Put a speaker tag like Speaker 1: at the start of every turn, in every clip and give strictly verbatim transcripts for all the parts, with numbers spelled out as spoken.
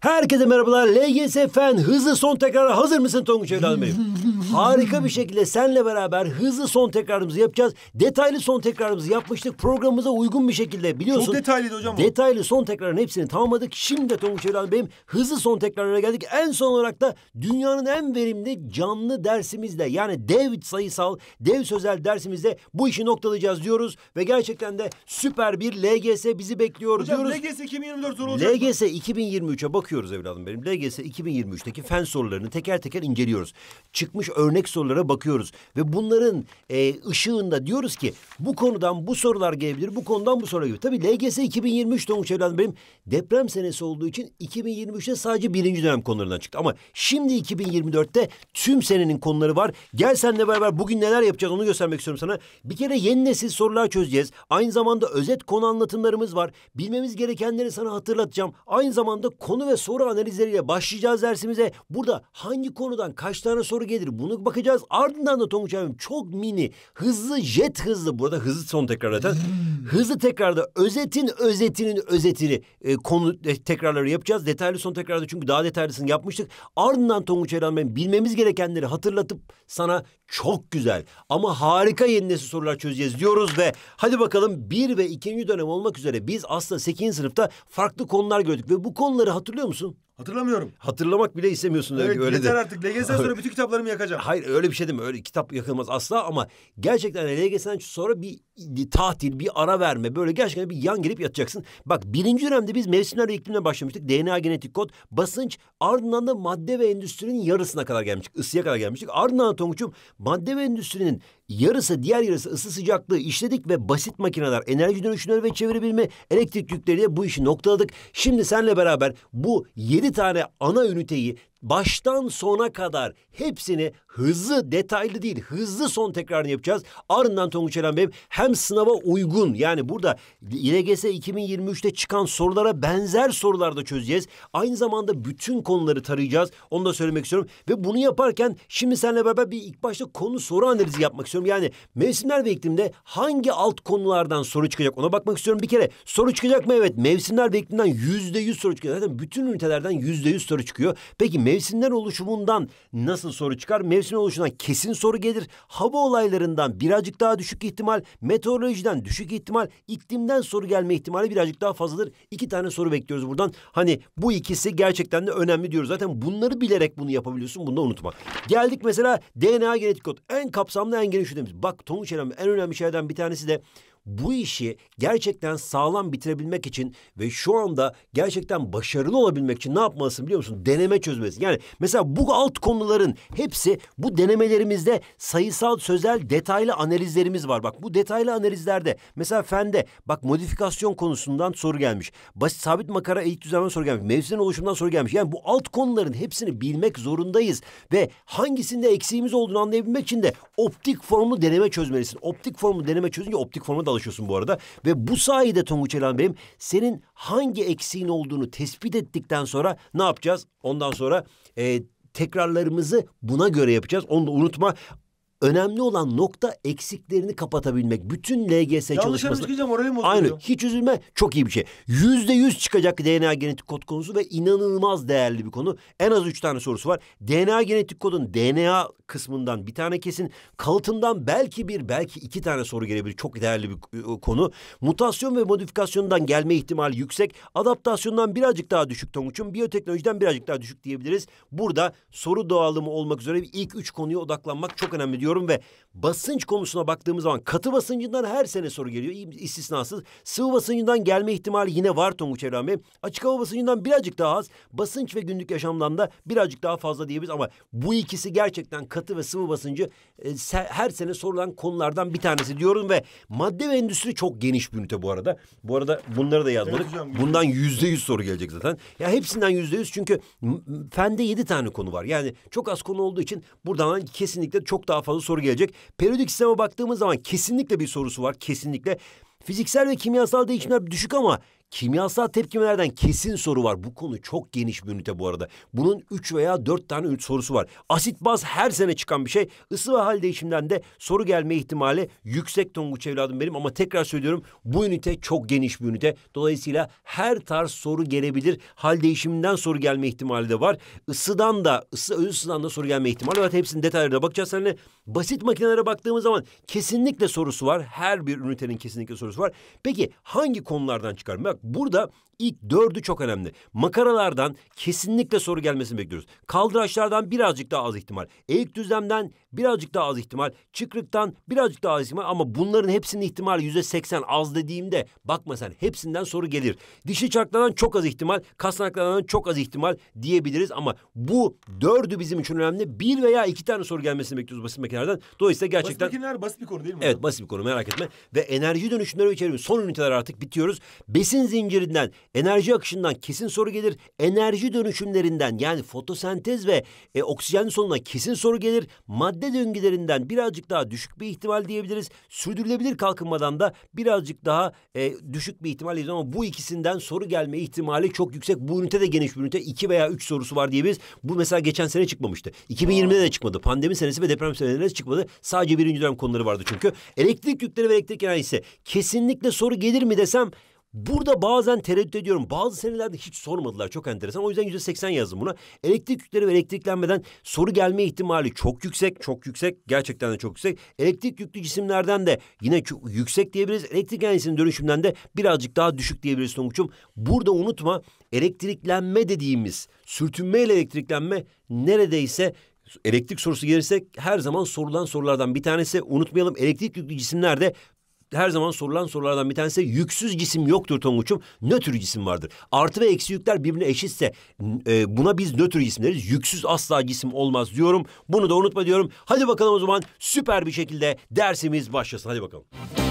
Speaker 1: Herkese merhabalar. L G S Fen hızlı son tekrara hazır mısın Tonguç evladım benim? Harika bir şekilde seninle beraber hızlı son tekrarımızı yapacağız. Detaylı son tekrarımızı yapmıştık. Programımıza uygun bir şekilde biliyorsun.
Speaker 2: Çok detaylıydı hocam bu.
Speaker 1: Detaylı son tekrarın hepsini tamamladık. Şimdi de Tonguç evladım benim hızlı son tekrarlara geldik. En son olarak da dünyanın en verimli canlı dersimizde, yani dev sayısal, dev sözel dersimizde bu işi noktalayacağız diyoruz. Ve gerçekten de süper bir L G S bizi bekliyor
Speaker 2: Hocam
Speaker 1: diyoruz.
Speaker 2: L G S iki bin yirmi dört zor olacak
Speaker 1: L G S iki bin yirmi üçe bakıyoruz evladım benim. L G S iki bin yirmi üçteki fen sorularını teker teker inceliyoruz. Çıkmış örnek sorulara bakıyoruz. Ve bunların e, ışığında diyoruz ki bu konudan bu sorular gelebilir, bu konudan bu sorular gelebilir. Tabii L G S iki bin yirmi üç Tonguç evladım benim deprem senesi olduğu için iki bin yirmi üçte sadece birinci dönem konularından çıktı. Ama şimdi iki bin yirmi dörtte tüm senenin konuları var. Gel seninle beraber bugün neler yapacağız onu göstermek istiyorum sana. Bir kere yeni nesil sorular çözeceğiz. Aynı zamanda özet konu anlatımlarımız var. Bilmemiz gerekenleri sana hatırlatacağım. Aynı zamanda konu ve soru analizleriyle başlayacağız dersimize. Burada hangi konudan kaç tane soru gelir bunu bakacağız. Ardından da Tonguç abim çok mini, hızlı, jet hızlı. Burada hızlı son tekrar zaten. Hızlı tekrarda özetin özetinin özetini e, konu e, tekrarları yapacağız. Detaylı son tekrarda çünkü daha detaylısını yapmıştık. Ardından Tonguç abim bilmemiz gerekenleri hatırlatıp sana çok güzel ama harika yeni nesil sorular çözeceğiz diyoruz ve hadi bakalım bir ve ikinci dönem olmak üzere biz aslında sekizinci sınıfta farklı konular gördük ve bu konuları hatırlıyor musun?
Speaker 2: Hatırlamıyorum.
Speaker 1: Hatırlamak bile istemiyorsun.
Speaker 2: Evet,
Speaker 1: öyle
Speaker 2: yeter
Speaker 1: de.
Speaker 2: artık. L G S'den sonra bütün kitaplarımı yakacağım.
Speaker 1: Hayır öyle bir şey değil mi? Öyle kitap yakılmaz asla ama gerçekten L G S'den sonra bir, bir tatil, bir ara verme. Böyle gerçekten bir yan gelip yatacaksın. Bak birinci dönemde biz mevsimler ve iklimle başlamıştık. D N A, genetik kod, basınç, ardından da madde ve endüstrinin yarısına kadar gelmiştik. Isıya kadar gelmiştik. Ardından Tonguç'um madde ve endüstrinin yarısı, diğer yarısı ısı sıcaklığı işledik ve basit makineler, enerji dönüşümleri ve çevirebilme, elektrik yükleriyle bu işi noktaladık. Şimdi seninle beraber bu yedi tane ana üniteyi baştan sona kadar hepsini hızlı, detaylı değil, hızlı son tekrarını yapacağız. Ardından Tonguç Eren Bey hem sınava uygun, yani burada L G S iki bin yirmi üçte çıkan sorulara benzer sorular da çözeceğiz. Aynı zamanda bütün konuları tarayacağız. Onu da söylemek istiyorum. Ve bunu yaparken şimdi seninle beraber bir ilk başta konu soru analizi yapmak istiyorum. Yani mevsimler ve iklimde hangi alt konulardan soru çıkacak ona bakmak istiyorum. Bir kere soru çıkacak mı? Evet. Mevsimler ve iklimden yüzde yüz soru çıkıyor. Zaten bütün ünitelerden yüzde yüz soru çıkıyor. Peki mevsimler oluşumundan nasıl soru çıkar? Mevsim oluşumundan kesin soru gelir. Hava olaylarından birazcık daha düşük ihtimal, meteorolojiden düşük ihtimal, iklimden soru gelme ihtimali birazcık daha fazladır. İki tane soru bekliyoruz buradan. Hani bu ikisi gerçekten de önemli diyoruz. Zaten bunları bilerek bunu yapabiliyorsun. Bunu da unutma. Geldik mesela D N A, genetik kod. En kapsamlı, en geniş ünitemiz. Bak Tonguç Eren, en önemli şeylerden bir tanesi de bu işi gerçekten sağlam bitirebilmek için ve şu anda gerçekten başarılı olabilmek için ne yapmalısın biliyor musun? Deneme çözmesi. Yani mesela bu alt konuların hepsi bu denemelerimizde sayısal, sözel, detaylı analizlerimiz var. Bak bu detaylı analizlerde mesela fende bak modifikasyon konusundan soru gelmiş. Basit sabit makara eğik düzenleme soru gelmiş. Mevsimlerin oluşumundan soru gelmiş. Yani bu alt konuların hepsini bilmek zorundayız ve hangisinde eksiğimiz olduğunu anlayabilmek için de optik formlu deneme çözmelisin. Optik formlu deneme çözünce optik formuna da alışıyorsun bu arada. Ve bu sayede Tonguç Eren Bey'im senin hangi eksiğin olduğunu tespit ettikten sonra ne yapacağız? Ondan sonra e, tekrarlarımızı buna göre yapacağız. Onu da unutma. Önemli olan nokta eksiklerini kapatabilmek. Bütün L G S çalışması.
Speaker 2: Çıkacağım, moralim bozuluyor.
Speaker 1: Aynı. Hiç üzülme. Çok iyi bir şey. Yüzde yüz çıkacak D N A genetik kod konusu ve inanılmaz değerli bir konu. En az üç tane sorusu var. D N A genetik kodun D N A kısmından bir tane kesin. Kalıtımdan belki bir, belki iki tane soru gelebilir. Çok değerli bir konu. Mutasyon ve modifikasyondan gelme ihtimali yüksek. Adaptasyondan birazcık daha düşük Tonguç'un. Biyoteknolojiden birazcık daha düşük diyebiliriz. Burada soru dağılımı olmak üzere ilk üç konuya odaklanmak çok önemli diyorum ve basınç konusuna baktığımız zaman katı basıncından her sene soru geliyor. İstisnasız. Sıvı basıncından gelme ihtimali yine var Tonguç Evren Bey. Açık hava basıncından birazcık daha az. Basınç ve günlük yaşamdan da birazcık daha fazla diyebiliriz ama bu ikisi gerçekten katı ve sıvı basıncı e, her sene sorulan konulardan bir tanesi diyorum ve madde ve endüstri çok geniş bir ünite bu arada. Bu arada bunları da yazmadık. Evet hocam, bundan yüzde yüz soru gelecek zaten. Ya hepsinden yüzde yüz çünkü fende yedi tane konu var. Yani çok az konu olduğu için buradan kesinlikle çok daha fazla soru gelecek. Periyodik sisteme baktığımız zaman kesinlikle bir sorusu var. Kesinlikle. Fiziksel ve kimyasal değişimler düşük ama Kimyasal tepkimelerden kesin soru var. Bu konu çok geniş bir ünite bu arada. Bunun üç veya dört tane ünite sorusu var. Asit baz her sene çıkan bir şey. Isı ve hal değişiminden de soru gelme ihtimali yüksek Tonguç evladım benim. Ama tekrar söylüyorum, bu ünite çok geniş bir ünite. Dolayısıyla her tarz soru gelebilir. Hal değişiminden soru gelme ihtimali de var. Isıdan da, ısı öz ısıdan da soru gelme ihtimali var. Hepsinin detaylarına bakacağız. Hani basit makinelere baktığımız zaman kesinlikle sorusu var. Her bir ünitenin kesinlikle sorusu var. Peki hangi konulardan çıkar? Bak burada ilk dördü çok önemli. Makaralardan kesinlikle soru gelmesini bekliyoruz. Kaldıraçlardan birazcık daha az ihtimal. Eğik düzlemden birazcık daha az ihtimal. Çıkrıktan birazcık daha az ihtimal. Ama bunların hepsinin ihtimali yüzde seksen az dediğimde bakma sen, hepsinden soru gelir. Dişli çarklardan çok az ihtimal, kasnaklardan çok az ihtimal diyebiliriz. Ama bu dördü bizim için önemli. Bir veya iki tane soru gelmesini bekliyoruz basit makinelerden. Dolayısıyla gerçekten...
Speaker 2: Basit makineler basit bir konu değil mi?
Speaker 1: Evet, basit bir konu, merak etme. Ve enerji dönüşümleri içeriyor. Son üniteler artık bitiyoruz. Besin zincirinden, enerji akışından kesin soru gelir. Enerji dönüşümlerinden, yani fotosentez ve e, oksijen solunumuna kesin soru gelir. Madde döngülerinden birazcık daha düşük bir ihtimal diyebiliriz. Sürdürülebilir kalkınmadan da birazcık daha e, düşük bir ihtimal diyebiliriz. Ama bu ikisinden soru gelme ihtimali çok yüksek. Bu ünite de geniş bir ünite. iki veya üç sorusu var diyebiliriz. Bu mesela geçen sene çıkmamıştı. iki bin yirmide de çıkmadı. Pandemi senesi ve deprem senelerinde çıkmadı. Sadece birinci dönem konuları vardı çünkü. Elektrik yükleri ve elektrik enerjisi kesinlikle soru gelir mi desem, burada bazen tereddüt ediyorum. Bazı senelerde hiç sormadılar. Çok enteresan. O yüzden yüzde seksen yazdım buna. Elektrik yükleri ve elektriklenmeden soru gelme ihtimali çok yüksek. Çok yüksek. Gerçekten de çok yüksek. Elektrik yüklü cisimlerden de yine çok yüksek diyebiliriz. Elektrik enerjisinin dönüşümünden de birazcık daha düşük diyebiliriz Tonguç'um. Burada unutma, elektriklenme dediğimiz, sürtünmeyle elektriklenme neredeyse... Elektrik sorusu gelirse her zaman sorulan sorulardan bir tanesi. Unutmayalım, elektrik yüklü cisimlerde her zaman sorulan sorulardan bir tanesi yüksüz cisim yoktur Tonguç'um. Nötr cisim vardır. Artı ve eksi yükler birbirine eşitse e, buna biz nötr cisim deriz. Yüksüz asla cisim olmaz diyorum. Bunu da unutma diyorum. Hadi bakalım o zaman süper bir şekilde dersimiz başlasın. Hadi bakalım.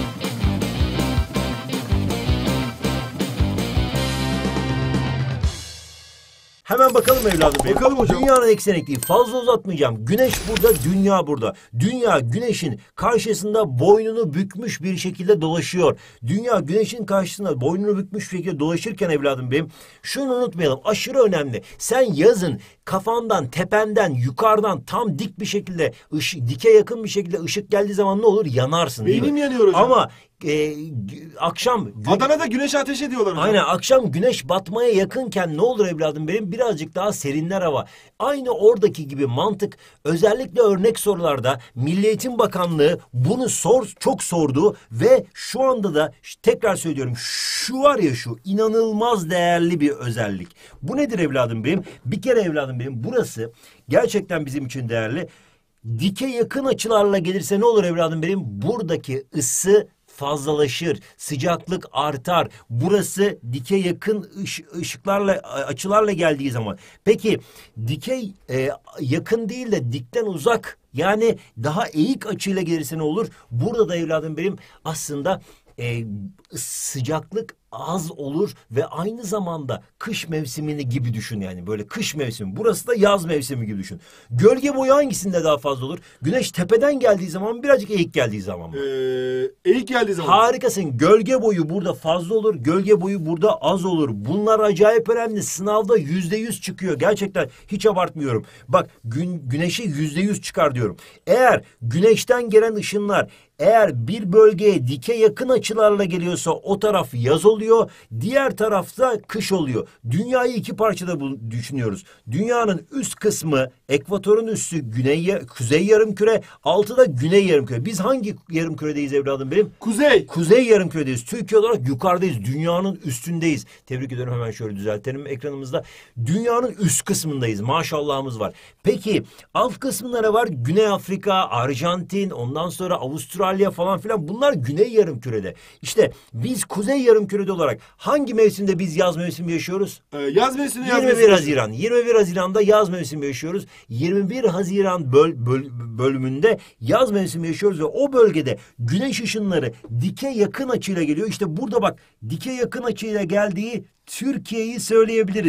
Speaker 1: Hemen bakalım evladım benim.
Speaker 2: Bakalım hocam.
Speaker 1: Dünyanın eksenekliği fazla uzatmayacağım. Güneş burada, dünya burada. Dünya güneşin karşısında boynunu bükmüş bir şekilde dolaşıyor. Dünya güneşin karşısında boynunu bükmüş bir şekilde dolaşırken evladım benim, şunu unutmayalım, aşırı önemli. Sen yazın kafandan, tependen, yukarıdan tam dik bir şekilde, ışı, dike yakın bir şekilde ışık geldiği zaman ne olur? Yanarsın.
Speaker 2: Beynim yanıyor hocam.
Speaker 1: Ama e, akşam...
Speaker 2: Adana'da güneş ateş ediyorlar hocam.
Speaker 1: Aynen, akşam güneş batmaya yakınken ne olur evladım benim? Birazcık daha serinler hava. Aynı oradaki gibi mantık, özellikle örnek sorularda Milli Eğitim Bakanlığı bunu sor, çok sordu ve şu anda da tekrar söylüyorum, şu var ya, şu inanılmaz değerli bir özellik. Bu nedir evladım benim? Bir kere evladım benim, burası gerçekten bizim için değerli. Dike yakın açılarla gelirse ne olur evladım benim? Buradaki ısı fazlalaşır, sıcaklık artar. Burası dike yakın ış ışıklarla, açılarla geldiği zaman. Peki dikey e, yakın değil de dikten uzak, yani daha eğik açıyla gelirse ne olur? Burada da evladım benim aslında e, sıcaklık az olur ve aynı zamanda kış mevsimini gibi düşün, yani böyle kış mevsimi. Burası da yaz mevsimi gibi düşün. Gölge boyu hangisinde daha fazla olur? Güneş tepeden geldiği zaman, birazcık eğik geldiği zaman mı?
Speaker 2: Ee, eğik geldiği zaman.
Speaker 1: Harikasın. Gölge boyu burada fazla olur. Gölge boyu burada az olur. Bunlar acayip önemli. Sınavda yüzde yüz çıkıyor. Gerçekten hiç abartmıyorum. Bak, gün, güneşe yüzde yüz çıkar diyorum. Eğer güneşten gelen ışınlar eğer bir bölgeye dike yakın açılarla geliyorsa o taraf yaz oluyor, diğer tarafta kış oluyor. Dünyayı iki parçada bu, düşünüyoruz. Dünyanın üst kısmı, ekvatorun üstü güney, kuzey yarımküre, altı da güney yarımküre. Biz hangi yarımküredeyiz evladım benim?
Speaker 2: Kuzey.
Speaker 1: Kuzey yarımküredeyiz. Türkiye olarak yukarıdayız. Dünyanın üstündeyiz. Tebrik ediyorum, hemen şöyle düzeltelim ekranımızda. Dünyanın üst kısmındayız. Maşallahımız var. Peki alt kısmında ne var? Güney Afrika, Arjantin, ondan sonra Avustralya falan filan, bunlar güney yarımkürede. İşte biz kuzey yarımkürede olarak hangi mevsimde biz yaz mevsimi yaşıyoruz?
Speaker 2: Ee, yaz mevsimi yaz
Speaker 1: yirmi bir
Speaker 2: mevsimi.
Speaker 1: Haziran. yirmi bir Haziran'da yaz mevsimi yaşıyoruz. yirmi bir Haziran böl, böl, bölümünde yaz mevsimi yaşıyoruz ve o bölgede güneş ışınları dike yakın açıyla geliyor. İşte burada bak, dike yakın açıyla geldiği Türkiye'yi söyleyebiliriz.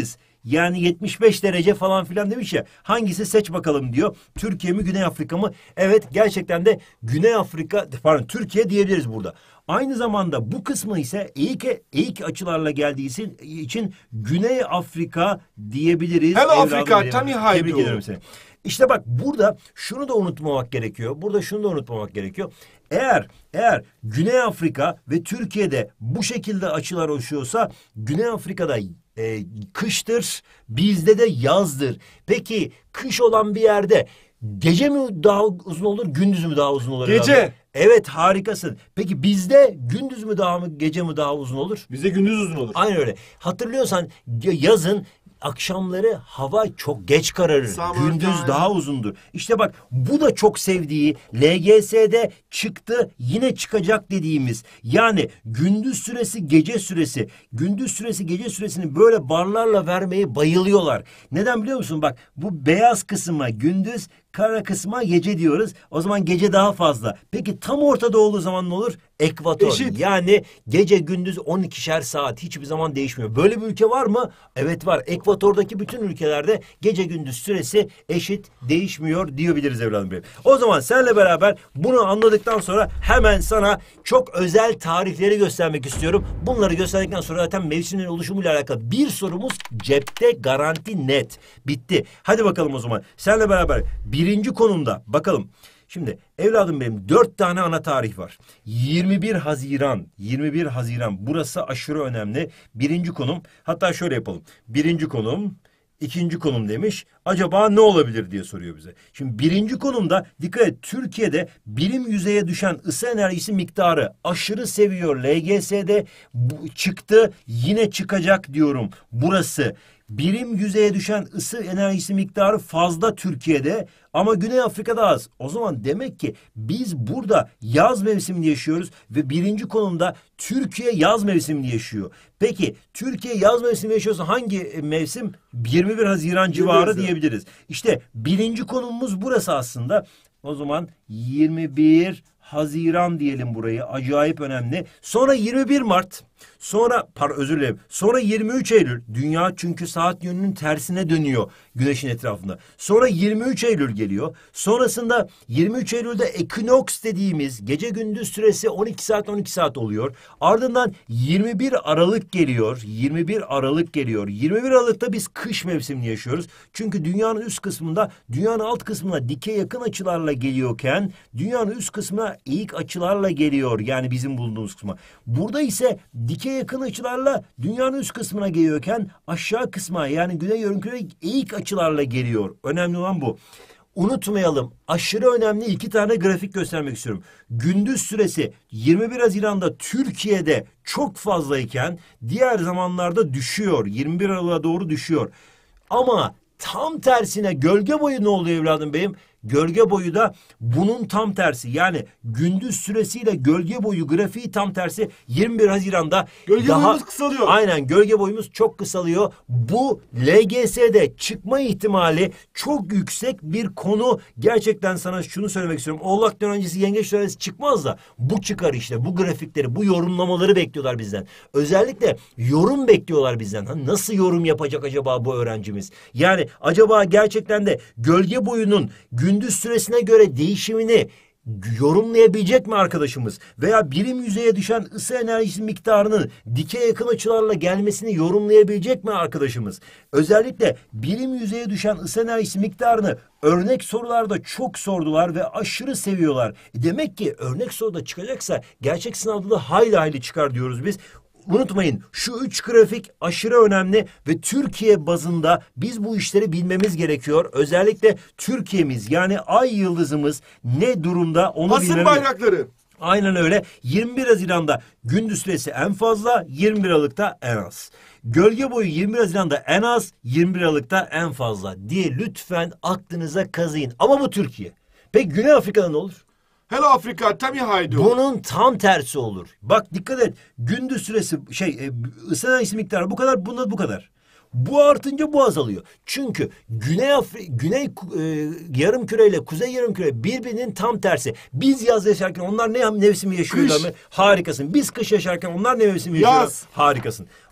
Speaker 1: Yani yetmiş beş derece falan filan demiş ya. Hangisi seç bakalım diyor. Türkiye mi Güney Afrika mı? Evet, gerçekten de Güney Afrika, pardon Türkiye diyebiliriz burada. Aynı zamanda bu kısmı ise eğik, eğik açılarla geldiği için Güney Afrika diyebiliriz.
Speaker 2: Hello
Speaker 1: Evladım
Speaker 2: Afrika,
Speaker 1: benim.
Speaker 2: Tani Haydu.
Speaker 1: Tebrik ederim seni. İşte bak, burada şunu da unutmamak gerekiyor. Burada şunu da unutmamak gerekiyor. Eğer eğer Güney Afrika ve Türkiye'de bu şekilde açılar oluşuyorsa Güney Afrika'da e, kıştır, bizde de yazdır. Peki kış olan bir yerde gece mi daha uzun olur, gündüz mü daha uzun olur?
Speaker 2: Gece.
Speaker 1: Abi? Evet, harikasın. Peki bizde gündüz mü daha mı, gece mi daha uzun olur?
Speaker 2: Bizde gündüz uzun olur.
Speaker 1: Aynen öyle. Hatırlıyorsan yazın akşamları hava çok geç kararır.
Speaker 2: Summertime.
Speaker 1: Gündüz daha uzundur. İşte bak, bu da çok sevdiği L G S'de çıktı, yine çıkacak dediğimiz. Yani gündüz süresi gece süresi. Gündüz süresi gece süresini böyle barlarla vermeyi bayılıyorlar. Neden biliyor musun? Bak, bu beyaz kısma gündüz, kara kısma gece diyoruz. O zaman gece daha fazla. Peki tam ortada olduğu zaman ne olur? Ekvator.
Speaker 2: Eşit.
Speaker 1: Yani gece gündüz on ikişer saat, hiçbir zaman değişmiyor. Böyle bir ülke var mı? Evet, var. Ekvatordaki bütün ülkelerde gece gündüz süresi eşit, değişmiyor diyebiliriz evladım benim. O zaman seninle beraber bunu anladıktan sonra hemen sana çok özel tarihleri göstermek istiyorum. Bunları gösterdikten sonra zaten mevsimlerin oluşumuyla alakalı bir sorumuz cepte, garanti net. Bitti. Hadi bakalım o zaman. Seninle beraber birinci konumda bakalım. Şimdi evladım benim, dört tane ana tarih var. yirmi bir Haziran, yirmi bir Haziran burası aşırı önemli. Birinci konum, hatta şöyle yapalım. Birinci konum, ikinci konum demiş. Acaba ne olabilir diye soruyor bize. Şimdi birinci konumda dikkat et, Türkiye'de birim yüzeye düşen ısı enerjisi miktarı aşırı seviyor. L G S'de bu, çıktı, yine çıkacak diyorum. Burası. Birim yüzeye düşen ısı enerjisi miktarı fazla Türkiye'de ama Güney Afrika'da az. O zaman demek ki biz burada yaz mevsimini yaşıyoruz ve birinci konumda Türkiye yaz mevsimini yaşıyor. Peki Türkiye yaz mevsimini yaşıyorsa hangi mevsim? yirmi bir Haziran civarı diyebiliriz. İşte birinci konumumuz burası aslında. O zaman yirmi bir Haziran diyelim burayı. Acayip önemli. Sonra yirmi bir Mart. Sonra, pardon özür dilerim. Sonra yirmi üç Eylül. Dünya çünkü saat yönünün tersine dönüyor Güneş'in etrafında. Sonra yirmi üç Eylül geliyor. Sonrasında yirmi üç Eylül'de ekinoks dediğimiz gece gündüz süresi on iki saat on iki saat oluyor. Ardından yirmi bir Aralık geliyor. yirmi bir Aralık geliyor. yirmi bir Aralık'ta biz kış mevsimini yaşıyoruz. Çünkü dünyanın üst kısmında, dünyanın alt kısmına dikey yakın açılarla geliyorken dünyanın üst kısmına eğik açılarla geliyor. Yani bizim bulunduğumuz kısma. Burada ise dikey yakın açılarla dünyanın üst kısmına geliyorken aşağı kısma, yani güney yörüngüne eğik açılarla geliyor. Önemli olan bu. Unutmayalım, aşırı önemli iki tane grafik göstermek istiyorum. Gündüz süresi yirmi bir Haziran'da Türkiye'de çok fazlayken diğer zamanlarda düşüyor. yirmi bir Aralık'a doğru düşüyor. Ama tam tersine gölge boyu ne oluyor evladım benim? Gölge boyu da bunun tam tersi. Yani gündüz süresiyle gölge boyu grafiği tam tersi. yirmi bir Haziran'da
Speaker 2: gölge
Speaker 1: daha,
Speaker 2: boyumuz kısalıyor.
Speaker 1: Aynen, gölge boyumuz çok kısalıyor. Bu L G S'de çıkma ihtimali çok yüksek bir konu. Gerçekten sana şunu söylemek istiyorum. Oğlak dönencesi yengeç dönencesi çıkmaz da bu çıkar işte. Bu grafikleri, bu yorumlamaları bekliyorlar bizden. Özellikle yorum bekliyorlar bizden. Ha, nasıl yorum yapacak acaba bu öğrencimiz? Yani acaba gerçekten de gölge boyunun gündüz süresine göre değişimini yorumlayabilecek mi arkadaşımız? Veya birim yüzeye düşen ısı enerjisi miktarının dikey yakın açılarla gelmesini yorumlayabilecek mi arkadaşımız? Özellikle birim yüzeye düşen ısı enerjisi miktarını örnek sorularda çok sordular ve aşırı seviyorlar. Demek ki örnek soruda çıkacaksa gerçek sınavda da hayli hayli çıkar diyoruz biz. Unutmayın, şu üç grafik aşırı önemli ve Türkiye bazında biz bu işleri bilmemiz gerekiyor. Özellikle Türkiye'miz, yani ay yıldızımız ne durumda onu
Speaker 2: Basın
Speaker 1: bilmemiz.
Speaker 2: bayrakları.
Speaker 1: Aynen öyle. yirmi bir Haziran'da gündüz süresi en fazla, yirmi bir Aralık'ta en az. Gölge boyu yirmi bir Haziran'da en az, yirmi bir Aralık'ta en fazla diye lütfen aklınıza kazıyın. Ama bu Türkiye. Peki Güney Afrika'da ne olur?
Speaker 2: Hello Afrika, Tami Haydu.
Speaker 1: Bunun tam tersi olur. Bak dikkat et. Gündüz süresi şey e, ısı enerjisi miktarı bu kadar, bunda bu kadar. Bu artınca bu azalıyor. Çünkü Güney Afri Güney e, yarımküre ile Kuzey yarımküre birbirinin tam tersi. Biz yaz yaşarken onlar ne mevsimi yaşıyorlar mı? Harikasın. Biz kış yaşarken onlar ne mevsimi yaşıyorlar?
Speaker 2: Yaz.
Speaker 1: Harikasın.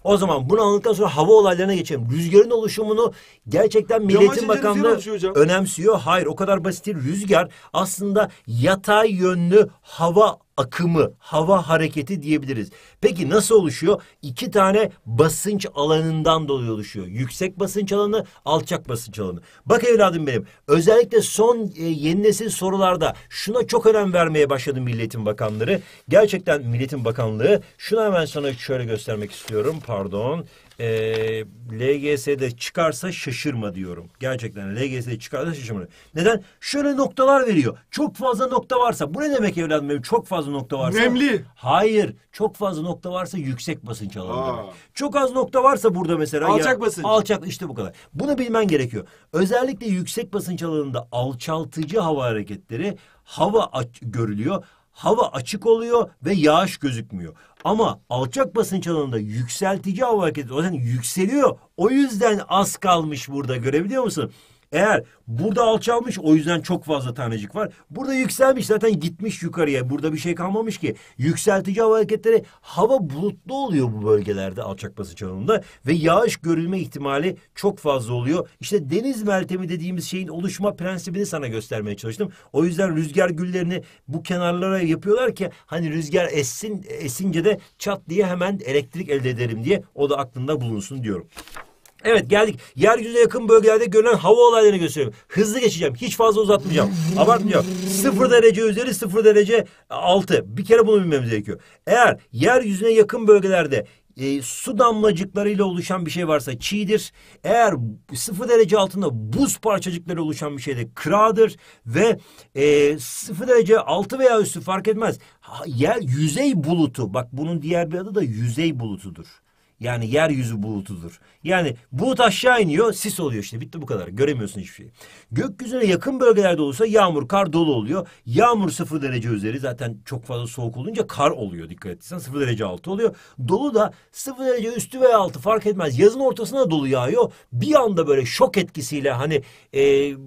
Speaker 1: O zaman bunu anladıktan sonra hava olaylarına geçelim. Rüzgarın oluşumunu gerçekten Milliyetin
Speaker 2: açınca
Speaker 1: Bakanlığı
Speaker 2: rüzgar oluşuyor hocam.
Speaker 1: önemsiyor. Hayır, o kadar basit değil. Rüzgar aslında yatay yönlü hava akımı, hava hareketi diyebiliriz. Peki nasıl oluşuyor? İki tane basınç alanından dolayı oluşuyor. Yüksek basınç alanı, alçak basınç alanı. Bak evladım benim, özellikle son e, yeni nesil sorularda şuna çok önem vermeye başladı Milliyetin Bakanları. Gerçekten Milliyetin Bakanlığı, şunu hemen sana şöyle göstermek istiyorum. Pardon. E, L G S'de çıkarsa şaşırma diyorum. Gerçekten L G S'de çıkarsa şaşırma. Neden? Şöyle noktalar veriyor. Çok fazla nokta varsa, bu ne demek evladım benim? Çok fazla nokta varsa.
Speaker 2: Nemli.
Speaker 1: Hayır. Çok fazla nokta varsa yüksek basınç alanı
Speaker 2: Aa.
Speaker 1: demek. Çok az nokta varsa burada mesela.
Speaker 2: Alçak
Speaker 1: ya,
Speaker 2: basınç.
Speaker 1: Alçak, işte bu kadar. Bunu bilmen gerekiyor. Özellikle yüksek basınç alanında alçaltıcı hava hareketleri, hava aç- görülüyor. Hava açık oluyor ve yağış gözükmüyor. Ama alçak basınç alanında yükseltici hava hareketi o yüzden yükseliyor. O yüzden az kalmış burada, görebiliyor musun? Eğer burada alçalmış, o yüzden çok fazla tanecik var. Burada yükselmiş, zaten gitmiş yukarıya. Burada bir şey kalmamış ki. Yükseltici hava hareketleri, hava bulutlu oluyor bu bölgelerde alçak basınç alanında ve yağış görülme ihtimali çok fazla oluyor. İşte deniz meltemi dediğimiz şeyin oluşma prensibini sana göstermeye çalıştım. O yüzden rüzgar güllerini bu kenarlara yapıyorlar ki hani rüzgar essin, esince de çat diye hemen elektrik elde ederim diye, o da aklında bulunsun diyorum. Evet, geldik. Yeryüzüne yakın bölgelerde görülen hava olaylarını gösteriyorum. Hızlı geçeceğim. Hiç fazla uzatmayacağım. Abartmayacağım. Sıfır derece üzeri, sıfır derece altı. Bir kere bunu bilmemiz gerekiyor. Eğer yeryüzüne yakın bölgelerde e, su damlacıklarıyla oluşan bir şey varsa çiğdir. Eğer sıfır derece altında buz parçacıkları oluşan bir şey de kırağıdır. Ve e, sıfır derece altı veya üstü fark etmez. Ha, yer yüzey bulutu. Bak, bunun diğer bir adı da yüzey bulutudur. Yani yeryüzü bulutudur. Yani bulut aşağı iniyor, sis oluyor işte. Bitti, bu kadar. Göremiyorsun hiçbir şeyi. Gökyüzüne yakın bölgelerde olursa yağmur, kar, dolu oluyor. Yağmur sıfır derece üzeri, zaten çok fazla soğuk olunca kar oluyor, dikkat ettiysen. sıfır derece altı oluyor. Dolu da sıfır derece üstü veya altı fark etmez. Yazın ortasına dolu yağıyor. Bir anda böyle şok etkisiyle hani e,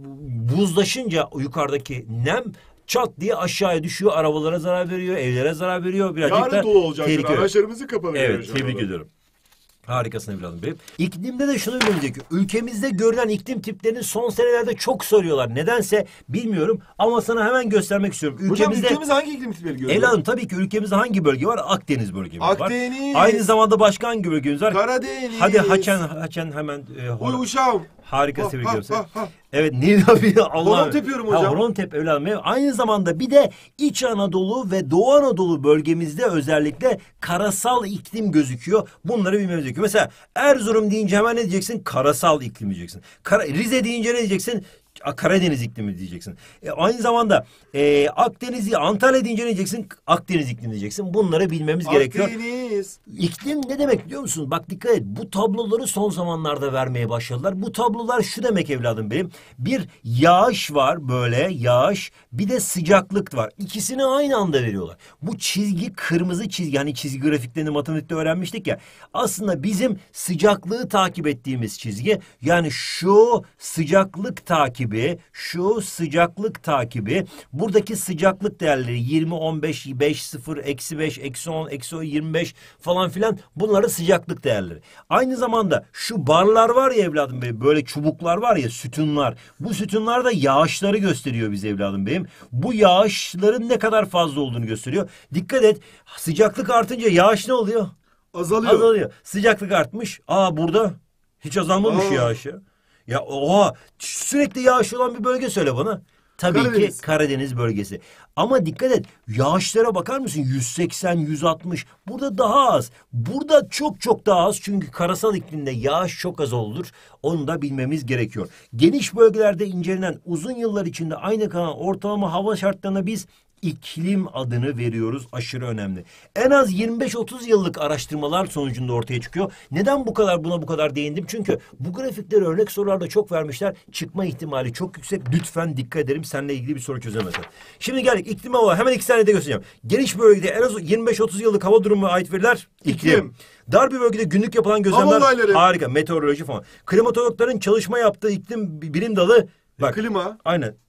Speaker 1: buzlaşınca yukarıdaki nem çat diye aşağıya düşüyor. Arabalara zarar veriyor, evlere zarar veriyor. Birazcık
Speaker 2: Yarın
Speaker 1: da
Speaker 2: dolu olacaktır.
Speaker 1: tehlikeli.
Speaker 2: Araçlarımızı kapalı.
Speaker 1: Evet, tebrik ediyorum. Harikasın evladım benim. İklimde de şunu bilmemiz gerekiyor. Ülkemizde görülen iklim tiplerini son senelerde çok soruyorlar. Nedense bilmiyorum ama sana hemen göstermek istiyorum.
Speaker 2: Hocam
Speaker 1: Ülkemizde,
Speaker 2: ülkemiz hangi iklim tipleri görüyor?
Speaker 1: evladım tabii ki ülkemizde hangi bölge var? Akdeniz bölgemiz var.
Speaker 2: Akdeniz.
Speaker 1: Aynı zamanda başka hangi bölgemiz var?
Speaker 2: Karadeniz.
Speaker 1: Hadi haçen haçen hemen. E,
Speaker 2: Uy uşağım.
Speaker 1: Harika,
Speaker 2: Ha,
Speaker 1: tebrik
Speaker 2: ha,
Speaker 1: ediyorum seni.
Speaker 2: ha, ha.
Speaker 1: Evet, Nil abi, Allah.
Speaker 2: Horon tepiyorum hocam.
Speaker 1: Ha, horon tep evladım. Aynı zamanda bir de İç Anadolu ve Doğu Anadolu bölgemizde özellikle karasal iklim gözüküyor. Bunları bilmemiz gerekiyor. Mesela Erzurum deyince hemen ne diyeceksin? Karasal iklim diyeceksin. Kara, Rize deyince ne diyeceksin? Karadeniz iklimi diyeceksin. E, aynı zamanda e, Akdeniz'i, Antalya deyince ne diyeceksin? Akdeniz iklimi diyeceksin. Bunları bilmemiz gerekiyor.
Speaker 2: Akdeniz.
Speaker 1: İklim ne demek biliyor musun? Bak dikkat et. Bu tabloları son zamanlarda vermeye başladılar. Bu tablolar şu demek evladım benim. Bir yağış var, böyle yağış. Bir de sıcaklık var. İkisini aynı anda veriyorlar. Bu çizgi kırmızı çizgi. Hani çizgi grafiklerini matematikte öğrenmiştik ya. Aslında bizim sıcaklığı takip ettiğimiz çizgi. Yani şu sıcaklık takibi, şu sıcaklık takibi. Buradaki sıcaklık değerleri yirmi, on beş, beş, sıfır, eksi beş, eksi on, eksi yirmi beş falan filan, bunları sıcaklık değerleri. Aynı zamanda şu barlar var ya evladım benim, böyle çubuklar var ya, sütunlar. Bu sütunlar da yağışları gösteriyor bize evladım benim. Bu yağışların ne kadar fazla olduğunu gösteriyor. Dikkat et, sıcaklık artınca yağış ne oluyor?
Speaker 2: Azalıyor.
Speaker 1: Azalıyor. Sıcaklık artmış. Aa, burada hiç azalmamış
Speaker 2: Aa.
Speaker 1: yağış ya. Ya oha, sürekli yağış olan bir bölge söyle bana. Tabii
Speaker 2: Karadeniz.
Speaker 1: ki Karadeniz bölgesi. Ama dikkat et, yağışlara bakar mısın? yüz seksen, yüz altmış. Burada daha az. Burada çok çok daha az. Çünkü karasal iklimde yağış çok az olur. Onu da bilmemiz gerekiyor. Geniş bölgelerde incelenen, uzun yıllar içinde aynı kalan ortalama hava şartlarına biz iklim adını veriyoruz. Aşırı önemli. En az yirmi beş otuz yıllık araştırmalar sonucunda ortaya çıkıyor. Neden bu kadar buna bu kadar değindim? Çünkü bu grafikleri örnek sorularda çok vermişler. Çıkma ihtimali çok yüksek. Lütfen dikkat edelim. Seninle ilgili bir soru çözemezler. Şimdi geldik iklim hava. Hemen iki tane de göstereceğim. Geniş bölgede en az yirmi beş otuz yıllık hava durumuna ait veriler. İklim.
Speaker 2: İklim.
Speaker 1: Dar bir bölgede günlük yapılan gözlemler.
Speaker 2: Hava olayları.
Speaker 1: Harika. Meteoroloji falan. Klimatologların çalışma yaptığı iklim bilim dalı. Bak.
Speaker 2: Klima.
Speaker 1: Aynen.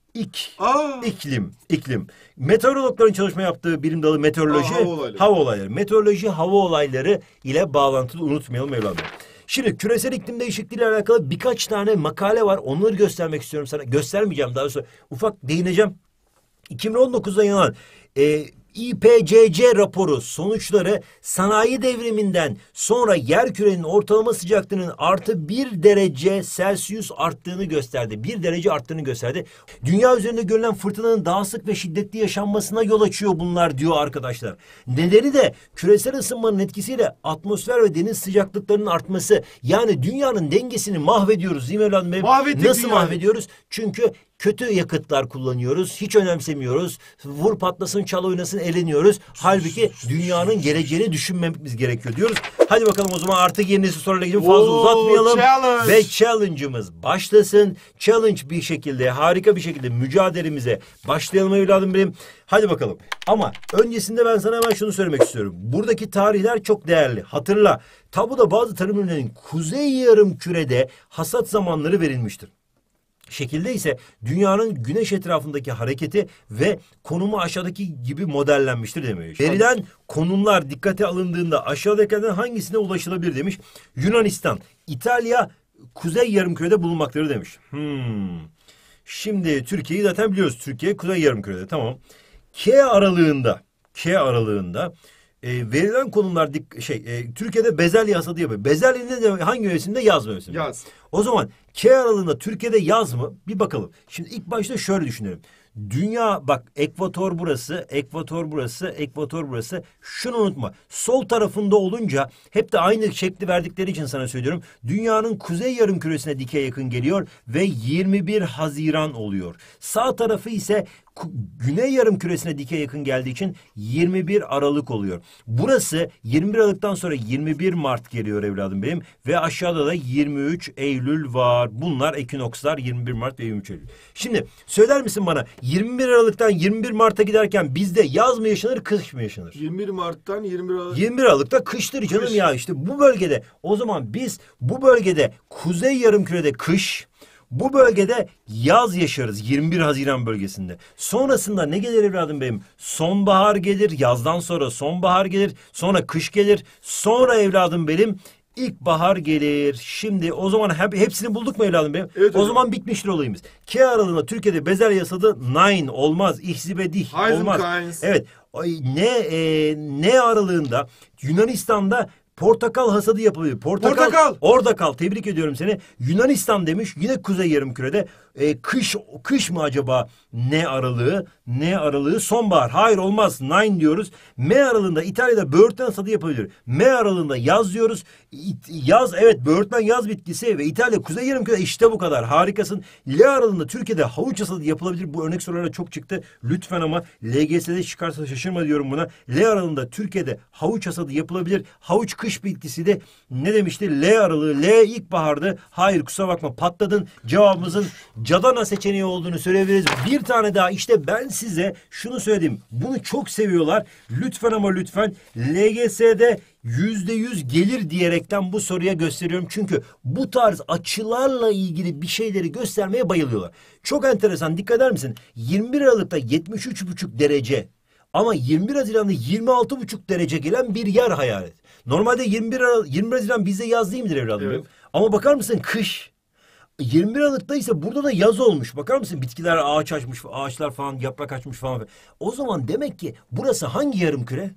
Speaker 1: İk,
Speaker 2: Aa.
Speaker 1: iklim, iklim. Meteorologların çalışma yaptığı bilim dalı meteoroloji,
Speaker 2: Aa, hava olayları.
Speaker 1: hava olayları. Meteoroloji, hava olayları ile bağlantılı, unutmayalım evladım. Şimdi küresel iklim değişikliği ile alakalı birkaç tane makale var. Onları göstermek istiyorum sana. Göstermeyeceğim, daha sonra ufak değineceğim. iki bin on dokuzda yayınlanan e, I P C C raporu sonuçları sanayi devriminden sonra yerkürenin ortalama sıcaklığının artı bir derece Celsius arttığını gösterdi. Bir derece arttığını gösterdi. Dünya üzerinde görülen fırtınanın daha sık ve şiddetli yaşanmasına yol açıyor bunlar diyor arkadaşlar. Nedeni de küresel ısınmanın etkisiyle atmosfer ve deniz sıcaklıklarının artması. Yani dünyanın dengesini mahvediyoruz değil mi evladım benim?
Speaker 2: Mahvettik
Speaker 1: Nasıl
Speaker 2: dünyayı.
Speaker 1: mahvediyoruz? Çünkü kötü yakıtlar kullanıyoruz. Hiç önemsemiyoruz. Vur patlasın, çal oynasın, eğleniyoruz. Halbuki dünyanın geleceğini düşünmemiz gerekiyor diyoruz. Hadi bakalım o zaman artık yeni nesil soruyla ilgili fazla
Speaker 2: Oo,
Speaker 1: uzatmayalım.
Speaker 2: challenge.
Speaker 1: Ve challenge'ımız başlasın. Challenge bir şekilde, harika bir şekilde mücadelemize başlayalım evladım benim. Hadi bakalım. Ama öncesinde ben sana hemen şunu söylemek istiyorum. Buradaki tarihler çok değerli. Hatırla. Tabuda bazı tarım ürünlerinin kuzey yarımkürede hasat zamanları verilmiştir. Şekilde ise dünyanın güneş etrafındaki hareketi ve konumu aşağıdaki gibi modellenmiştir demiş. Verilen konumlar dikkate alındığında aşağıdakilerden hangisine ulaşılabilir demiş. Yunanistan, İtalya, kuzey yarımkürede bulunmaktadır demiş. Hmm. Şimdi Türkiye'yi zaten biliyoruz. Türkiye kuzey yarımkürede, tamam. K aralığında, K aralığında e, verilen konumlar dik, şey e, Türkiye'de bezelye hasadı yapıyor. Bezelyenin de hangi mevsimde? Yaz mevsiminde.
Speaker 2: Yaz.
Speaker 1: O zaman K aralığında Türkiye'de yaz mı? Bir bakalım. Şimdi ilk başta şöyle düşünelim. Dünya bak, ekvator burası, ekvator burası, ekvator burası. Şunu unutma. Sol tarafında olunca hep de aynı şekli verdikleri için sana söylüyorum. Dünyanın kuzey yarımküresine dikey yakın geliyor ve yirmi bir Haziran oluyor. Sağ tarafı ise güney yarımküresine dikey yakın geldiği için yirmi bir Aralık oluyor. Burası yirmi bir Aralık'tan sonra yirmi bir Mart geliyor evladım benim ve aşağıda da yirmi üç Eylül var. Bunlar ekinokslar, yirmi bir Mart ve yirmi üç Eylül. Şimdi söyler misin bana, yirmi bir Aralık'tan yirmi bir Mart'a giderken bizde yaz mı yaşanır, kış mı yaşanır?
Speaker 2: yirmi bir Mart'tan yirmi bir Aralık.
Speaker 1: yirmi bir Aralık'ta kıştır canım
Speaker 2: Kış.
Speaker 1: ya, işte bu bölgede. O zaman biz bu bölgede kuzey yarımkürede kış, bu bölgede yaz yaşarız yirmi bir Haziran bölgesinde. Sonrasında ne gelir evladım benim? Sonbahar gelir, yazdan sonra sonbahar gelir, sonra kış gelir, sonra evladım benim İlkbahar gelir. Şimdi o zaman hep, hepsini bulduk mu evladım benim?
Speaker 2: Evet,
Speaker 1: o
Speaker 2: hocam.
Speaker 1: zaman bitmiştir olayımız. K aralığında Türkiye'de bezelye hasadı nine olmaz. İhzibedih olmaz.
Speaker 2: Heisenkeins.
Speaker 1: Evet. Ay, ne e, ne aralığında Yunanistan'da portakal hasadı yapılıyor. Portakal,
Speaker 2: Portakal.
Speaker 1: Orada kal. Tebrik ediyorum seni. Yunanistan demiş. Yine kuzey yarımkürede. E, kış kış mı acaba? Ne aralığı? Ne aralığı? Sonbahar. Hayır, olmaz. Nine diyoruz. M aralığında İtalya'da böğürtlen hasadı yapabilir. M aralığında yaz diyoruz. İ- Yaz, evet, böğürtlen yaz bitkisi ve İtalya kuzey yarımkürede, işte bu kadar. Harikasın. L aralığında Türkiye'de havuç hasadı yapılabilir. Bu örnek sorulara çok çıktı. Lütfen ama L G S'de çıkarsa şaşırma diyorum buna. L aralığında Türkiye'de havuç hasadı yapılabilir. Havuç kış bitkisi de ne demişti? L aralığı. L ilkbahardı. Hayır, kusura bakma, patladın. Cevabımızın Cadana seçeneği olduğunu söyleyebiliriz. Bir tane daha, işte ben size şunu söyledim. Bunu çok seviyorlar. Lütfen ama lütfen L G S'de yüzde yüz gelir diyerekten bu soruya gösteriyorum. Çünkü bu tarz açılarla ilgili bir şeyleri göstermeye bayılıyorlar. Çok enteresan, dikkat eder misin? yirmi bir Aralık'ta yetmiş üç buçuk derece ama yirmi bir Haziran'da yirmi altı buçuk derece gelen bir yer hayal et. Normalde yirmi bir Aralık, yirmi bir Haziran bizde yaz değil midir evladım?
Speaker 2: Evet.
Speaker 1: Benim? Ama bakar mısın kış. yirmi bir Aralık'ta ise burada da yaz olmuş. Bakar mısın? Bitkiler ağaç açmış, ağaçlar falan yaprak açmış falan. O zaman demek ki burası hangi yarımküre?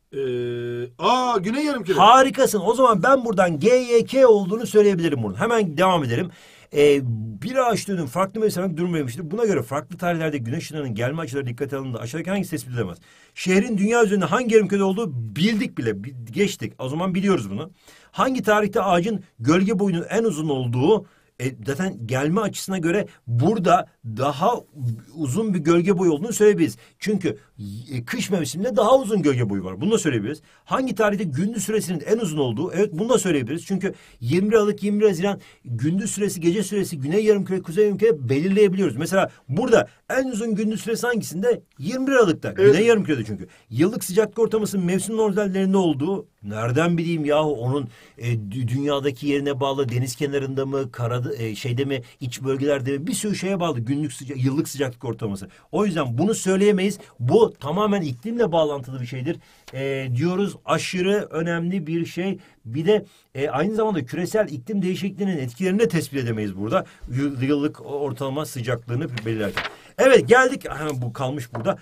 Speaker 2: Ee, aa Güney Yarımküre.
Speaker 1: Harikasın. O zaman ben buradan G Y K olduğunu söyleyebilirim bunu. Hemen devam edelim. Ee, bir ağaç dönüm farklı mevsimlerde durum vermiştir. Buna göre farklı tarihlerde güneş ışınlarının gelme açıları dikkate alındığında aşağıdaki hangisi tespit edilemez? Şehrin dünya üzerinde hangi yarımkürede olduğu bildik bile. Bi- Geçtik. O zaman biliyoruz bunu. Hangi tarihte ağacın gölge boyunun en uzun olduğu, E, zaten gelme açısına göre burada daha uzun bir gölge boyu olduğunu söyleyebiliriz. Çünkü e, kış mevsiminde daha uzun gölge boyu var. Bunu da söyleyebiliriz. Hangi tarihte gündüz süresinin en uzun olduğu? Evet, bunu da söyleyebiliriz. Çünkü yirmi bir Aralık, yirmi bir Haziran gündüz süresi, gece süresi güney yarımküre, kuzey yarımküre belirleyebiliyoruz. Mesela burada en uzun gündüz süresi hangisinde? yirmi bir Aralık'ta.
Speaker 2: Evet.
Speaker 1: Güney yarımkürede çünkü. Yıllık sıcaklık ortalamasının mevsim normallerinde olduğu, nereden bileyim yahu onun e, dü- dünyadaki yerine bağlı, deniz kenarında mı, karada, e, şeyde mi, iç bölgelerde mi, bir sürü şeye bağlı. Günlük sıcak, yıllık sıcaklık ortalaması. O yüzden bunu söyleyemeyiz. Bu tamamen iklimle bağlantılı bir şeydir. E, diyoruz aşırı önemli bir şey. Bir de e, aynı zamanda küresel iklim değişikliğinin etkilerini de tespit edemeyiz burada. Yıllık ortalama sıcaklığını belirlerken. Evet geldik. Ha, bu kalmış burada.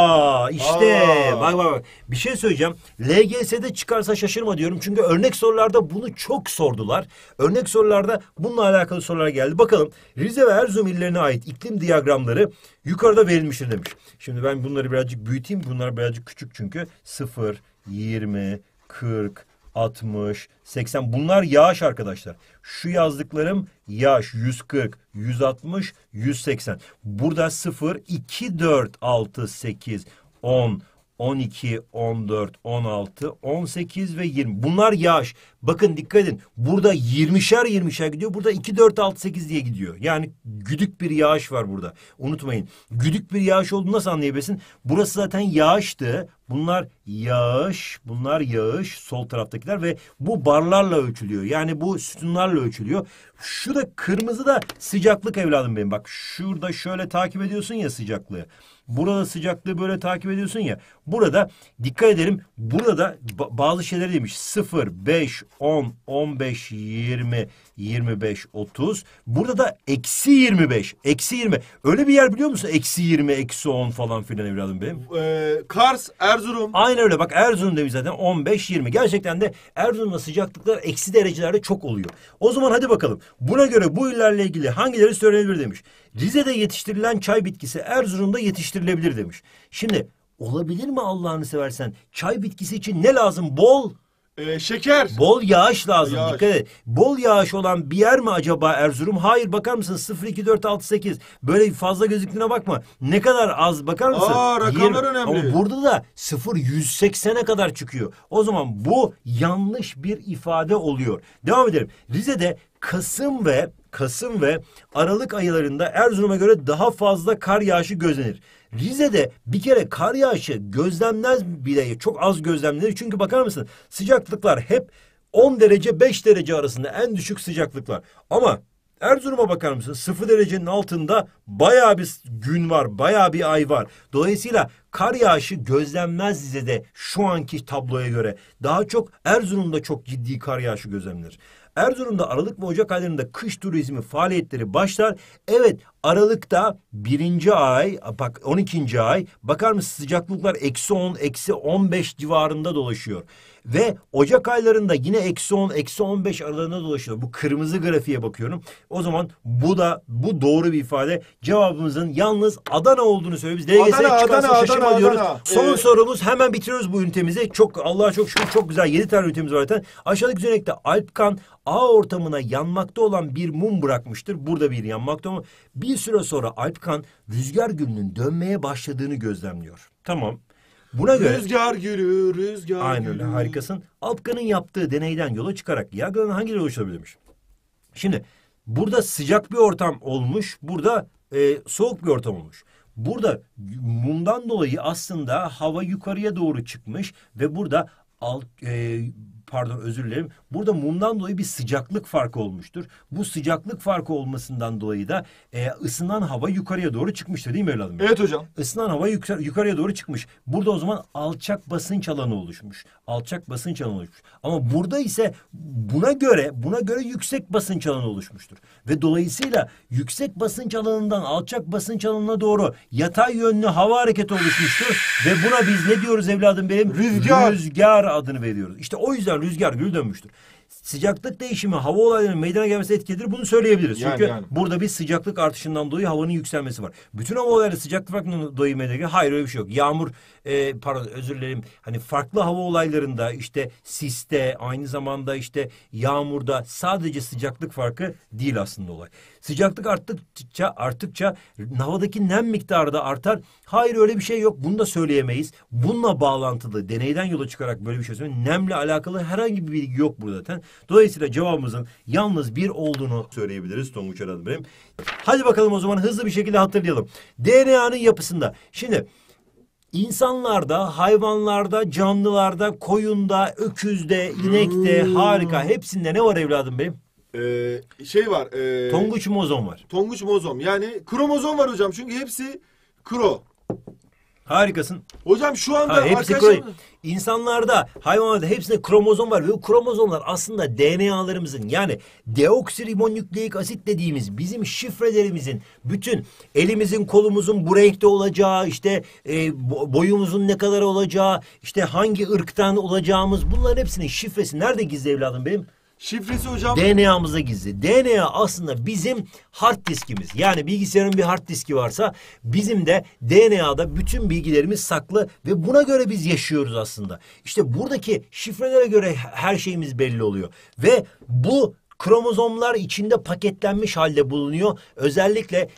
Speaker 1: Aa işte
Speaker 2: Aa.
Speaker 1: bak bak bak. Bir şey söyleyeceğim. L G S'de çıkarsa şaşırma diyorum. Çünkü örnek sorularda bunu çok sordular. Örnek sorularda bununla alakalı sorular geldi. Bakalım Rize ve Erzurum illerine ait iklim diyagramları yukarıda verilmiştir demiş. Şimdi ben bunları birazcık büyüteyim. Bunlar birazcık küçük çünkü. sıfır, yirmi, kırk, altmış, seksen bunlar yağış arkadaşlar. Şu yazdıklarım yağış yüz kırk, yüz altmış, yüz seksen. Burada sıfır, iki, dört, altı, sekiz, on, on iki, on dört, on altı, on sekiz ve yirmi. Bunlar yağış. Bakın dikkat edin. Burada yirmişer yirmişer gidiyor. Burada iki, dört, altı, sekiz diye gidiyor. Yani güdük bir yağış var burada. Unutmayın. Güdük bir yağış olduğunu nasıl anlayabilirsin? Burası zaten yağıştı. Bunlar yağış, bunlar yağış sol taraftakiler ve bu barlarla ölçülüyor. Yani bu sütunlarla ölçülüyor. Şu da kırmızı da sıcaklık evladım benim. Bak şurada şöyle takip ediyorsun ya sıcaklığı. Burada sıcaklığı böyle takip ediyorsun ya. Burada dikkat edelim. Burada bazı şeyler demiş. sıfır, beş, on, on beş, yirmi, yirmi beş, otuz. Burada da eksi yirmi beş. Eksi yirmi. Öyle bir yer biliyor musun? Eksi yirmi, eksi on falan filan evladım benim.
Speaker 2: Ee, Kars, Erzurum.
Speaker 1: Aynen öyle. Bak Erzurum demiş zaten on beş, yirmi. Gerçekten de Erzurum'da sıcaklıklar eksi derecelerde çok oluyor. O zaman hadi bakalım. Buna göre bu illerle ilgili hangileri söylenebilir demiş. Rize'de yetiştirilen çay bitkisi Erzurum'da yetiştirilebilir demiş. Şimdi olabilir mi Allah'ını seversen? Çay bitkisi için ne lazım? Bol
Speaker 2: Ee, şeker.
Speaker 1: Bol yağış lazım.
Speaker 2: Yağış.
Speaker 1: Dikkat et. Bol yağış olan bir yer mi acaba Erzurum? Hayır, bakar mısın? sıfır, iki, dört, altı, sekiz. Böyle fazla gözüktüğüne bakma. Ne kadar az bakar mısın?
Speaker 2: Aa, rakamlar
Speaker 1: yirmi.
Speaker 2: önemli.
Speaker 1: Ama burada da sıfır, yüz seksene kadar çıkıyor. O zaman bu yanlış bir ifade oluyor. Devam edelim. Rize'de Kasım ve Kasım ve Aralık aylarında Erzurum'a göre daha fazla kar yağışı gözlenir. Rize'de bir kere kar yağışı gözlenmez bile, çok az gözlemlenir. Çünkü bakar mısın sıcaklıklar hep on derece beş derece arasında en düşük sıcaklıklar. Ama Erzurum'a bakar mısın? Sıfır derecenin altında bayağı bir gün var, bayağı bir ay var. Dolayısıyla kar yağışı gözlenmez Rize'de şu anki tabloya göre. Daha çok Erzurum'da çok ciddi kar yağışı gözlemlenir. Erzurum'da Aralık ve Ocak aylarında kış turizmi faaliyetleri başlar. Evet, Aralık'ta birinci ay, bak on ikinci ay, bakar mısın sıcaklıklar eksi on, eksi on beş civarında dolaşıyor. Ve Ocak aylarında yine eksi on, eksi on beş aralığında dolaşıyor. Bu kırmızı grafiğe bakıyorum. O zaman bu da bu doğru bir ifade. Cevabımızın yalnız Adana olduğunu söylüyoruz. L G S'ye
Speaker 2: Adana,
Speaker 1: çıkarsa
Speaker 2: Adana,
Speaker 1: şaşırma
Speaker 2: Adana,
Speaker 1: diyoruz.
Speaker 2: Adana.
Speaker 1: Son
Speaker 2: Ee,
Speaker 1: sorumuz, hemen bitiriyoruz bu ünitemizi. Çok Allah'a çok şükür çok güzel yedi tane ünitemiz var zaten. Aşağıdaki düzenekte Alpkan ağ ortamına yanmakta olan bir mum bırakmıştır. Burada bir yanmakta mı? Bir süre sonra Alpkan rüzgar gülünün dönmeye başladığını gözlemliyor. Tamam. Buna göre
Speaker 2: Rüzgar gülü, rüzgar
Speaker 1: aynen
Speaker 2: gülü.
Speaker 1: öyle, harikasın. Alpkan'ın yaptığı deneyden yola çıkarak yağların hangileri oluşturabilirmiş? Şimdi burada sıcak bir ortam olmuş. Burada e, soğuk bir ortam olmuş. Burada mumdan dolayı aslında hava yukarıya doğru çıkmış ve burada alt, e, pardon özür dilerim. Burada mumdan dolayı bir sıcaklık farkı olmuştur. Bu sıcaklık farkı olmasından dolayı da e, ısınan hava yukarıya doğru çıkmıştır değil mi evladım?
Speaker 2: Evet hocam.
Speaker 1: Isınan hava yukarı, yukarıya doğru çıkmış. Burada o zaman alçak basınç alanı oluşmuş. Alçak basınç alanı oluşmuş. Ama burada ise buna göre buna göre yüksek basınç alanı oluşmuştur. Ve dolayısıyla yüksek basınç alanından alçak basınç alanına doğru yatay yönlü hava hareketi oluşmuştur. Ve buna biz ne diyoruz evladım benim?
Speaker 2: Rüzgar.
Speaker 1: Rüzgar adını veriyoruz. İşte o yüzden rüzgar gülü dönmüştür. Sıcaklık değişimi hava olaylarının meydana gelmesi etkilidir. Bunu söyleyebiliriz.
Speaker 2: Yani,
Speaker 1: Çünkü
Speaker 2: yani.
Speaker 1: burada bir sıcaklık artışından dolayı havanın yükselmesi var. Bütün hava olayları sıcaklık farkından dolayı meydana geliyor. Hayır öyle bir şey yok. Yağmur, e, pardon özür dilerim. Hani farklı hava olaylarında işte siste, aynı zamanda işte yağmurda sadece sıcaklık farkı değil aslında olay. Sıcaklık arttıkça arttıkça havadaki nem miktarı da artar. Hayır öyle bir şey yok. Bunu da söyleyemeyiz. Bununla bağlantılı deneyden yola çıkarak böyle bir şey söyleyeyim. Nemle alakalı herhangi bir bilgi yok burada zaten. Dolayısıyla cevabımızın yalnız bir olduğunu söyleyebiliriz. Tonguç aradım benim. Hadi bakalım o zaman hızlı bir şekilde hatırlayalım. D N A'nın yapısında. Şimdi İnsanlarda, hayvanlarda, canlılarda, koyunda, öküzde, inekte, harika hepsinde ne var evladım benim?
Speaker 2: Ee, şey var. E,
Speaker 1: Tonguç mozom var.
Speaker 2: Tonguç mozom. Yani kromozom var hocam. Çünkü hepsi kro.
Speaker 1: Harikasın.
Speaker 2: Hocam şu anda
Speaker 1: Ha, hepsi
Speaker 2: arkadaşlar...
Speaker 1: kro- İnsanlarda, hayvanlarda hepsinde kromozom var ve bu kromozomlar aslında D N A'larımızın, yani deoksiribonükleik asit dediğimiz bizim şifrelerimizin, bütün elimizin kolumuzun bu renkte olacağı, işte e, bo- boyumuzun ne kadar olacağı, işte hangi ırktan olacağımız, bunların hepsinin şifresi nerede gizli evladım benim?
Speaker 2: Şifresi hocam.
Speaker 1: D N A'mızda gizli. D N A aslında bizim hard diskimiz. Yani bilgisayarın bir hard diski varsa bizim de D N A'da bütün bilgilerimiz saklı ve buna göre biz yaşıyoruz aslında. İşte buradaki şifrelere göre her şeyimiz belli oluyor. Ve bu kromozomlar içinde paketlenmiş halde bulunuyor. Özellikle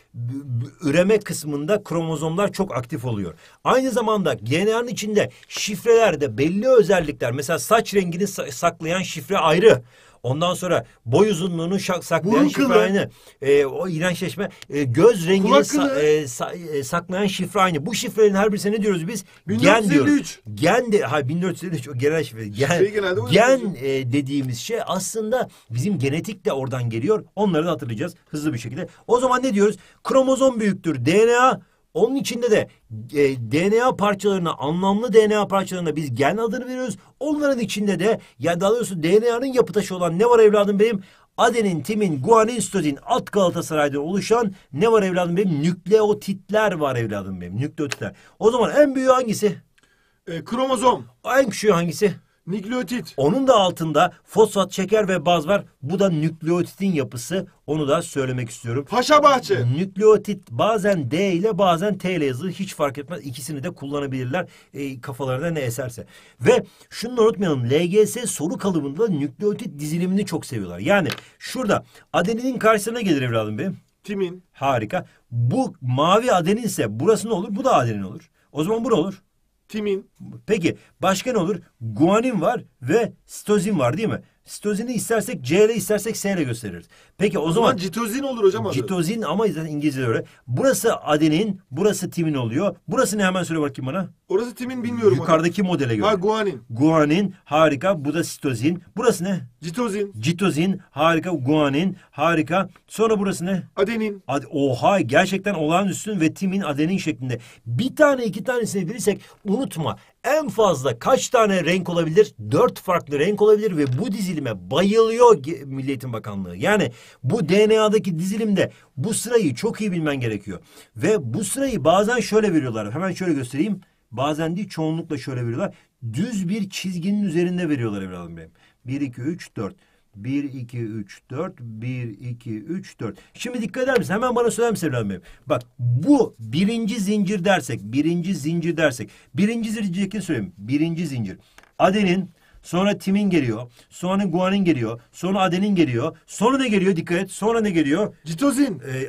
Speaker 1: üreme kısmında kromozomlar çok aktif oluyor. Aynı zamanda D N A'nın içinde şifrelerde belli özellikler, mesela saç rengini saklayan şifre ayrı. Ondan sonra boy uzunluğunu saklayan
Speaker 2: Burun
Speaker 1: şifre
Speaker 2: kılı.
Speaker 1: aynı. Ee, o iğrençleşme. Ee, göz rengini
Speaker 2: Kulak
Speaker 1: sa-
Speaker 2: kılı.
Speaker 1: e, sa- e, saklayan şifre aynı. Bu şifrelerin her birisine ne diyoruz biz?
Speaker 2: bin
Speaker 1: Gen
Speaker 2: dört yüz elli
Speaker 1: diyoruz.
Speaker 2: üç.
Speaker 1: Gen de, ha bin dört yüz elli üç o genel şifre. Gen,
Speaker 2: Şifreyi genelde o
Speaker 1: gen
Speaker 2: yazıyor.
Speaker 1: e, dediğimiz şey aslında bizim genetik de oradan geliyor. Onları da hatırlayacağız hızlı bir şekilde. O zaman ne diyoruz? Kromozom büyüktür D N A. Onun içinde de e, D N A parçalarına, anlamlı D N A parçalarına biz gen adını veriyoruz. Onların içinde de, yani daha doğrusu D N A'nın yapı taşı olan ne var evladım benim? Adenin, timin, guanin, sitozin, alt Galatasaray'dan oluşan ne var evladım benim? Nükleotitler var evladım benim. Nükleotitler. O zaman en büyüğü hangisi?
Speaker 2: E, kromozom.
Speaker 1: En küçüğü hangisi?
Speaker 2: Nükleotit.
Speaker 1: Onun da altında fosfat, şeker ve baz var. Bu da nükleotitin yapısı. Onu da söylemek istiyorum.
Speaker 2: Paşa Bahçe.
Speaker 1: Nükleotit bazen D ile bazen T ile yazılır. Hiç fark etmez. İkisini de kullanabilirler. E, kafalarına ne eserse. Ve şunu da unutmayalım. L G S soru kalıbında nükleotit dizilimini çok seviyorlar. Yani şurada adeninin karşısına gelir evladım benim.
Speaker 2: Timin.
Speaker 1: Harika. Bu mavi adenin ise burası ne olur? Bu da adenin olur. O zaman bu ne olur?
Speaker 2: Timin.
Speaker 1: Peki başka ne olur? Guanin var ve sitozin var değil mi? Sitozini istersek C ile istersek S ile gösteririz. Peki o,
Speaker 2: O
Speaker 1: zaman
Speaker 2: zaman citozin olur hocam adı.
Speaker 1: citozin, ama zaten İngilizce'de öyle. Burası adenin, burası timin oluyor. Burası ne, hemen söyle bakayım bana.
Speaker 2: Orası timin bilmiyorum
Speaker 1: Yukarıdaki modele göre.
Speaker 2: hocam. Ha guanin.
Speaker 1: Guanin, harika. Bu da sitozin. Burası ne?
Speaker 2: Citozin.
Speaker 1: Citozin, harika. Guanin, harika. Sonra burası ne?
Speaker 2: Adenin.
Speaker 1: Ad- Oha, gerçekten olağanüstü ve timin, adenin şeklinde. Bir tane iki tanesini bilirsek unutma. En fazla kaç tane renk olabilir? Dört farklı renk olabilir ve bu dizilime bayılıyor Ge- Milli Eğitim Bakanlığı. Yani bu D N A'daki dizilimde bu sırayı çok iyi bilmen gerekiyor. Ve bu sırayı bazen şöyle veriyorlar. Hemen şöyle göstereyim. Bazen değil, çoğunlukla şöyle veriyorlar. Düz bir çizginin üzerinde veriyorlar evladım benim. bir, iki, üç, dört. bir, iki, üç, dört. bir, iki, üç, dört. Şimdi dikkat eder misin? Hemen bana söyler misin evladım benim? Bak, bu birinci zincir dersek, birinci zincir dersek. Birinci zincir söyleyeyim. Birinci zincir. Adenin, sonra timin geliyor. Sonra guanin geliyor. Sonra adenin geliyor. Sonra ne geliyor? Dikkat et. Sonra ne geliyor?
Speaker 2: Citozin.
Speaker 1: Ee,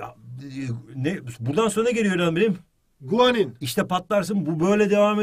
Speaker 1: ne? Buradan sonra ne geliyor evladım benim?
Speaker 2: Guanin.
Speaker 1: İşte patlarsın, bu böyle devam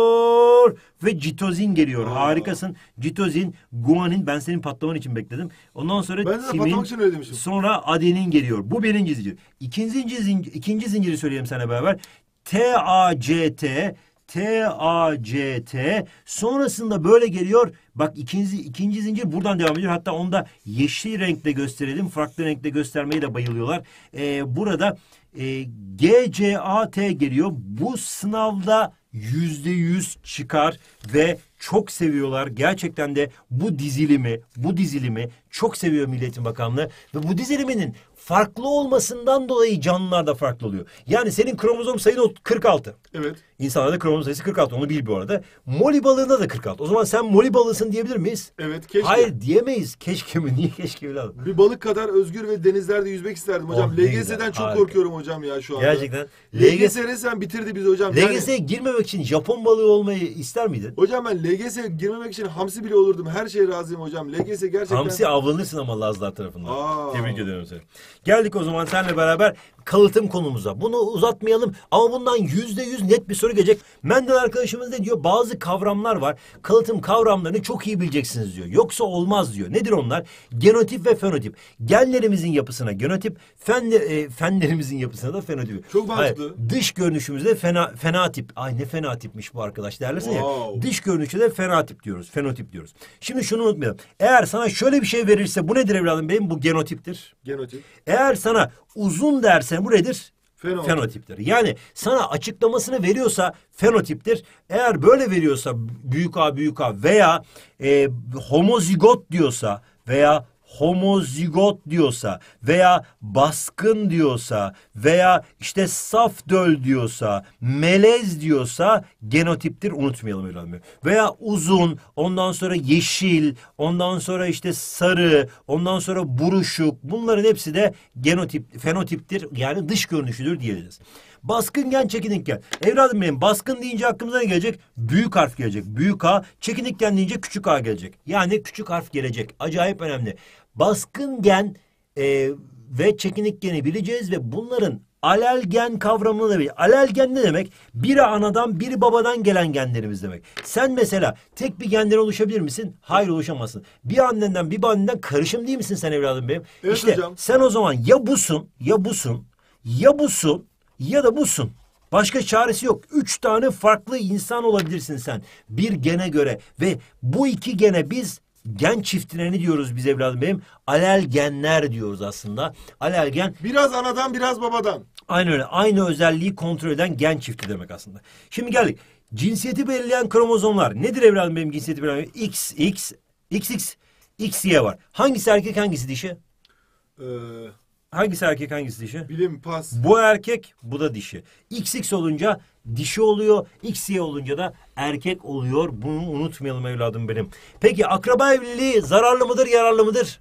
Speaker 1: ediyor ve citozin geliyor.
Speaker 2: Aa.
Speaker 1: Harikasın. Citozin, guanin, ben senin patlaman için bekledim. Ondan sonra
Speaker 2: Ben de
Speaker 1: timin,
Speaker 2: patlamak için öyle demiştim.
Speaker 1: sonra adenin geliyor. Bu birinci zincir. İkinci zincir, ikinci zinciri söyleyeyim sana beraber. T A C T, T A C T, sonrasında böyle geliyor. Bak, ikinci, ikinci zincir buradan devam ediyor. Hatta onu da yeşil renkle gösterelim. Farklı renkle göstermeyi de bayılıyorlar. Ee, burada e, G C A T geliyor. Bu sınavda yüzde yüz çıkar ve çok seviyorlar. Gerçekten de bu dizilimi, bu dizilimi çok seviyor Milli Eğitim Bakanlığı ve bu diziliminin farklı olmasından dolayı canlılar da farklı oluyor. Yani senin kromozom sayın kırk altı.
Speaker 2: Evet.
Speaker 1: İnsanlarda kromozom sayısı kırk altı. Onu bil bu arada. Moli balığında da kırk altı. O zaman sen moli balığısın diyebilir miyiz?
Speaker 2: Evet, keşke.
Speaker 1: Hayır diyemeyiz. Keşke mi? Niye keşke evladım?
Speaker 2: Bir balık kadar özgür ve denizlerde yüzmek isterdim hocam.
Speaker 1: Oh, ne
Speaker 2: L G S'den
Speaker 1: güzel,
Speaker 2: çok
Speaker 1: harika.
Speaker 2: korkuyorum hocam ya şu anda.
Speaker 1: Gerçekten.
Speaker 2: L G S resmen bitirdi bizi hocam.
Speaker 1: L G S'ye
Speaker 2: Yani-
Speaker 1: girmemek için Japon balığı olmayı ister miydin?
Speaker 2: Hocam ben L G S'ye girmemek için hamsi bile olurdum. Her şeye razıyım hocam. L G S gerçekten...
Speaker 1: Hamsi avlanırsın ama Lazlar tarafından.
Speaker 2: Aa.
Speaker 1: Tebrik ediyorum seni. Geldik o zaman seninle beraber kalıtım konumuza. Bunu uzatmayalım ama bundan yüzde yüz net bir soru gelecek. Mendel arkadaşımız ne diyor? Bazı kavramlar var. Kalıtım kavramlarını çok iyi bileceksiniz diyor. Yoksa olmaz diyor. Nedir onlar? Genotip ve fenotip. Genlerimizin yapısına genotip, fen, e, fenlerimizin yapısına da fenotip.
Speaker 2: Çok mantıklı.
Speaker 1: Hayır, dış görünüşümüzde fena, fenatip. Ay ne fenatipmiş bu arkadaş derlersin
Speaker 2: Wow.
Speaker 1: ya. Dış görünüşü de fenatip diyoruz. Fenotip diyoruz. Şimdi şunu unutmayalım. Eğer sana şöyle bir şey verirse bu nedir evladım benim? Bu genotiptir.
Speaker 2: Genotip.
Speaker 1: Eğer sana uzun dersen bu nedir?
Speaker 2: Fenotip.
Speaker 1: Fenotiptir. Yani sana açıklamasını veriyorsa fenotiptir. Eğer böyle veriyorsa büyük A büyük A veya e, homozigot diyorsa veya homozigot diyorsa veya baskın diyorsa veya işte saf döl diyorsa, melez diyorsa genotiptir, unutmayalım evladım. Veya uzun, ondan sonra yeşil, ondan sonra işte sarı, ondan sonra buruşuk, bunların hepsi de genotip, fenotiptir, yani dış görünüşüdür diyebiliriz. Baskın gen, çekinik gen. Evladım benim, baskın deyince aklımıza ne gelecek? Büyük harf gelecek. Büyük A. Çekinik gen deyince küçük A gelecek. Yani küçük harf gelecek. Acayip önemli. Baskın gen e, ve çekinik geni bileceğiz ve bunların alel gen kavramını da bil. Alel gen ne demek? Biri anadan, biri babadan gelen genlerimiz demek. Sen mesela tek bir genden oluşabilir misin? Hayır, oluşamazsın. Bir annenden, bir babaanneden karışım değil misin sen evladım benim?
Speaker 2: Evet
Speaker 1: işte
Speaker 2: hocam.
Speaker 1: sen o zaman ya busun, ya busun, ya busun, ya da busun. Başka çaresi yok. Üç tane farklı insan olabilirsin sen bir gene göre ve bu iki gene biz gen çiftine ne diyoruz biz evladım benim? Alel genler diyoruz aslında. Alel gen.
Speaker 2: Biraz anadan biraz babadan.
Speaker 1: Aynı öyle. Aynı özelliği kontrol eden gen çifti demek aslında. Şimdi geldik. Cinsiyeti belirleyen kromozomlar. Nedir evladım benim cinsiyeti belirleyen? X, X, X, X, X, Y var. Hangisi erkek, hangisi dişi?
Speaker 2: Ee,
Speaker 1: Hangisi erkek, hangisi dişi?
Speaker 2: bilim pas.
Speaker 1: Bu erkek, bu da dişi. X X olunca dişi oluyor, X Y olunca da erkek oluyor. Bunu unutmayalım evladım benim. Peki akraba evliliği zararlı mıdır, yararlı mıdır?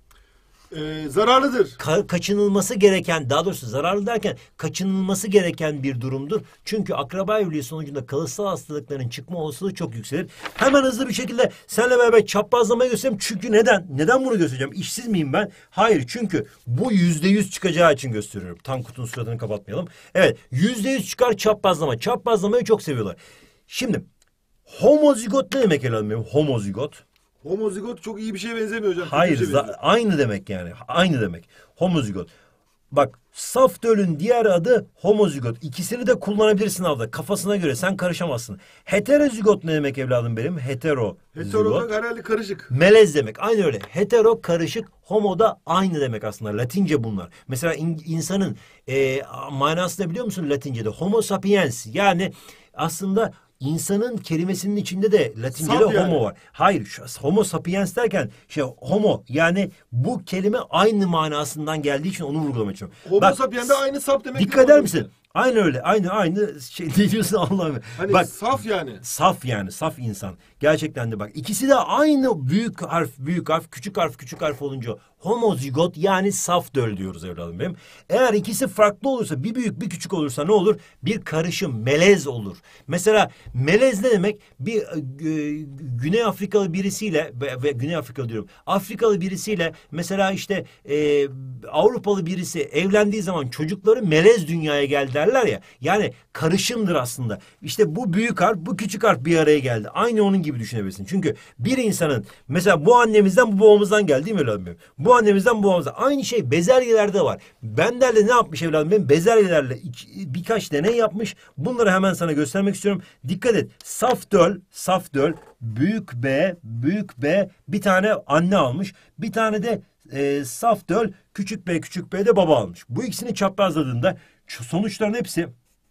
Speaker 2: Ee, zararlıdır.
Speaker 1: Ka- kaçınılması gereken, daha doğrusu zararlı derken kaçınılması gereken bir durumdur. Çünkü akraba evliliği sonucunda kalıtsal hastalıkların çıkma olasılığı çok yükselir. Hemen hızlı bir şekilde seninle beraber çaprazlamayı göstereyim. Çünkü neden? Neden bunu göstereceğim? İşsiz miyim ben? Hayır, çünkü bu yüzde yüz çıkacağı için gösteriyorum. Tankut'un suratını kapatmayalım. Evet, yüzde yüz çıkar çaprazlama. Çaprazlamayı çok seviyorlar. Şimdi homozigot ne demek evladım benim? Homozigot.
Speaker 2: Homozigot çok iyi bir şeye benzemiyor hocam. Kötü
Speaker 1: Hayır,
Speaker 2: bir şeye
Speaker 1: za-
Speaker 2: benziyor.
Speaker 1: aynı demek yani. Aynı demek. Homozigot. Bak, saf dölün diğer adı homozigot. İkisini de kullanabilirsin sınavda. Kafasına göre sen karışamazsın. Heterozigot ne demek evladım benim? Hetero.
Speaker 2: Heterozigot herhalde karışık.
Speaker 1: Melez demek. Aynı öyle. Hetero karışık, homo da aynı demek aslında. Latince bunlar. Mesela in- insanın e, manası da biliyor musun Latince'de? Homo sapiens. Yani aslında insanın kelimesinin içinde de Latince'de
Speaker 2: Sap yani.
Speaker 1: homo var. Hayır, şu, homo sapiens derken şey homo, yani bu kelime aynı manasından geldiği için onu vurgulamak istiyorum.
Speaker 2: Homo
Speaker 1: Bak,
Speaker 2: sapien de aynı sap demek.
Speaker 1: dikkat
Speaker 2: değil mi
Speaker 1: eder
Speaker 2: hocam?
Speaker 1: misin? Aynı öyle. Aynı aynı şey ne diyorsun Allah'ım.
Speaker 2: Hani
Speaker 1: Bak,
Speaker 2: saf yani.
Speaker 1: saf yani, saf insan. Gerçekten de bak, ikisi de aynı büyük harf, büyük harf, küçük harf, küçük harf olunca homozigot, yani saf döl diyoruz evladım benim. Eğer ikisi farklı olursa, bir büyük bir küçük olursa ne olur? Bir karışım, melez olur. Mesela melez ne demek? Bir e, Güney Afrikalı birisiyle ve, ve Güney Afrikalı diyorum. Afrikalı birisiyle mesela işte e, Avrupalı birisi evlendiği zaman çocukları melez dünyaya geldi derler ya. Yani karışımdır aslında. İşte bu büyük harf, bu küçük harf bir araya geldi. Aynı onun gibi düşünebilirsin. Çünkü bir insanın mesela bu annemizden bu babamızdan geldi değil mi evladım benim? Bu annemizden bu babamızdan. Aynı şey bezelyelerde var. Bender de ne yapmış evladım benim? Bezelyelerle iki- birkaç deney yapmış. Bunları hemen sana göstermek istiyorum. Dikkat et. Saf döl, saf döl, büyük B, büyük B bir tane anne almış. Bir tane de e, saf döl, küçük B, küçük B de baba almış. Bu ikisini çaprazladığında şu sonuçların hepsi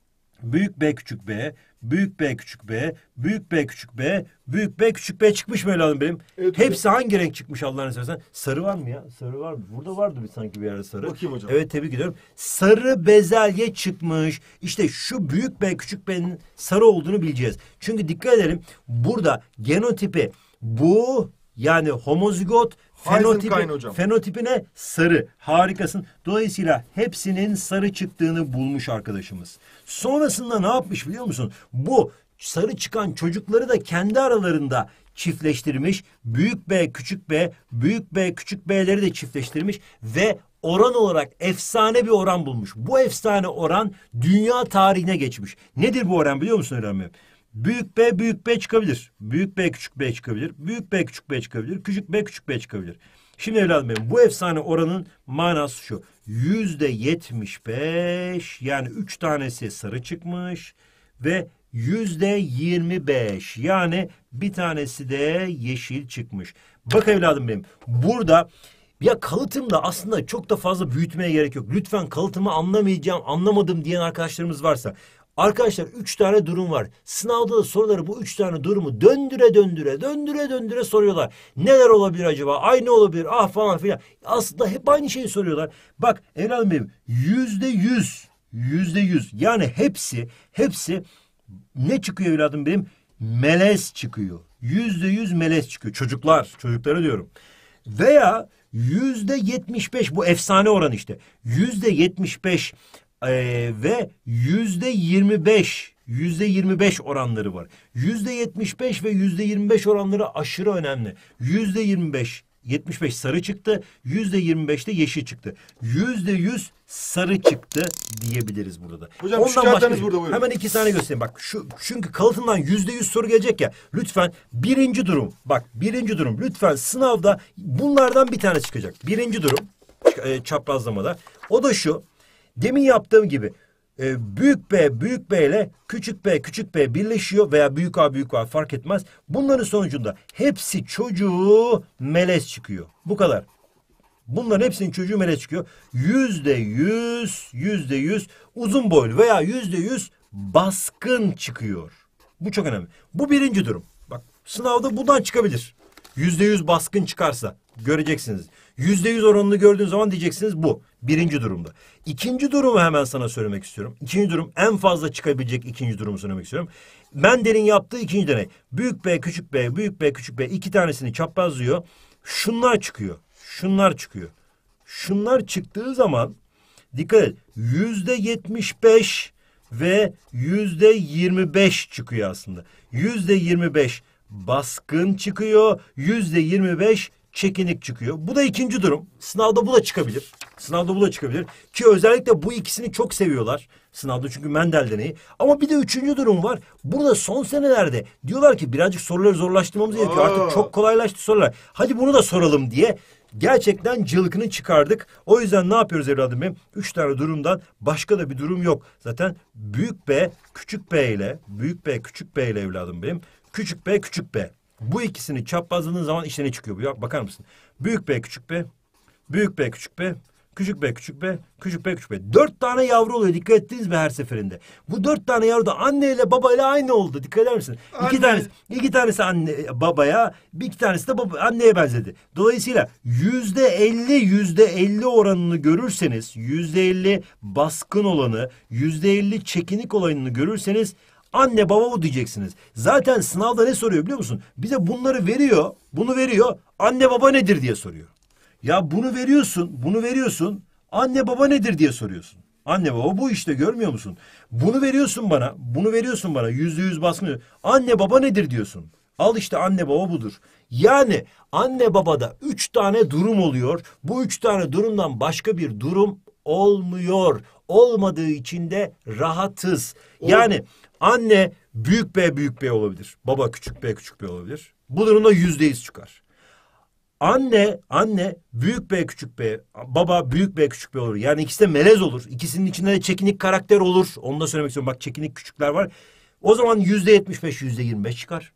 Speaker 1: büyük B küçük B, büyük B küçük B, büyük B küçük B, büyük B küçük B çıkmış mı evladım benim?
Speaker 2: Evet,
Speaker 1: Hepsi hangi renk çıkmış Allah'ını seversen? Sarı var mı ya? Sarı var mı? Burada vardı bir sanki bir yerde sarı.
Speaker 2: Bakayım hocam.
Speaker 1: Evet, tebrik ediyorum. Sarı bezelye çıkmış. İşte şu büyük B küçük B'nin sarı olduğunu bileceğiz. Çünkü dikkat edelim, burada genotipi bu, yani homozigot, fenotipi,
Speaker 2: Heisenstein hocam.
Speaker 1: fenotipine sarı. Harikasın. Dolayısıyla hepsinin sarı çıktığını bulmuş arkadaşımız. Sonrasında ne yapmış biliyor musun? Bu sarı çıkan çocukları da kendi aralarında çiftleştirmiş. Büyük B, küçük B, büyük B, küçük B'leri de çiftleştirmiş ve oran olarak efsane bir oran bulmuş. Bu efsane oran dünya tarihine geçmiş. Nedir bu oran biliyor musun Öğrenmem? Büyük B büyük B çıkabilir. Büyük B küçük B çıkabilir. Büyük B küçük B çıkabilir. Küçük B küçük B çıkabilir. Şimdi evladım benim, bu efsane oranın manası şu. Yüzde yetmiş beş, yani üç tanesi sarı çıkmış ve yüzde yirmi beş, yani bir tanesi de yeşil çıkmış. Bak evladım benim, burada ya kalıtımda aslında çok da fazla büyütmeye gerek yok. Lütfen kalıtımı anlamayacağım, anlamadım diyen arkadaşlarımız varsa. Arkadaşlar üç tane durum var. Sınavda da soruları bu üç tane durumu döndüre döndüre döndüre döndüre soruyorlar. Neler olabilir acaba? Ay ne olabilir? Ah falan filan. Aslında hep aynı şeyi soruyorlar. Bak evladım benim, yüzde yüz, yüzde yüz, yani hepsi hepsi ne çıkıyor evladım benim? Melez çıkıyor. Yüzde yüz melez çıkıyor. Çocuklar, çocuklara diyorum. Veya yüzde yetmiş beş, bu efsane oran işte. Yüzde yetmiş beş Ee, ve yüzde yirmi beş, yüzde yirmi beş oranları var. Yüzde yetmiş beş ve yüzde yirmi beş oranları aşırı önemli. Yüzde yirmi beş, yetmiş beş sarı çıktı. Yüzde yirmi beş de yeşil çıktı. Yüzde yüz sarı çıktı diyebiliriz burada.
Speaker 2: Hocam Ondan şu kağıtlarınız burada buyurun.
Speaker 1: Hemen iki tane göstereyim. Bak şu, çünkü kalıtımdan yüzde yüz soru gelecek ya. Lütfen birinci durum. Bak birinci durum. Lütfen sınavda bunlardan bir tane çıkacak. Birinci durum e, çaprazlamada. O da şu. Demin yaptığım gibi e, büyük B büyük B ile küçük B küçük B birleşiyor veya büyük A büyük A fark etmez. Bunların sonucunda hepsi çocuğu melez çıkıyor. Bu kadar. Bunların hepsinin çocuğu melez çıkıyor. Yüzde yüz, yüzde yüz uzun boylu veya yüzde yüz baskın çıkıyor. Bu çok önemli. Bu birinci durum. Bak sınavda bundan çıkabilir. Yüzde yüz baskın çıkarsa göreceksiniz. Yüzde yüz oranını gördüğün zaman diyeceksiniz bu. Birinci durumda. İkinci durumu hemen sana söylemek istiyorum. İkinci durum, en fazla çıkabilecek ikinci durumu söylemek istiyorum. Mendel'in yaptığı ikinci deney. Büyük B, küçük B, büyük B, küçük B iki tanesini çaprazlıyor. Şunlar çıkıyor. Şunlar çıkıyor. Şunlar çıktığı zaman dikkat et. Yüzde yetmiş beş ve yüzde yirmi beş çıkıyor aslında. Yüzde yirmi beş baskın çıkıyor. Yüzde yirmi beş çekinik çıkıyor. Bu da ikinci durum. Sınavda bu da çıkabilir. Sınavda bu da çıkabilir. Ki özellikle bu ikisini çok seviyorlar. Sınavda çünkü Mendel deneyi. Ama bir de üçüncü durum var. Burada son senelerde diyorlar ki birazcık soruları zorlaştırmamız gerekiyor. Artık çok kolaylaştı sorular. Hadi bunu da soralım diye gerçekten cılkını çıkardık. O yüzden ne yapıyoruz evladım benim? Üç tane durumdan başka da bir durum yok. Zaten büyük B küçük B ile büyük B küçük B ile evladım benim. Küçük B küçük B. Bu ikisini çaprazladığın zaman işte ne çıkıyor? Ya bakar mısın? Büyük B küçük B, büyük B küçük B, küçük B küçük B, küçük B küçük B. Dört tane yavru oluyor. Dikkat ettiniz mi her seferinde? Bu dört tane yavru da anneyle babayla aynı oldu. Dikkat eder misin? Anne. İki tanesi, iki tanesi anne babaya, bir iki tanesi de baba, anneye benzedi. Dolayısıyla yüzde elli, yüzde elli oranını görürseniz, yüzde elli baskın olanı, yüzde elli çekinik olanını görürseniz anne baba bu diyeceksiniz. Zaten sınavda ne soruyor biliyor musun? Bize bunları veriyor, bunu veriyor. Anne baba nedir diye soruyor. Ya bunu veriyorsun, bunu veriyorsun. Anne baba nedir diye soruyorsun. Anne baba bu işte, görmüyor musun? Bunu veriyorsun bana, bunu veriyorsun bana. Yüzde yüz baskın. Anne baba nedir diyorsun. Al işte anne baba budur. Yani anne babada üç tane durum oluyor. Bu üç tane durumdan başka bir durum olmuyor. Olmadığı için de rahatız. Yani anne büyük B büyük B olabilir. Baba küçük B küçük B olabilir. Bu durumda yüzde yüz çıkar. Anne, anne büyük B küçük B, baba büyük B küçük B olur. Yani ikisi de melez olur. İkisinin içinde de çekinik karakter olur. Onu da söylemek istiyorum. Bak çekinik küçükler var. O zaman yüzde yetmiş beş, yüzde yirmi beş çıkar.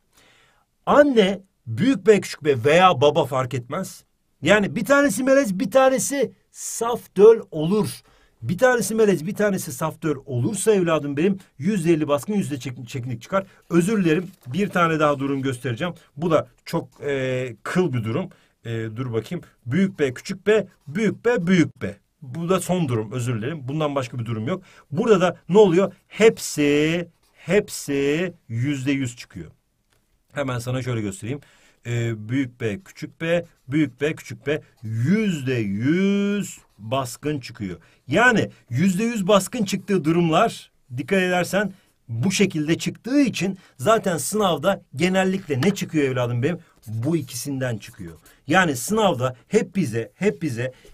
Speaker 1: Anne büyük B küçük B veya baba fark etmez. Yani bir tanesi melez, bir tanesi saf döl olur. Bir tanesi melez, bir tanesi saf döl olursa evladım benim yüzde elli baskın, yüzde çekinik çıkar. Özür dilerim. Bir tane daha durum göstereceğim. Bu da çok e, kıl bir durum. E, dur bakayım. Büyük B, küçük B, büyük B, büyük B. Bu da son durum. Özür dilerim. Bundan başka bir durum yok. Burada da ne oluyor? Hepsi, hepsi yüzde yüz çıkıyor. Hemen sana şöyle göstereyim. Ee, büyük B, küçük B, büyük B, küçük B. Yüzde yüz baskın çıkıyor. Yani yüzde yüz baskın çıktığı durumlar, dikkat edersen bu şekilde çıktığı için zaten sınavda genellikle ne çıkıyor evladım benim? Bu ikisinden çıkıyor. Yani sınavda hep bize, hep bize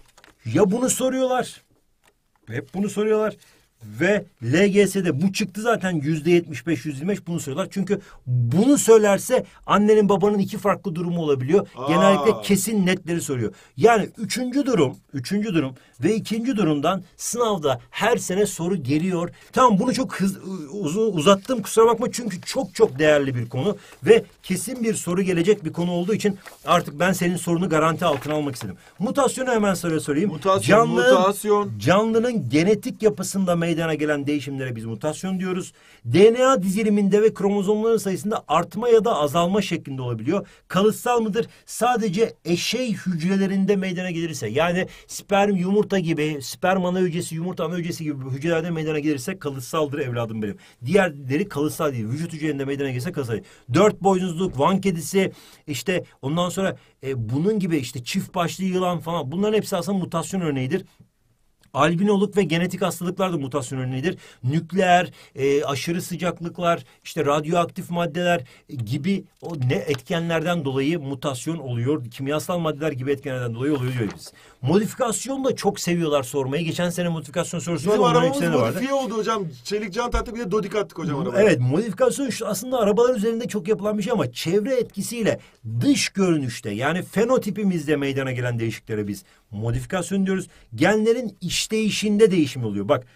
Speaker 1: Ya bunu soruyorlar. Hep bunu soruyorlar. Ve L G S'de bu çıktı zaten yüzde yetmiş beş, yüzde yirmi beş bunu soruyorlar. Çünkü bunu söylerse annenin babanın iki farklı durumu olabiliyor.
Speaker 2: Aa.
Speaker 1: Genellikle kesin netleri soruyor. Yani üçüncü durum, üçüncü durum ve ikinci durumdan sınavda her sene soru geliyor. Tamam bunu çok hız, uzun uzattım kusura bakma çünkü çok çok değerli bir konu ve kesin bir soru gelecek bir konu olduğu için artık ben senin sorunu garanti altına almak istedim. Mutasyonu hemen soruya sorayım.
Speaker 2: Mutasyon,
Speaker 1: Canlının,
Speaker 2: mutasyon.
Speaker 1: Canlının genetik yapısında meydana gelen değişimlere biz mutasyon diyoruz. D N A diziliminde ve kromozomların sayısında artma ya da azalma şeklinde olabiliyor. Kalıtsal mıdır? Sadece eşey hücrelerinde meydana gelirse yani sperm, yumurta gibi, sperm ana hücresi, yumurta ana hücresi gibi hücrelerde meydana gelirse kalıtsaldır evladım benim. Diğerleri kalıtsal değil. Vücut hücrelerinde meydana gelirse kalıtsal. Dört boynuzluk, Van kedisi, işte ondan sonra e, bunun gibi işte çift başlı yılan falan bunların hepsi aslında mutasyon örneğidir. Albinoluk ve genetik hastalıklar da mutasyon örneğidir. Nükleer, e, aşırı sıcaklıklar, işte radyoaktif maddeler gibi o ne etkenlerden dolayı mutasyon oluyor. Kimyasal maddeler gibi etkenlerden dolayı oluyor diyoruz biz. Modifikasyon da çok seviyorlar sormayı. Geçen sene modifikasyon sorusu
Speaker 2: Bizim
Speaker 1: var.
Speaker 2: arabamız modifiye oldu hocam. Çelik jant attık bir de dodik attık hocam arabaya.
Speaker 1: Evet, modifikasyon şu aslında arabalar üzerinde çok yapılan bir şey ama çevre etkisiyle dış görünüşte yani fenotipimizde meydana gelen değişikliklere biz modifikasyon diyoruz. Genlerin işleyişinde değişim oluyor. Bak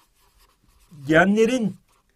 Speaker 1: genlerin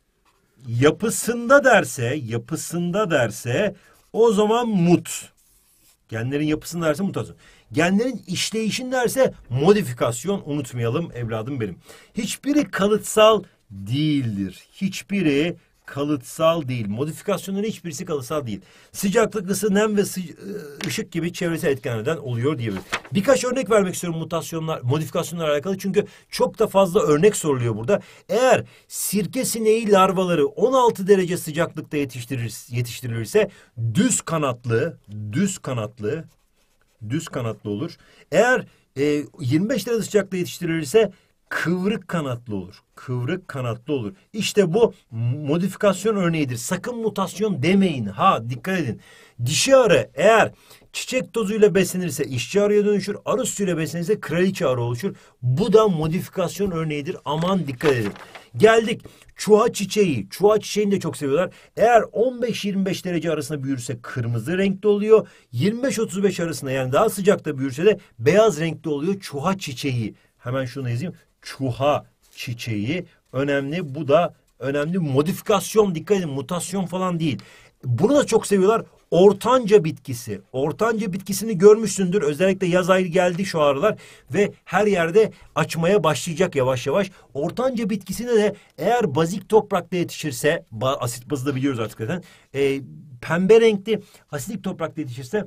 Speaker 1: yapısında derse, yapısında derse o zaman mut. Genlerin yapısında derse mutasyon. Genlerin işleyişinde derse modifikasyon unutmayalım evladım benim. Hiçbiri kalıtsal değildir. Hiçbiri kalıtsal değil. Modifikasyonların hiçbirisi kalıtsal değil. Sıcaklık, ısı, nem ve ışık gibi çevresel etkenlerden oluyor diyebiliriz. Birkaç örnek vermek istiyorum mutasyonlar, modifikasyonlarla alakalı. Çünkü çok da fazla örnek soruluyor burada. Eğer sirke sineği larvaları on altı derece sıcaklıkta yetiştirir, yetiştirilirse düz kanatlı, düz kanatlı, düz kanatlı olur. Eğer e, yirmi beş derece sıcaklıkta yetiştirilirse kıvrık kanatlı olur. Kıvrık kanatlı olur. İşte bu modifikasyon örneğidir. Sakın mutasyon demeyin. Ha dikkat edin. Dişi arı eğer çiçek tozuyla beslenirse işçi arıya dönüşür. Arı sütüyle beslenirse kraliçe arı oluşur. Bu da modifikasyon örneğidir. Aman dikkat edin. Geldik çuha çiçeği. Çuha çiçeğini de çok seviyorlar. Eğer on beş yirmi beş derece arasında büyürse kırmızı renkli oluyor. yirmi beş otuz beş arasında yani daha sıcakta büyürse de beyaz renkli oluyor çuha çiçeği. Hemen şunu yazayım. Çuha çiçeği önemli. Bu da önemli. Modifikasyon dikkat edin. Mutasyon falan değil. Bunu da çok seviyorlar. Ortanca bitkisi. Ortanca bitkisini görmüşsündür. Özellikle yaz ayı geldi şu aralar ve her yerde açmaya başlayacak yavaş yavaş. Ortanca bitkisine de eğer bazik toprakta yetişirse, asit bazı da biliyoruz artık zaten. E, pembe renkli asidik toprakta yetişirse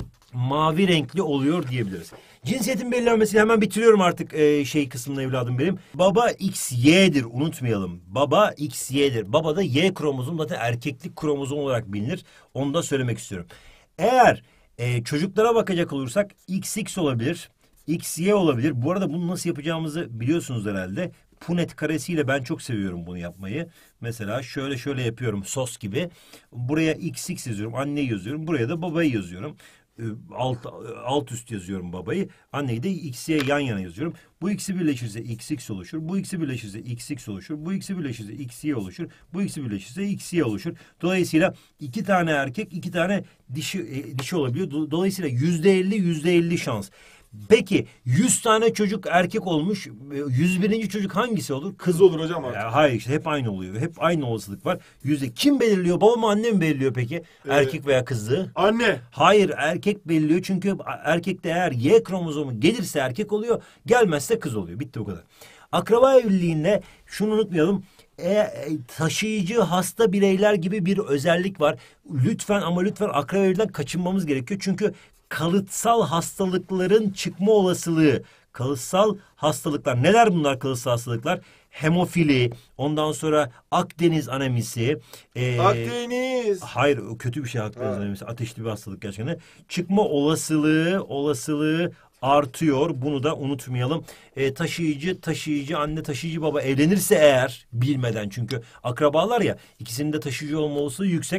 Speaker 1: mavi renkli oluyor diyebiliriz. Cinsiyetin belirlenmesini hemen bitiriyorum artık e, şey kısmını evladım benim. Baba X Y'dir unutmayalım. Baba X Y'dir. Baba da Y kromozom zaten erkeklik kromozom olarak bilinir. Onu da söylemek istiyorum. Eğer e, çocuklara bakacak olursak X X olabilir. X Y olabilir. Bu arada bunu nasıl yapacağımızı biliyorsunuz herhalde. Punnett karesiyle ben çok seviyorum bunu yapmayı. Mesela şöyle şöyle yapıyorum sos gibi. Buraya X X yazıyorum. Anneyi yazıyorum. Buraya da babayı yazıyorum. Alt, alt üst yazıyorum babayı. Anneyi de X'ye yan yana yazıyorum. Bu ikisi birleşirse X X oluşur. Bu ikisi birleşirse X X oluşur. Bu ikisi birleşirse X Y oluşur. Bu ikisi birleşirse X Y oluşur. Dolayısıyla iki tane erkek, iki tane dişi e, dişi olabiliyor. Dolayısıyla yüzde elli, yüzde elli şans. Peki yüz tane çocuk erkek olmuş. yüz birinci çocuk hangisi olur?
Speaker 2: Kız olur hocam artık.
Speaker 1: Ya, hayır işte hep aynı oluyor. Hep aynı olasılık var. Yüzde kim belirliyor? Baba mı anne mi belirliyor peki? Ee, erkek veya kızı?
Speaker 2: Anne.
Speaker 1: Hayır erkek belirliyor. Çünkü erkekte eğer Y kromozomu gelirse erkek oluyor. Gelmezse kız oluyor. Bitti bu kadar. Akraba evliliğinde şunu unutmayalım. E, taşıyıcı hasta bireyler gibi bir özellik var. Lütfen ama lütfen akraba evliliğinden kaçınmamız gerekiyor. Çünkü kalıtsal hastalıkların çıkma olasılığı, kalıtsal hastalıklar, neler bunlar kalıtsal hastalıklar? Hemofili, ondan sonra Akdeniz anemisi. E,
Speaker 2: Akdeniz.
Speaker 1: Hayır, kötü bir şey Akdeniz
Speaker 2: Ha.
Speaker 1: anemisi, ateşli bir hastalık gerçekten. Çıkma olasılığı, olasılığı artıyor. Bunu da unutmayalım. E, taşıyıcı, taşıyıcı, anne taşıyıcı baba evlenirse eğer bilmeden çünkü akrabalar ya ikisinin de taşıyıcı olma olasılığı yüksek.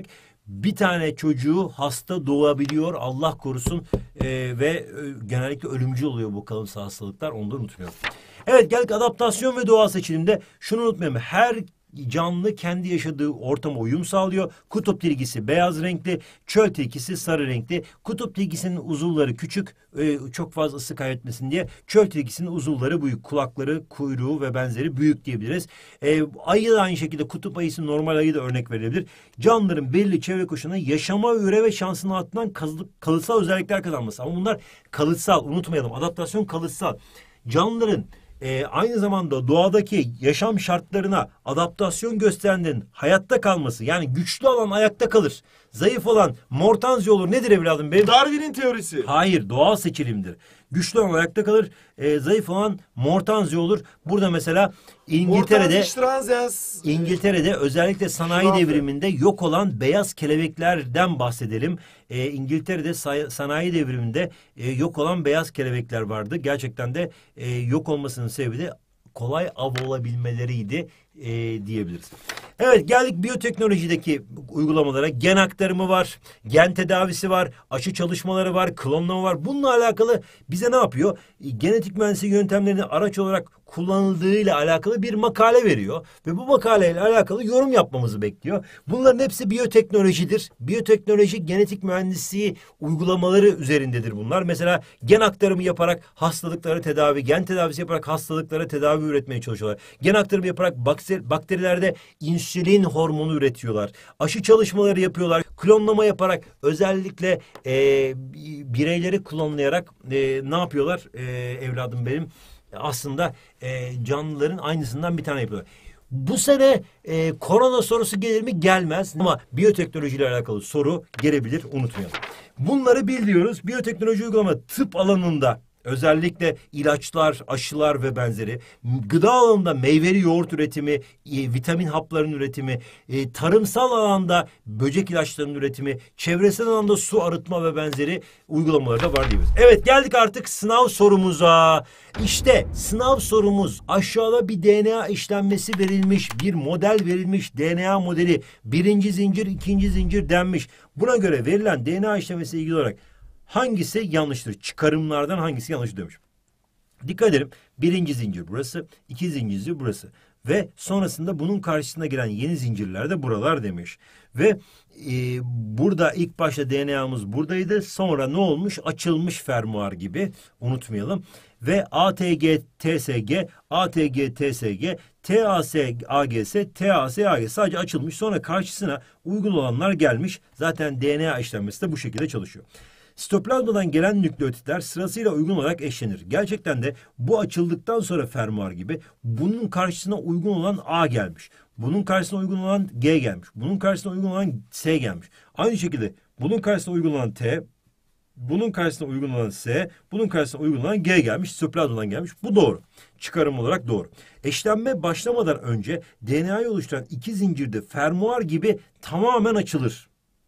Speaker 1: bir tane çocuğu hasta doğabiliyor, Allah korusun, e, ve e, genellikle ölümcül oluyor bu kalıtsal hastalıklar, onu da unutmayalım. Evet, geldik adaptasyon ve doğal seçilimde. Şunu unutmayalım, her canlı kendi yaşadığı ortama uyum sağlıyor. Kutup tilkisi beyaz renkli, çöl tilkisi sarı renkli. Kutup tilkisinin uzuvları küçük, e, çok fazla ısı kaybetmesin diye. Çöl tilkisinin uzuvları büyük, kulakları, kuyruğu ve benzeri büyük diyebiliriz. E, ayı da aynı şekilde, kutup ayısı normal ayı da örnek verilebilir. Canlıların belli çevre koşullarına yaşama, üre ve şansının altından kalıtsal özellikler kazanması. Ama bunlar kalıtsal, unutmayalım. Adaptasyon kalıtsal. Canlıların Ee, aynı zamanda doğadaki yaşam şartlarına adaptasyon gösterenlerin hayatta kalması, yani güçlü olan ayakta kalır, zayıf olan mortanzi olur. Nedir evladım benim?
Speaker 2: Darwin'in teorisi.
Speaker 1: Hayır, doğal seçilimdir. Güçlü olan ayakta kalır, e, zayıf olan mortanzi olur. Burada mesela İngiltere'de İngiltere'de özellikle sanayi devriminde yok olan beyaz kelebeklerden bahsedelim. E, İngiltere'de say- sanayi devriminde e, yok olan beyaz kelebekler vardı. Gerçekten de e, yok olmasının sebebi de kolay av olabilmeleriydi e, diyebiliriz. Evet, geldik biyoteknolojideki uygulamalara. Gen aktarımı var, gen tedavisi var, aşı çalışmaları var, klonlama var. Bununla alakalı bize ne yapıyor? Genetik mühendisliği yöntemlerini araç olarak kullanıldığıyla alakalı bir makale veriyor. Ve bu makaleyle alakalı yorum yapmamızı bekliyor. Bunların hepsi biyoteknolojidir. Biyoteknoloji, genetik mühendisliği uygulamaları üzerindedir bunlar. Mesela gen aktarımı yaparak hastalıkları tedavi, gen tedavisi yaparak hastalıklara tedavi üretmeye çalışıyorlar. Gen aktarımı yaparak bakteri, bakterilerde insülin hormonu üretiyorlar. Aşı çalışmaları yapıyorlar. Klonlama yaparak özellikle e, bireyleri klonlayarak e, ne yapıyorlar e, evladım benim? Aslında e, canlıların aynısından bir tane yapıyorlar. Bu sene e, korona sorusu gelir mi? Gelmez. Ama biyoteknolojiyle alakalı soru gelebilir, unutmayalım. Bunları biliyoruz. Biyoteknoloji uygulama tıp alanında özellikle ilaçlar, aşılar ve benzeri, gıda alanında meyveli yoğurt üretimi, e, vitamin haplarının üretimi, e, tarımsal alanda böcek ilaçlarının üretimi, çevresel alanda su arıtma ve benzeri uygulamaları da var diyoruz. Evet, geldik artık sınav sorumuza. İşte sınav sorumuz, aşağıda bir D N A işlenmesi verilmiş, bir model verilmiş, D N A modeli, birinci zincir, ikinci zincir denmiş. Buna göre verilen D N A işlemesiyle ilgili olarak hangisi yanlıştır? Çıkarımlardan hangisi yanlış demiş. Dikkat edelim. Birinci zincir burası. İki zincir burası. Ve sonrasında bunun karşısına gelen yeni zincirler de buralar demiş. Ve e, burada ilk başta D N A'mız buradaydı. Sonra ne olmuş? Açılmış fermuar gibi. Unutmayalım. Ve A T G T S G, A T G T S G, T A S A G S, T A S A G S sadece açılmış. Sonra karşısına uygun olanlar gelmiş. Zaten D N A işlenmesi de bu şekilde çalışıyor. Sitoplazmadan gelen nükleotitler sırasıyla uygun olarak eşlenir. Gerçekten de bu açıldıktan sonra fermuar gibi bunun karşısına uygun olan A gelmiş. Bunun karşısına uygun olan G gelmiş. Bunun karşısına uygun olan S gelmiş. Aynı şekilde bunun karşısına uygun olan T, bunun karşısına uygun olan S, bunun karşısına uygun olan G gelmiş. Sitoplazmadan gelmiş. Bu doğru. Çıkarım olarak doğru. Eşlenme başlamadan önce D N A'yı oluşturan iki zincirde fermuar gibi tamamen açılır.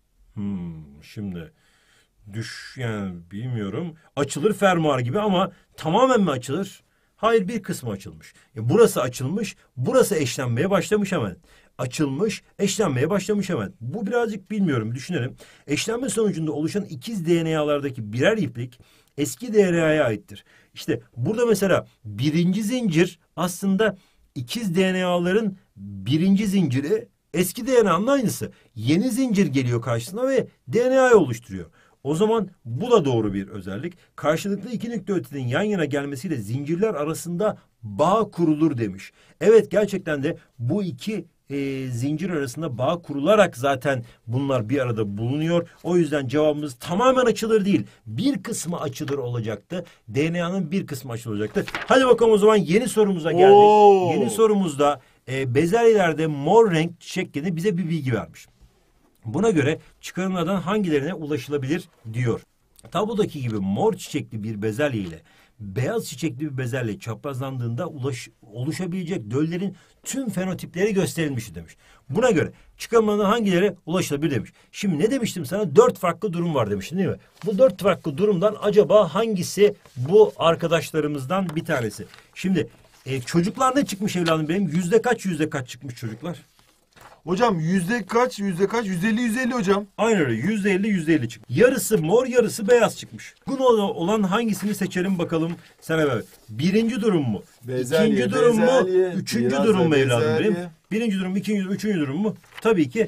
Speaker 1: Hmm, şimdi... Düş yani bilmiyorum. Açılır fermuar gibi ama tamamen mi açılır? Hayır, bir kısmı açılmış. E burası açılmış, burası eşlenmeye başlamış hemen. Açılmış, eşlenmeye başlamış hemen. Bu birazcık bilmiyorum, düşünelim. Eşlenme sonucunda oluşan ikiz D N A'lardaki birer iplik eski D N A'ya aittir. İşte burada mesela birinci zincir aslında ikiz D N A'ların birinci zinciri eski D N A'nın aynısı. Yeni zincir geliyor karşısına ve D N A'yı oluşturuyor. O zaman bu da doğru bir özellik. Karşılıklı iki nükleotidin yan yana gelmesiyle zincirler arasında bağ kurulur demiş. Evet, gerçekten de bu iki e, zincir arasında bağ kurularak zaten bunlar bir arada bulunuyor. O yüzden cevabımız tamamen açılır değil. Bir kısmı açılır olacaktı. D N A'nın bir kısmı açılır olacaktı. Hadi bakalım o zaman yeni sorumuza geldik. Oo. Yeni sorumuzda e, bezelyelerde mor renk şeklinde bize bir bilgi vermiş. Buna göre çıkarımlardan hangilerine ulaşılabilir diyor. Tablodaki gibi mor çiçekli bir bezelye ile beyaz çiçekli bir bezelye çaprazlandığında ulaş, oluşabilecek döllerin tüm fenotipleri gösterilmiş demiş. Buna göre çıkarımlardan hangileri ulaşılabilir demiş. Şimdi ne demiştim sana? Dört farklı durum var demiştin değil mi? Bu dört farklı durumdan acaba hangisi bu arkadaşlarımızdan bir tanesi? Şimdi e, çocuklar ne çıkmış evladım benim? Yüzde kaç yüzde kaç çıkmış çocuklar?
Speaker 2: Hocam yüzde kaç? Yüzde kaç? yüz elli yüz elli hocam.
Speaker 1: Aynen öyle. Yüzde elli yüzde elli çıkmış. Yarısı mor yarısı beyaz çıkmış. Buna olan hangisini seçelim bakalım sana böyle. Birinci durum mu?
Speaker 2: Bezelye,
Speaker 1: İkinci durum mu?
Speaker 2: bezelye,
Speaker 1: Üçüncü
Speaker 2: biraz
Speaker 1: durum
Speaker 2: da
Speaker 1: mu evladım
Speaker 2: bezelye.
Speaker 1: benim? Birinci durum, ikinci durum, üçüncü durum mu? Tabii ki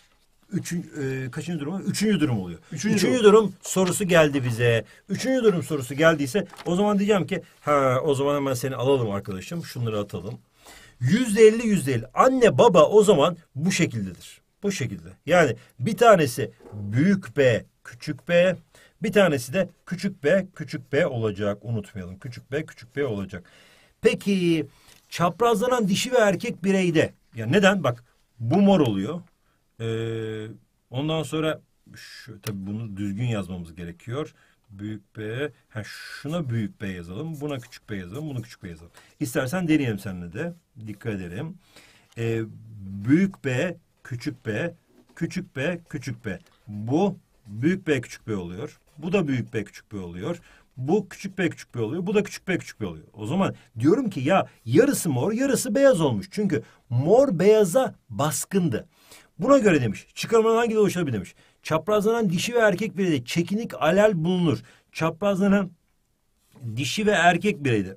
Speaker 1: Üçün, e, kaçıncı durum? Üçüncü durum oluyor.
Speaker 2: Üçüncü,
Speaker 1: Üçüncü durum. durum sorusu geldi bize. Üçüncü durum sorusu geldiyse o zaman diyeceğim ki ha o zaman hemen seni alalım arkadaşım. Şunları atalım. Yüzde elli yüzde elli. Anne baba o zaman bu şekildedir. Bu şekilde. Yani bir tanesi büyük B, küçük B. Bir tanesi de küçük B, küçük B olacak. Unutmayalım. Küçük B, küçük B olacak. Peki çaprazlanan dişi ve erkek bireyde. Ya neden? Bak bu mor oluyor. Ee, ondan sonra şu, tabii bunu düzgün yazmamız gerekiyor. Büyük B. Ha, şuna büyük B yazalım. Buna küçük B yazalım. Bunu küçük B yazalım. İstersen deneyelim seninle de. Dikkat edelim. Ee, büyük B, küçük B, küçük B, küçük B. Bu büyük B, küçük B oluyor. Bu da büyük B, küçük B oluyor. Bu küçük B, küçük B oluyor. Bu da küçük B, küçük B oluyor. O zaman diyorum ki ya yarısı mor, yarısı beyaz olmuş. Çünkü mor beyaza baskındı. Buna göre demiş. Çıkarımdan hangi de oluşabilir demiş. Çaprazlanan dişi ve erkek bireyde çekinik alel bulunur. Çaprazlanan dişi ve erkek bireyde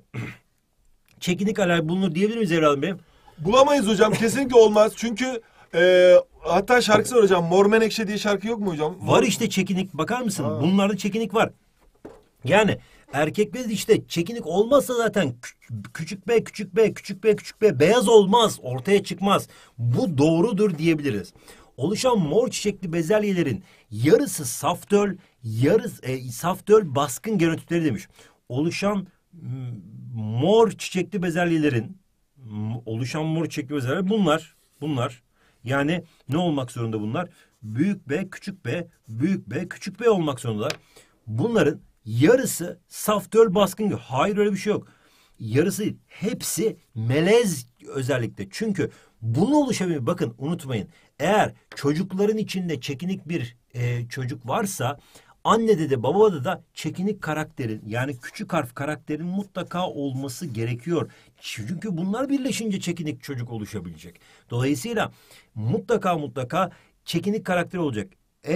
Speaker 1: çekinik alel bulunur diyebilir miyiz evladım benim?
Speaker 2: Bulamayız hocam. Kesinlikle olmaz. Çünkü e, hatta şarkısı var hocam. Mor Menekşe diye şarkı yok mu hocam?
Speaker 1: Var işte çekinik. Bakar mısın?
Speaker 2: Ha.
Speaker 1: Bunlarda çekinik var. Yani erkek bez işte çekinik olmazsa zaten küçük B, küçük B, küçük B, küçük B beyaz olmaz. Ortaya çıkmaz. Bu doğrudur diyebiliriz. Oluşan mor çiçekli bezelyelerin yarısı saftöl, yarısı e, saftöl baskın genotipleri demiş. Oluşan m, mor çiçekli bezelyelerin m, oluşan mor çiçekli bezelyeler bunlar. Bunlar. Yani ne olmak zorunda bunlar? Büyük B, küçük B, büyük B, küçük B olmak zorundalar. Bunların yarısı saftöl baskın. Hayır öyle bir şey yok. Yarısı hepsi melez özellikle. Çünkü bunu oluşabilir. Bakın unutmayın. Eğer çocukların içinde çekinik bir e, çocuk varsa annede de babada da çekinik karakterin yani küçük harf karakterin mutlaka olması gerekiyor. Çünkü bunlar birleşince çekinik çocuk oluşabilecek. Dolayısıyla mutlaka mutlaka çekinik karakter olacak.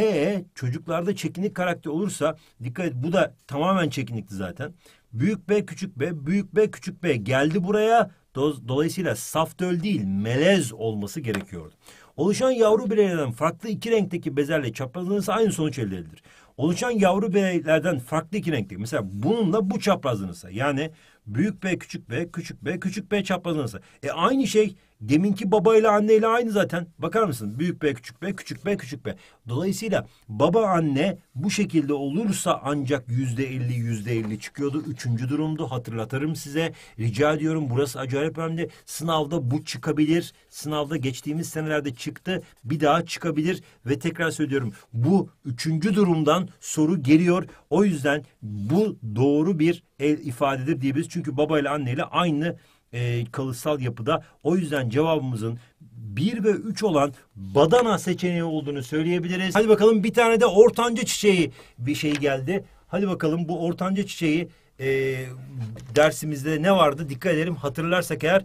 Speaker 1: E çocuklarda çekinik karakter olursa dikkat et bu da tamamen çekinikti zaten. Büyük B küçük B, büyük B küçük B geldi buraya. Dolayısıyla saftöl değil melez olması gerekiyordu. Oluşan yavru bireylerden farklı iki renkteki bezelye çaprazlanırsa aynı sonuç elde edilir. Oluşan yavru bireylerden farklı iki renkteki mesela bununla bu çaprazlanırsa yani büyük B küçük B küçük B küçük B çaprazlanırsa e aynı şey deminki babayla anneyle aynı zaten. Bakar mısın? Büyük B küçük B küçük B küçük B. Dolayısıyla baba anne bu şekilde olursa ancak yüzde elli yüzde elli çıkıyordu. Üçüncü durumdu. Hatırlatırım size. Rica ediyorum. Burası acayip önemli. Sınavda bu çıkabilir. Sınavda geçtiğimiz senelerde çıktı. Bir daha çıkabilir ve tekrar söylüyorum. Bu üçüncü durumdan soru geliyor. O yüzden bu doğru bir el ifadedir diyebiliriz. Çünkü babayla anneyle aynı E, kalıtsal yapıda. O yüzden cevabımızın bir ve üç olan badana seçeneği olduğunu söyleyebiliriz. Hadi bakalım bir tane de ortanca çiçeği bir şey geldi. Hadi bakalım bu ortanca çiçeği e, dersimizde ne vardı? Dikkat edelim. Hatırlarsak eğer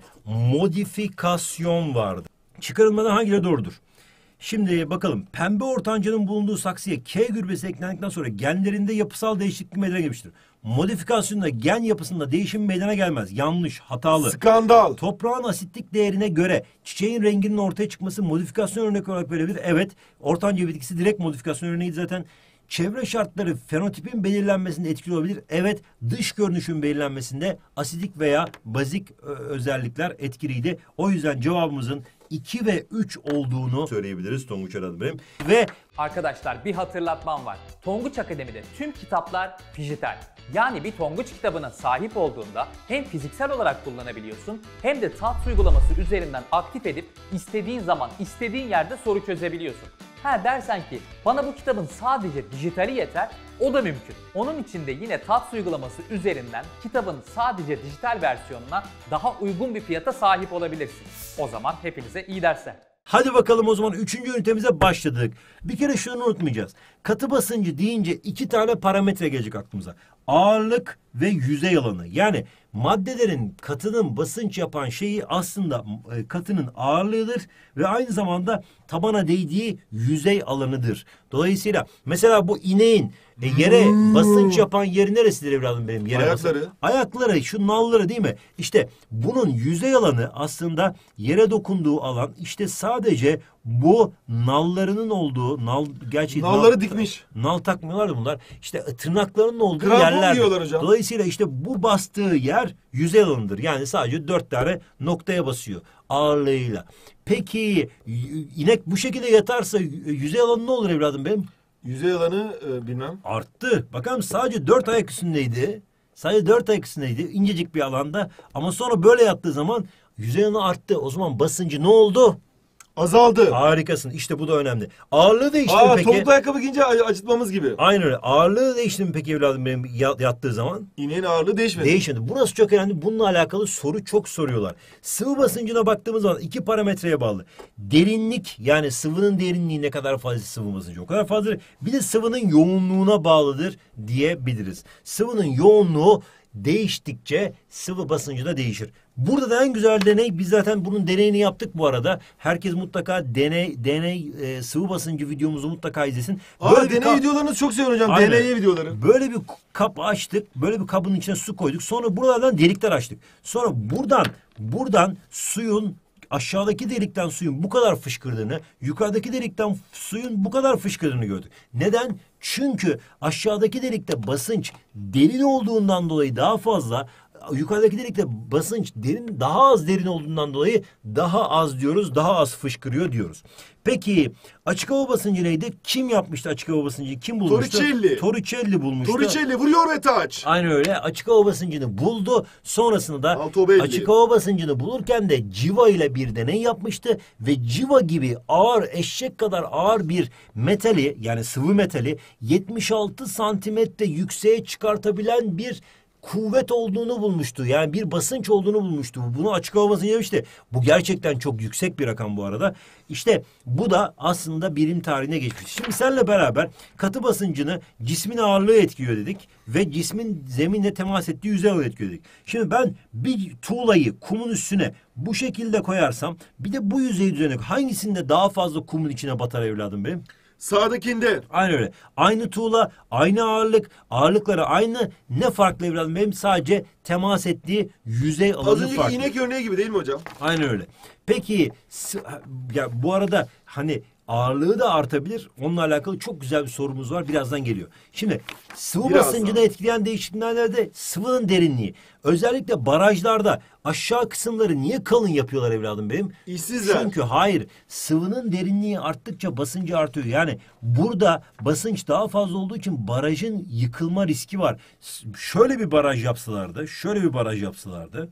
Speaker 1: modifikasyon vardı. Çıkarılmadan hangileri doğrudur? Şimdi bakalım. Pembe ortancanın bulunduğu saksıya K gübresi eklendikten sonra genlerinde yapısal değişiklik meydana gelmiştir. Modifikasyonda gen yapısında değişim meydana gelmez. Yanlış, hatalı.
Speaker 2: Skandal.
Speaker 1: Toprağın asitlik değerine göre çiçeğin renginin ortaya çıkması modifikasyon örnek olarak verebilir. Evet, ortanca bitkisi direkt modifikasyon örneği zaten. Çevre şartları fenotipin belirlenmesinde etkili olabilir. Evet, dış görünüşün belirlenmesinde asidik veya bazik özellikler etkiliydi. O yüzden cevabımızın iki ve üç olduğunu söyleyebiliriz Tonguç Aradın benim. Ve
Speaker 3: arkadaşlar bir hatırlatmam var. Tonguç Akademi'de tüm kitaplar dijital. Yani bir Tonguç kitabına sahip olduğunda hem fiziksel olarak kullanabiliyorsun hem de taht uygulaması üzerinden aktif edip istediğin zaman istediğin yerde soru çözebiliyorsun. Ha dersen ki bana bu kitabın sadece dijitali yeter, o da mümkün. Onun için de yine T A T S uygulaması üzerinden kitabın sadece dijital versiyonuna daha uygun bir fiyata sahip olabilirsin. O zaman hepinize iyi dersler.
Speaker 1: hadi bakalım o zaman üçüncü ünitemize başladık. Bir kere şunu unutmayacağız. Katı basıncı deyince iki tane parametre gelecek aklımıza. Ağırlık ve yüzey alanı. Yani maddelerin katının basınç yapan şeyi aslında e, katının ağırlığıdır ve aynı zamanda tabana değdiği yüzey alanıdır. Dolayısıyla mesela bu ineğin e, yere basınç yapan yeri neresidir evladım benim? Yere
Speaker 2: Ayakları.
Speaker 1: basın- Ayakları, şu nalları değil mi? İşte bunun yüzey alanı aslında yere dokunduğu alan işte sadece bu nallarının olduğu, nal gerçi
Speaker 2: Nalları
Speaker 1: nal-
Speaker 2: dikmiş.
Speaker 1: Nal takmıyorlardı bunlar. İşte tırnaklarının olduğu
Speaker 2: Krampon
Speaker 1: yerler.
Speaker 2: giyiyorlar hocam.
Speaker 1: Dolayısıyla işte bu bastığı yer yüzey alanıdır. Yani sadece dört tane noktaya basıyor ağırlığıyla. Peki y- inek bu şekilde yatarsa y- yüzey alanı ne olur evladım benim?
Speaker 2: Yüzey alanı e, bilmem.
Speaker 1: Arttı. Bakalım sadece dört ayak üstündeydi. Sadece dört ayak üstündeydi. İncecik bir alanda. Ama sonra böyle yattığı zaman yüzey alanı arttı. O zaman basıncı ne oldu?
Speaker 2: Azaldı.
Speaker 1: Harikasın. İşte bu da önemli. Ağırlığı değişti mi
Speaker 2: Aa,
Speaker 1: peki?
Speaker 2: topuklu ayakkabı giyince ac- acıtmamız gibi.
Speaker 1: Aynen öyle. Ağırlığı değişti mi peki evladım benim ya- yattığı zaman?
Speaker 2: İneğin ağırlığı değişmedi.
Speaker 1: Değişmedi. Burası çok önemli. Bununla alakalı soru çok soruyorlar. Sıvı basıncına baktığımız zaman iki parametreye bağlı. Derinlik, yani sıvının derinliği ne kadar fazla sıvı basıncı o kadar fazladır. Bir de sıvının yoğunluğuna bağlıdır diyebiliriz. Sıvının yoğunluğu değiştikçe sıvı basıncı da değişir. Burada da en güzel deney, biz zaten bunun deneyini yaptık bu arada. Herkes mutlaka deney deney e, sıvı basıncı videomuzu mutlaka izlesin.
Speaker 2: Aa,
Speaker 1: Böyle bir
Speaker 2: deney
Speaker 1: ka-
Speaker 2: videolarınızı çok seviyorum hocam.
Speaker 1: Aynen.
Speaker 2: Deney videoları.
Speaker 1: Böyle bir kap açtık. Böyle bir kabın içine su koyduk. Sonra buralardan delikler açtık. Sonra buradan buradan suyun aşağıdaki delikten suyun bu kadar fışkırdığını, yukarıdaki delikten suyun bu kadar fışkırdığını gördük. Neden? Çünkü aşağıdaki delikte basınç derin olduğundan dolayı daha fazla, yukarıdaki delikte basınç derin, daha az derin olduğundan dolayı daha az diyoruz, daha az fışkırıyor diyoruz. Peki açık hava basıncı neydi? Kim yapmıştı açık hava basıncı? Kim bulmuştu?
Speaker 2: Torricelli.
Speaker 1: Torricelli bulmuştu.
Speaker 2: Torricelli vuruyor ve taç.
Speaker 1: Aynen öyle. Açık hava basıncını buldu. Sonrasında da
Speaker 2: Altobelli.
Speaker 1: açık hava basıncını bulurken de civa ile bir deney yapmıştı. Ve civa gibi ağır, eşek kadar ağır bir metali, yani sıvı metali yetmiş altı santimetre yükseğe çıkartabilen bir kuvvet olduğunu bulmuştu. Yani bir basınç olduğunu bulmuştu. Bunu açık hava basıncı demişti. Bu gerçekten çok yüksek bir rakam bu arada. İşte bu da aslında bilim tarihine geçmiş. Şimdi seninle beraber katı basıncını cismin ağırlığı etkiliyor dedik. Ve cismin zeminle temas ettiği yüzey alanı etkiliyor dedik. Şimdi ben bir tuğlayı kumun üstüne bu şekilde koyarsam, bir de bu yüzey üzerine hangisinde daha fazla kumun içine batar evladım benim?
Speaker 2: Sağdakinde.
Speaker 1: Aynen öyle. Aynı tuğla, aynı ağırlık, ağırlıkları aynı. Ne farklı evladım benim? Sadece temas ettiği yüzey
Speaker 2: Az
Speaker 1: alanı
Speaker 2: önceki
Speaker 1: farklı.
Speaker 2: inek örneği gibi değil mi hocam?
Speaker 1: Aynen öyle. Peki s- ya bu arada hani ağırlığı da artabilir. Onunla alakalı çok güzel bir sorumuz var. Birazdan geliyor. Şimdi sıvı
Speaker 2: Birazdan.
Speaker 1: basıncını etkileyen değişikliklerde sıvının derinliği. Özellikle barajlarda aşağı kısımları niye kalın yapıyorlar evladım benim?
Speaker 2: İşsizler.
Speaker 1: Çünkü hayır, sıvının derinliği arttıkça basıncı artıyor. Yani burada basınç daha fazla olduğu için barajın yıkılma riski var. S- Şöyle bir baraj yapsalardı, şöyle bir baraj yapsalardı.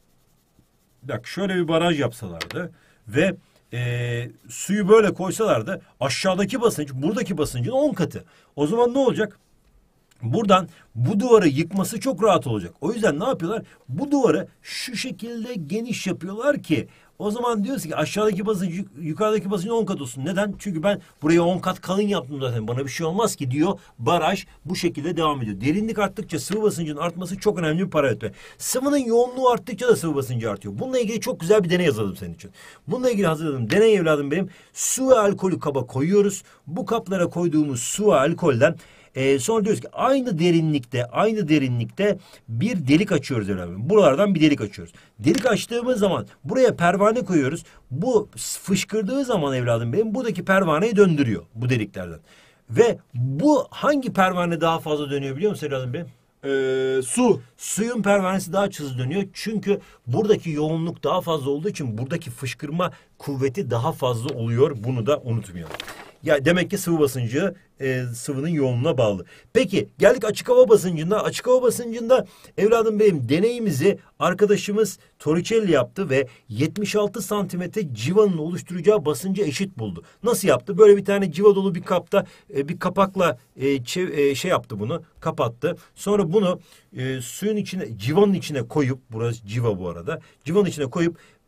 Speaker 1: Bak şöyle bir baraj yapsalardı ve e, suyu böyle koysalardı, aşağıdaki basınç buradaki basıncın on katı. O zaman ne olacak? Buradan bu duvarı yıkması çok rahat olacak. O yüzden ne yapıyorlar? Bu duvarı şu şekilde geniş yapıyorlar ki o zaman diyoruz ki aşağıdaki basınç yuk- yukarıdaki basınç on kat olsun. Neden? Çünkü ben buraya on kat kalın yaptım zaten. Bana bir şey olmaz ki diyor. Baraj bu şekilde devam ediyor. Derinlik arttıkça sıvı basıncın artması çok önemli bir parametre. Sıvının yoğunluğu arttıkça da sıvı basıncı artıyor. Bununla ilgili çok güzel bir deney hazırladım senin için. Bununla ilgili hazırladığım deney evladım benim. Su ve alkolü kaba koyuyoruz. Bu kaplara koyduğumuz su ve alkolden Ee, sonra diyoruz ki aynı derinlikte, aynı derinlikte bir delik açıyoruz evladım. Buralardan bir delik açıyoruz. Delik açtığımız zaman buraya pervane koyuyoruz. Bu fışkırdığı zaman evladım benim buradaki pervaneyi döndürüyor bu deliklerden. Ve bu hangi pervane daha fazla dönüyor biliyor musun evladım benim?
Speaker 2: Ee, su.
Speaker 1: Suyun pervanesi daha hızlı dönüyor. Çünkü buradaki yoğunluk daha fazla olduğu için buradaki fışkırma kuvveti daha fazla oluyor. Bunu da unutmayalım. Ya demek ki sıvı basıncı e, sıvının yoğunluğuna bağlı. Peki geldik açık hava basıncında. Açık hava basıncında evladım benim deneyimizi arkadaşımız Torricelli yaptı ve yetmiş altı santimetre civanın oluşturacağı basıncı eşit buldu. Nasıl yaptı? Böyle bir tane civa dolu bir kapta e, bir kapakla e, çev- e, şey yaptı bunu, kapattı. Sonra bunu e, suyun içine, civanın içine koyup, burası civa bu arada, civanın içine koyup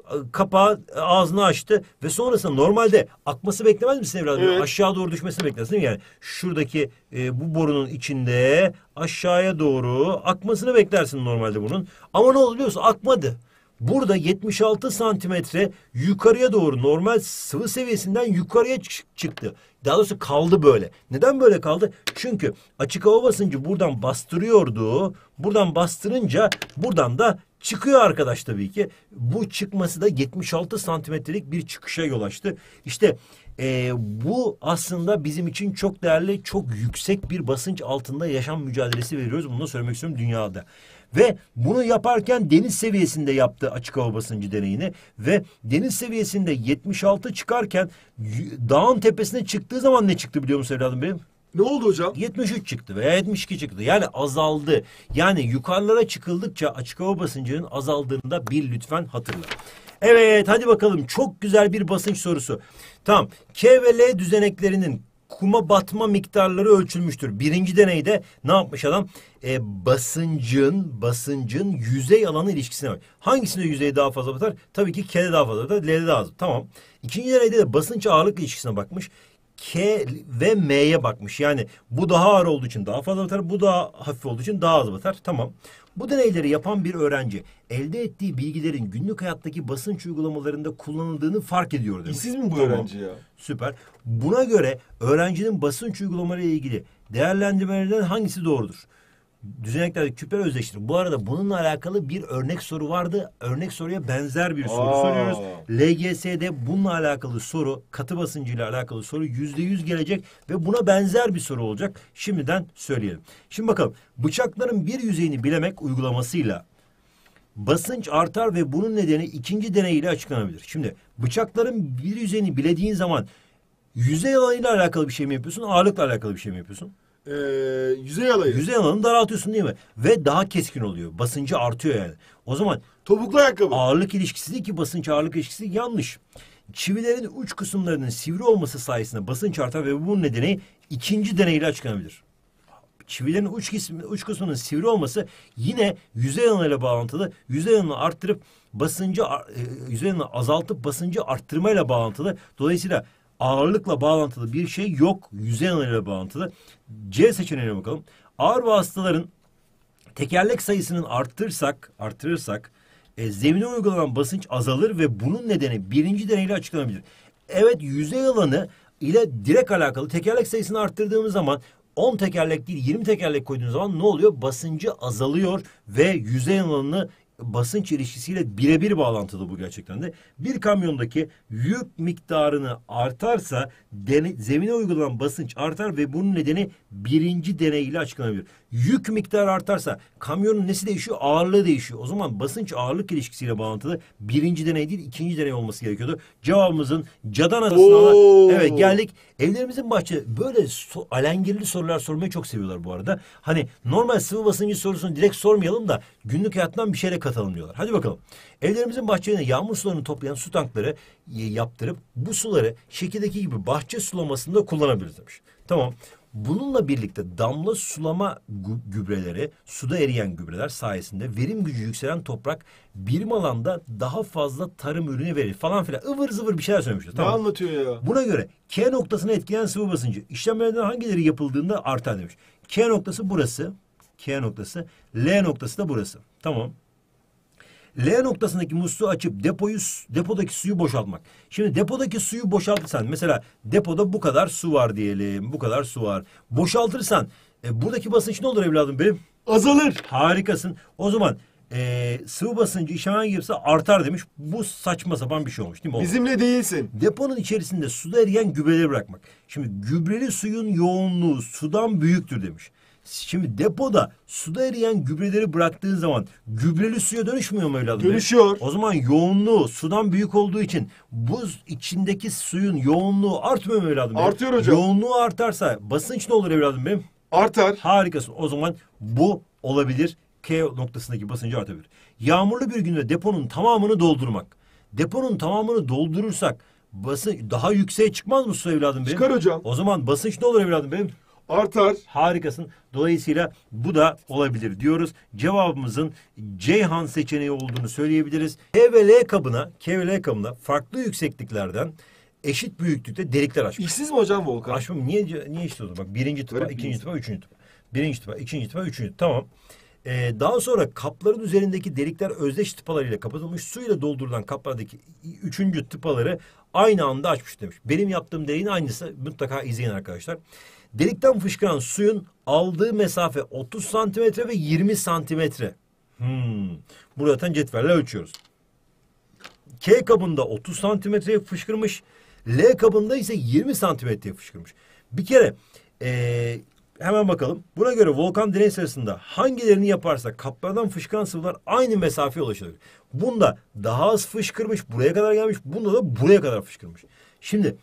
Speaker 1: kapağı ağzını açtı ve sonrasında normalde akması beklemez misin evladım?
Speaker 2: Evet.
Speaker 1: Aşağı doğru düşmesini beklersin değil mi? Yani şuradaki e, bu borunun içinde aşağıya doğru akmasını beklersin normalde bunun. Ama ne oldu biliyor musun? Akmadı. Burada yetmiş altı santimetre yukarıya doğru normal sıvı seviyesinden yukarıya çıktı. Daha doğrusu kaldı böyle. Neden böyle kaldı? Çünkü açık hava basıncı buradan bastırıyordu. Buradan bastırınca buradan da çıkıyor arkadaş tabii ki. Bu çıkması da yetmiş altı santimetrelik bir çıkışa yol açtı. İşte e, bu aslında bizim için çok değerli, çok yüksek bir basınç altında yaşam mücadelesi veriyoruz. Bunu da söylemek istiyorum dünyada. Ve bunu yaparken deniz seviyesinde yaptı açık hava basıncı deneyini. Ve deniz seviyesinde yetmiş altı çıkarken dağın tepesine çıktığı zaman ne çıktı biliyor musun evladım benim?
Speaker 2: Ne oldu hocam?
Speaker 1: yetmiş üç çıktı veya yetmiş iki çıktı. Yani azaldı. Yani yukarılara çıkıldıkça açık hava basıncının azaldığını da bil lütfen hatırla. Evet hadi bakalım, çok güzel bir basınç sorusu. Tamam, K ve L düzeneklerinin kuma batma miktarları ölçülmüştür. Birinci deneyde ne yapmış adam? E, basıncın basıncın yüzey alanı ilişkisine bak. Hangisinde yüzey daha fazla batar? Tabii ki K'de daha fazla batar, L'de daha az. Tamam. İkinci deneyde de basınç ağırlık ilişkisine bakmış. K ve M'ye bakmış. Yani bu daha ağır olduğu için daha fazla batar, bu daha hafif olduğu için daha az batar. Tamam. Bu deneyleri yapan bir öğrenci elde ettiği bilgilerin günlük hayattaki basınç uygulamalarında kullanıldığını fark ediyor demiş.
Speaker 2: İşsiz mi bu
Speaker 1: Tamam.
Speaker 2: öğrenci ya?
Speaker 1: Süper. Buna göre öğrencinin basınç uygulamaları ile ilgili değerlendirmelerinden hangisi doğrudur? Düzeneklerdeki küpler özdeştir. Bu arada bununla alakalı bir örnek soru vardı. Örnek soruya benzer bir soru
Speaker 2: Aa.
Speaker 1: soruyoruz. L G S'de bununla alakalı soru, katı basıncıyla alakalı soru yüzde yüz gelecek ve buna benzer bir soru olacak. Şimdiden söyleyelim. Şimdi bakalım, bıçakların bir yüzeyini bilemek uygulamasıyla basınç artar ve bunun nedeni ikinci deney ile açıklanabilir. Şimdi bıçakların bir yüzeyini bilediğin zaman yüzey alanıyla alakalı bir şey mi yapıyorsun, ağırlıkla alakalı bir şey mi yapıyorsun?
Speaker 2: Ee, yüzey alayı.
Speaker 1: Yüzey alanını daraltıyorsun değil mi? Ve daha keskin oluyor. Basıncı artıyor yani. O zaman
Speaker 2: Topuklu ayakkabı.
Speaker 1: ağırlık ilişkisi değil ki, basınç ağırlık ilişkisi yanlış. Çivilerin uç kısımlarının sivri olması sayesinde basınç artar ve bunun nedeni ikinci deneyle açıklanabilir. Çivilerin uç, kısmı, uç kısmının sivri olması yine yüzey alanıyla bağlantılı. Yüzey alanını arttırıp basıncı, e, yüzey alanını azaltıp basıncı arttırmayla bağlantılı. Dolayısıyla ağırlıkla bağlantılı bir şey yok. Yüzey alanıyla bağlantılı. C seçeneğine bakalım. Ağır vasıtaların tekerlek sayısını arttırırsak, arttırırsak e, zemine uygulanan basınç azalır ve bunun nedeni birinci deneyle açıklanabilir. Evet, yüzey alanı ile direkt alakalı. Tekerlek sayısını arttırdığımız zaman on tekerlek değil yirmi tekerlek koyduğunuz zaman ne oluyor? Basıncı azalıyor ve yüzey alanını basınç ilişkisiyle birebir bağlantılı bu gerçekten de. Bir kamyondaki yük miktarını artarsa dene, zemine uygulanan basınç artar ve bunun nedeni birinci deney ile açıklanabilir. Yük miktarı artarsa kamyonun nesi değişiyor? Ağırlığı değişiyor. O zaman basınç ağırlık ilişkisiyle bağlantılı birinci deney değil ikinci deney olması gerekiyordu. Cevabımızın Cadana sınavına evet geldik. Evlerimizin bahçe böyle so alengirli sorular sormayı çok seviyorlar bu arada. Hani normal sıvı basıncı sorusunu direkt sormayalım da günlük hayattan bir şeyle katalım diyorlar. Hadi bakalım. Evlerimizin bahçelerine yağmur sularını toplayan su tankları yaptırıp bu suları şekildeki gibi bahçe sulamasında kullanabiliriz demiş. Tamam. Bununla birlikte damla sulama gübreleri, suda eriyen gübreler sayesinde verim gücü yükselen toprak birim alanda daha fazla tarım ürünü verir falan filan. Ivır zıvır bir şeyler söylemişler.
Speaker 2: Ne
Speaker 1: Tamam.
Speaker 2: anlatıyor ya?
Speaker 1: Buna göre K noktasını etkileyen sıvı basıncı işlemlerden hangileri yapıldığında artar demiş. K noktası burası. K noktası. L noktası da burası. Tamam. L noktasındaki musluğu açıp depoyu depodaki suyu boşaltmak. Şimdi depodaki suyu boşaltırsan mesela depoda bu kadar su var diyelim. Bu kadar su var. Boşaltırsan e, buradaki basınç ne olur evladım benim?
Speaker 2: Azalır.
Speaker 1: Harikasın. O zaman e, sıvı basıncı işlemden girse artar demiş. Bu saçma sapan bir şey olmuş değil mi?
Speaker 2: Bizimle değilsin.
Speaker 1: Deponun içerisinde suda eriyen gübreleri bırakmak. Şimdi gübreli suyun yoğunluğu sudan büyüktür demiş. Şimdi depoda suda eriyen gübreleri bıraktığın zaman gübreli suya dönüşmüyor mu evladım?
Speaker 2: Dönüşüyor.
Speaker 1: O zaman yoğunluğu sudan büyük olduğu için buz içindeki suyun yoğunluğu artmıyor mu evladım?
Speaker 2: Artıyor hocam.
Speaker 1: Yoğunluğu artarsa basınç ne olur evladım benim?
Speaker 2: Artar.
Speaker 1: Harikasın. O zaman bu olabilir. K noktasındaki basıncı artabilir. Yağmurlu bir günde deponun tamamını doldurmak. Deponun tamamını doldurursak basınç daha yükseğe çıkmaz mı su evladım benim?
Speaker 2: Çıkar hocam.
Speaker 1: O zaman basınç ne olur evladım benim?
Speaker 2: Artar.
Speaker 1: Harikasın. Dolayısıyla bu da olabilir diyoruz. Cevabımızın Ceyhan seçeneği olduğunu söyleyebiliriz. K ve L kabına, K ve L kabına farklı yüksekliklerden eşit büyüklükte delikler açmış.
Speaker 2: İşsiz mi hocam Volkan?
Speaker 1: Açmam niye niye eşit oldu? Bak birinci tıpa,
Speaker 2: Garip bir
Speaker 1: ikinci
Speaker 2: insan.
Speaker 1: tıpa, üçüncü tıpa. Birinci tıpa, ikinci tıpa, üçüncü tıpa. Tamam. Ee, daha sonra kapların üzerindeki delikler özdeş tıpalarıyla kapatılmış, suyla doldurulan kaplardaki üçüncü tıpaları aynı anda açmış demiş. Benim yaptığım deliğin aynısı. Mutlaka izleyin arkadaşlar. Delikten fışkıran suyun aldığı mesafe otuz santimetre ve yirmi santimetre. Hmm. Burada zaten cetvelle ölçüyoruz. K kabında otuz santimetreye fışkırmış. L kabında ise yirmi santimetreye fışkırmış. Bir kere ee, hemen bakalım. Buna göre volkan deney sırasında hangilerini yaparsa kaplardan fışkıran sıvılar aynı mesafeye ulaşabilir. Bunda daha az fışkırmış, buraya kadar gelmiş. Bunda da buraya kadar fışkırmış. Şimdi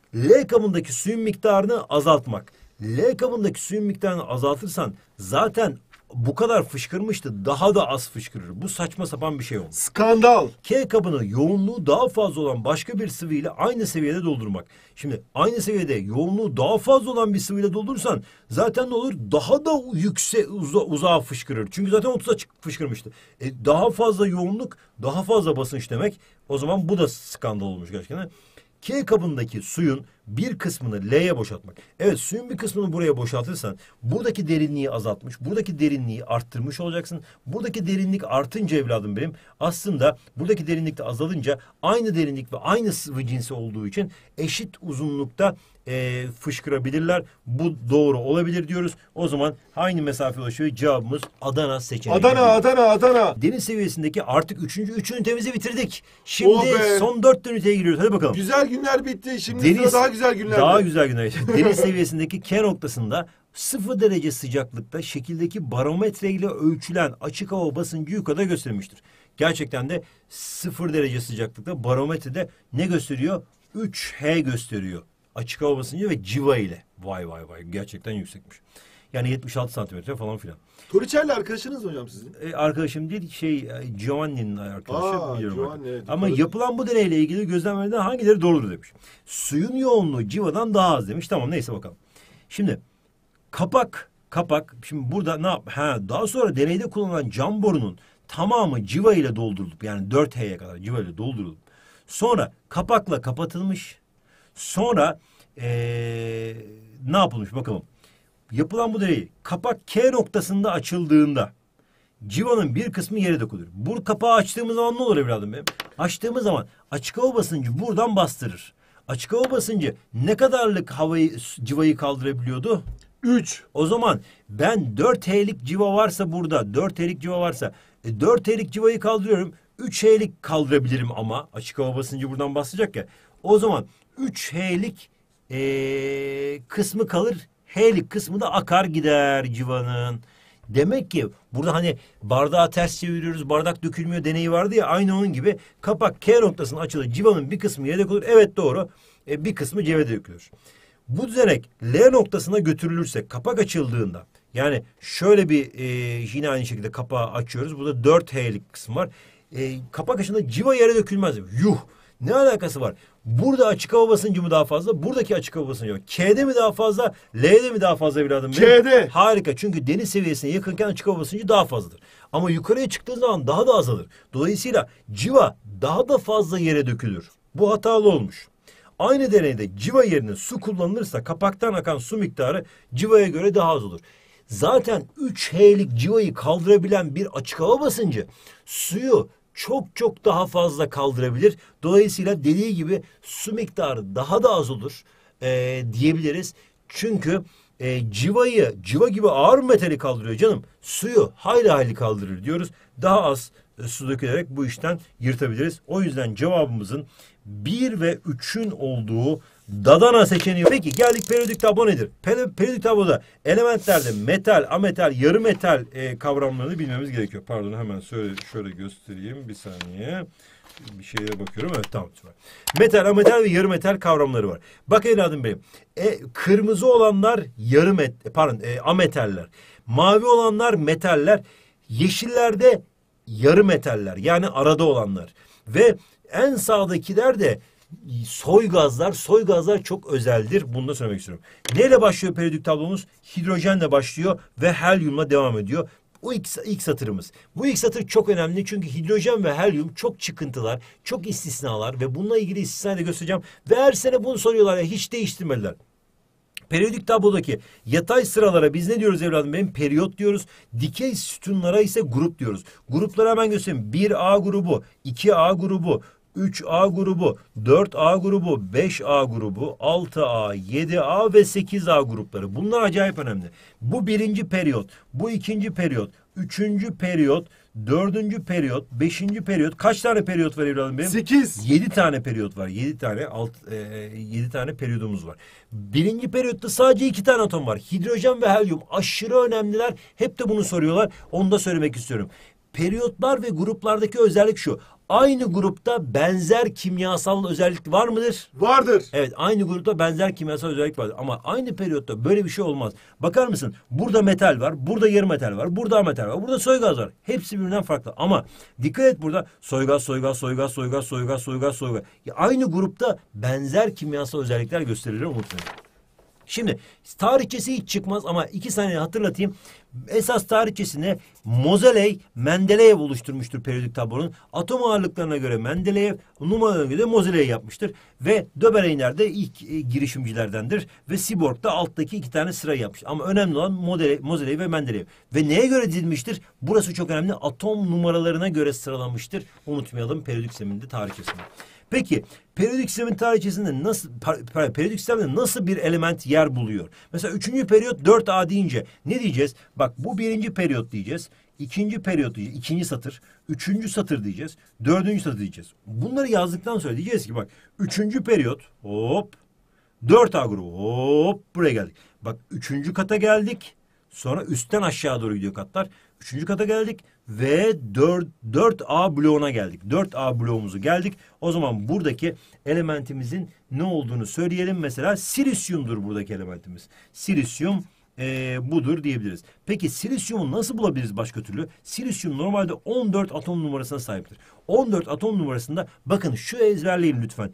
Speaker 1: L kabındaki suyun miktarını azaltmak. L kabındaki suyun miktarını azaltırsan zaten bu kadar fışkırmıştı, daha da az fışkırır. Bu saçma sapan bir şey olmuş.
Speaker 2: Skandal.
Speaker 1: K kabını yoğunluğu daha fazla olan başka bir sıvıyla aynı seviyede doldurmak. Şimdi aynı seviyede yoğunluğu daha fazla olan bir sıvıyla doldurursan zaten ne olur? Daha da yüksek uza, uzağa fışkırır. Çünkü zaten otuza fışkırmıştı. E, daha fazla yoğunluk, daha fazla basınç demek. O zaman bu da skandal olmuş gerçekten. K kabındaki suyun bir kısmını L'ye boşaltmak. Evet, suyun bir kısmını buraya boşaltırsan buradaki derinliği azaltmış, buradaki derinliği arttırmış olacaksın. Buradaki derinlik artınca evladım benim aslında buradaki derinlik de azalınca aynı derinlik ve aynı sıvı cinsi olduğu için eşit uzunlukta e, fışkırabilirler. Bu doğru olabilir diyoruz. O zaman aynı mesafe ulaşıyor. Cevabımız Adana seçeneği.
Speaker 2: Adana, Adana, Adana.
Speaker 1: Deniz seviyesindeki artık üçüncü üç ünitemizi bitirdik. Şimdi
Speaker 2: Oh be.
Speaker 1: son dört üniteye giriyoruz. Hadi bakalım.
Speaker 2: Güzel günler bitti. Şimdi
Speaker 1: Deniz-
Speaker 2: sıra daha güzel günler.
Speaker 1: Daha güzel günler. Deniz seviyesindeki K noktasında sıfır derece sıcaklıkta şekildeki barometre ile ölçülen açık hava basıncı yukarıda göstermiştir. Gerçekten de sıfır derece sıcaklıkta barometrede ne gösteriyor? üç H gösteriyor. Açık hava basıncı ve civa ile. Vay vay vay, gerçekten yüksekmiş. Yani yetmiş altı santimetre falan filan.
Speaker 2: Toriçer'le arkadaşınız mı hocam sizin?
Speaker 1: E, arkadaşım değil, şey e, Giovanni'nin arkadaşı,
Speaker 2: Aa,
Speaker 1: biliyorum.
Speaker 2: Giovanni,
Speaker 1: artık.
Speaker 2: evet,
Speaker 1: Ama
Speaker 2: yukarıda.
Speaker 1: yapılan bu deneyle ilgili gözlemlerden hangileri doğrudur demiş. Suyun yoğunluğu civadan daha az demiş. Tamam, neyse bakalım. Şimdi kapak kapak şimdi burada ne yap? Ha, daha sonra deneyde kullanılan cam borunun tamamı civa ile doldurulup, yani dört H'ye kadar civa ile doldurulup sonra kapakla kapatılmış. Sonra ee, ne yapılmış bakalım. Yapılan bu deney kapak K noktasında açıldığında civanın bir kısmı yere dökülür. Bu kapağı açtığımız zaman ne olur evladım benim? Açtığımız zaman açık hava basıncı buradan bastırır. Açık hava basıncı ne kadarlık havayı, civayı kaldırabiliyordu?
Speaker 2: üç.
Speaker 1: O zaman ben dört H'lik civa varsa burada, dört H'lik civa varsa e, dört H'lik civayı kaldırıyorum. üç H'lik kaldırabilirim ama açık hava basıncı buradan basacak ya. O zaman üç H'lik e, kısmı kalır. H'lik kısmı da akar gider civanın. Demek ki burada hani bardağı ters çeviriyoruz, bardak dökülmüyor deneyi vardı ya, aynı onun gibi kapak K noktasına açılır, civanın bir kısmı yere dökülür. Evet, doğru. E, bir kısmı ceve dökülür. Bu düzenek L noktasına götürülürse kapak açıldığında, yani şöyle bir e, yine aynı şekilde kapağı açıyoruz. Burada dört H'lik kısım var. E, kapak açıldığında civa yere dökülmez. Yuh! Ne alakası var? Burada açık hava basıncı mı daha fazla? Buradaki açık hava basıncı mı? K'de mi daha fazla? L'de mi daha fazla evladım benim?
Speaker 2: K'de.
Speaker 1: Harika, çünkü deniz seviyesine yakınken açık hava basıncı daha fazladır. Ama yukarıya çıktığı zaman daha da azalır. Dolayısıyla civa daha da fazla yere dökülür. Bu hatalı olmuş. Aynı deneyde civa yerine su kullanılırsa kapaktan akan su miktarı civaya göre daha az olur. Zaten üç H'lik civayı kaldırabilen bir açık hava basıncı suyu çok çok daha fazla kaldırabilir. Dolayısıyla dediği gibi su miktarı daha da az olur e, diyebiliriz. Çünkü e, civayı, civa gibi ağır metali kaldırıyor canım. Suyu hayli hayli kaldırır diyoruz. Daha az e, su dökülerek bu işten yırtabiliriz. O yüzden cevabımızın bir ve üçün olduğu Dadana seçeneği. Peki geldik periyodik tablo nedir? Peri, periyodik tabloda elementlerde metal, ametal, yarı metal e, kavramlarını bilmemiz gerekiyor. Pardon, hemen şöyle, şöyle göstereyim bir saniye. Bir şeye bakıyorum. Evet, tamam. Metal, ametal ve yarı metal kavramları var. Bak evladım benim. E, kırmızı olanlar yarı met, pardon, e, ametaller. Mavi olanlar metaller. Yeşillerde yarı metaller. Yani arada olanlar. Ve en sağdakiler de soy gazlar, soy gazlar çok özeldir. Bunu da söylemek istiyorum. Neyle başlıyor periyodik tablomuz? Hidrojenle başlıyor ve helyumla devam ediyor. O ilk, ilk satırımız. Bu ilk satır çok önemli çünkü hidrojen ve helyum çok çıkıntılar, çok istisnalar ve bununla ilgili istisnayı da göstereceğim. Ve her sene bunu soruyorlar ya, hiç değiştirmediler. Periyodik tablodaki yatay sıralara biz ne diyoruz evladım benim? Periyot diyoruz. Dikey sütunlara ise grup diyoruz. Grupları hemen göstereyim. bir A grubu, iki A grubu, üç A grubu, dört A grubu, beş A grubu, altı A, yedi A ve sekiz A grupları. Bunlar acayip önemli. Bu birinci periyot, bu ikinci periyot, üçüncü periyot, dördüncü periyot, beşinci periyot. Kaç tane periyot var evladım benim?
Speaker 2: sekiz.
Speaker 1: Yedi tane periyot var. Yedi tane alt, e, yedi tane periyodumuz var. Birinci periyotta sadece iki tane atom var. Hidrojen ve helyum aşırı önemliler. Hep de bunu soruyorlar. Onu da söylemek istiyorum. Periyotlar ve gruplardaki özellik şu. Aynı grupta benzer kimyasal özellik var mıdır?
Speaker 2: Vardır.
Speaker 1: Evet, aynı grupta benzer kimyasal özellik vardır. Ama aynı periyotta böyle bir şey olmaz. Bakar mısın? Burada metal var, burada yarı metal var, burada ametal var, burada soygaz var. Hepsi birbirinden farklı. Ama dikkat et, burada soygaz, soygaz, soygaz, soygaz, soygaz, soygaz, soygaz. Ya aynı grupta benzer kimyasal özellikler gösterir, unutmayın. Şimdi tarihçesi hiç çıkmaz ama iki saniye hatırlatayım. Esas tarihçesini Moseley, Mendeleev oluşturmuştur periyodik tablonun. Atom ağırlıklarına göre Mendeleev, numaralarına göre Moseley yapmıştır. Ve Döbereiner de ilk e, girişimcilerdendir. Ve Seaborg da alttaki iki tane sırayı yapmış. Ama önemli olan Moseley, Moseley ve Mendeleev. Ve neye göre dizilmiştir? Burası çok önemli. Atom numaralarına göre sıralanmıştır. Unutmayalım periyodik sisteminde tarihçesini. Peki periyodik sistemin tarihçesinde nasıl periyodik sistemde nasıl bir element yer buluyor? Mesela üçüncü periyot dört A deyince ne diyeceğiz? Bak bu birinci periyot diyeceğiz. İkinci periyot diyeceğiz. İkinci satır. Üçüncü satır diyeceğiz. Dördüncü satır diyeceğiz. Bunları yazdıktan sonra diyeceğiz ki bak üçüncü periyot hop dört A grubu hop buraya geldik. Bak üçüncü kata geldik. Sonra üstten aşağı doğru gidiyor katlar. Üçüncü kata geldik ve dört A bloğuna geldik. dört A bloğumuzu geldik. O zaman buradaki elementimizin ne olduğunu söyleyelim. Mesela silisyumdur buradaki elementimiz. Silisyum e, budur diyebiliriz. Peki silisyumu nasıl bulabiliriz başka türlü? Silisyum normalde on dört atom numarasına sahiptir. on dört atom numarasında bakın şu ezberleyin lütfen.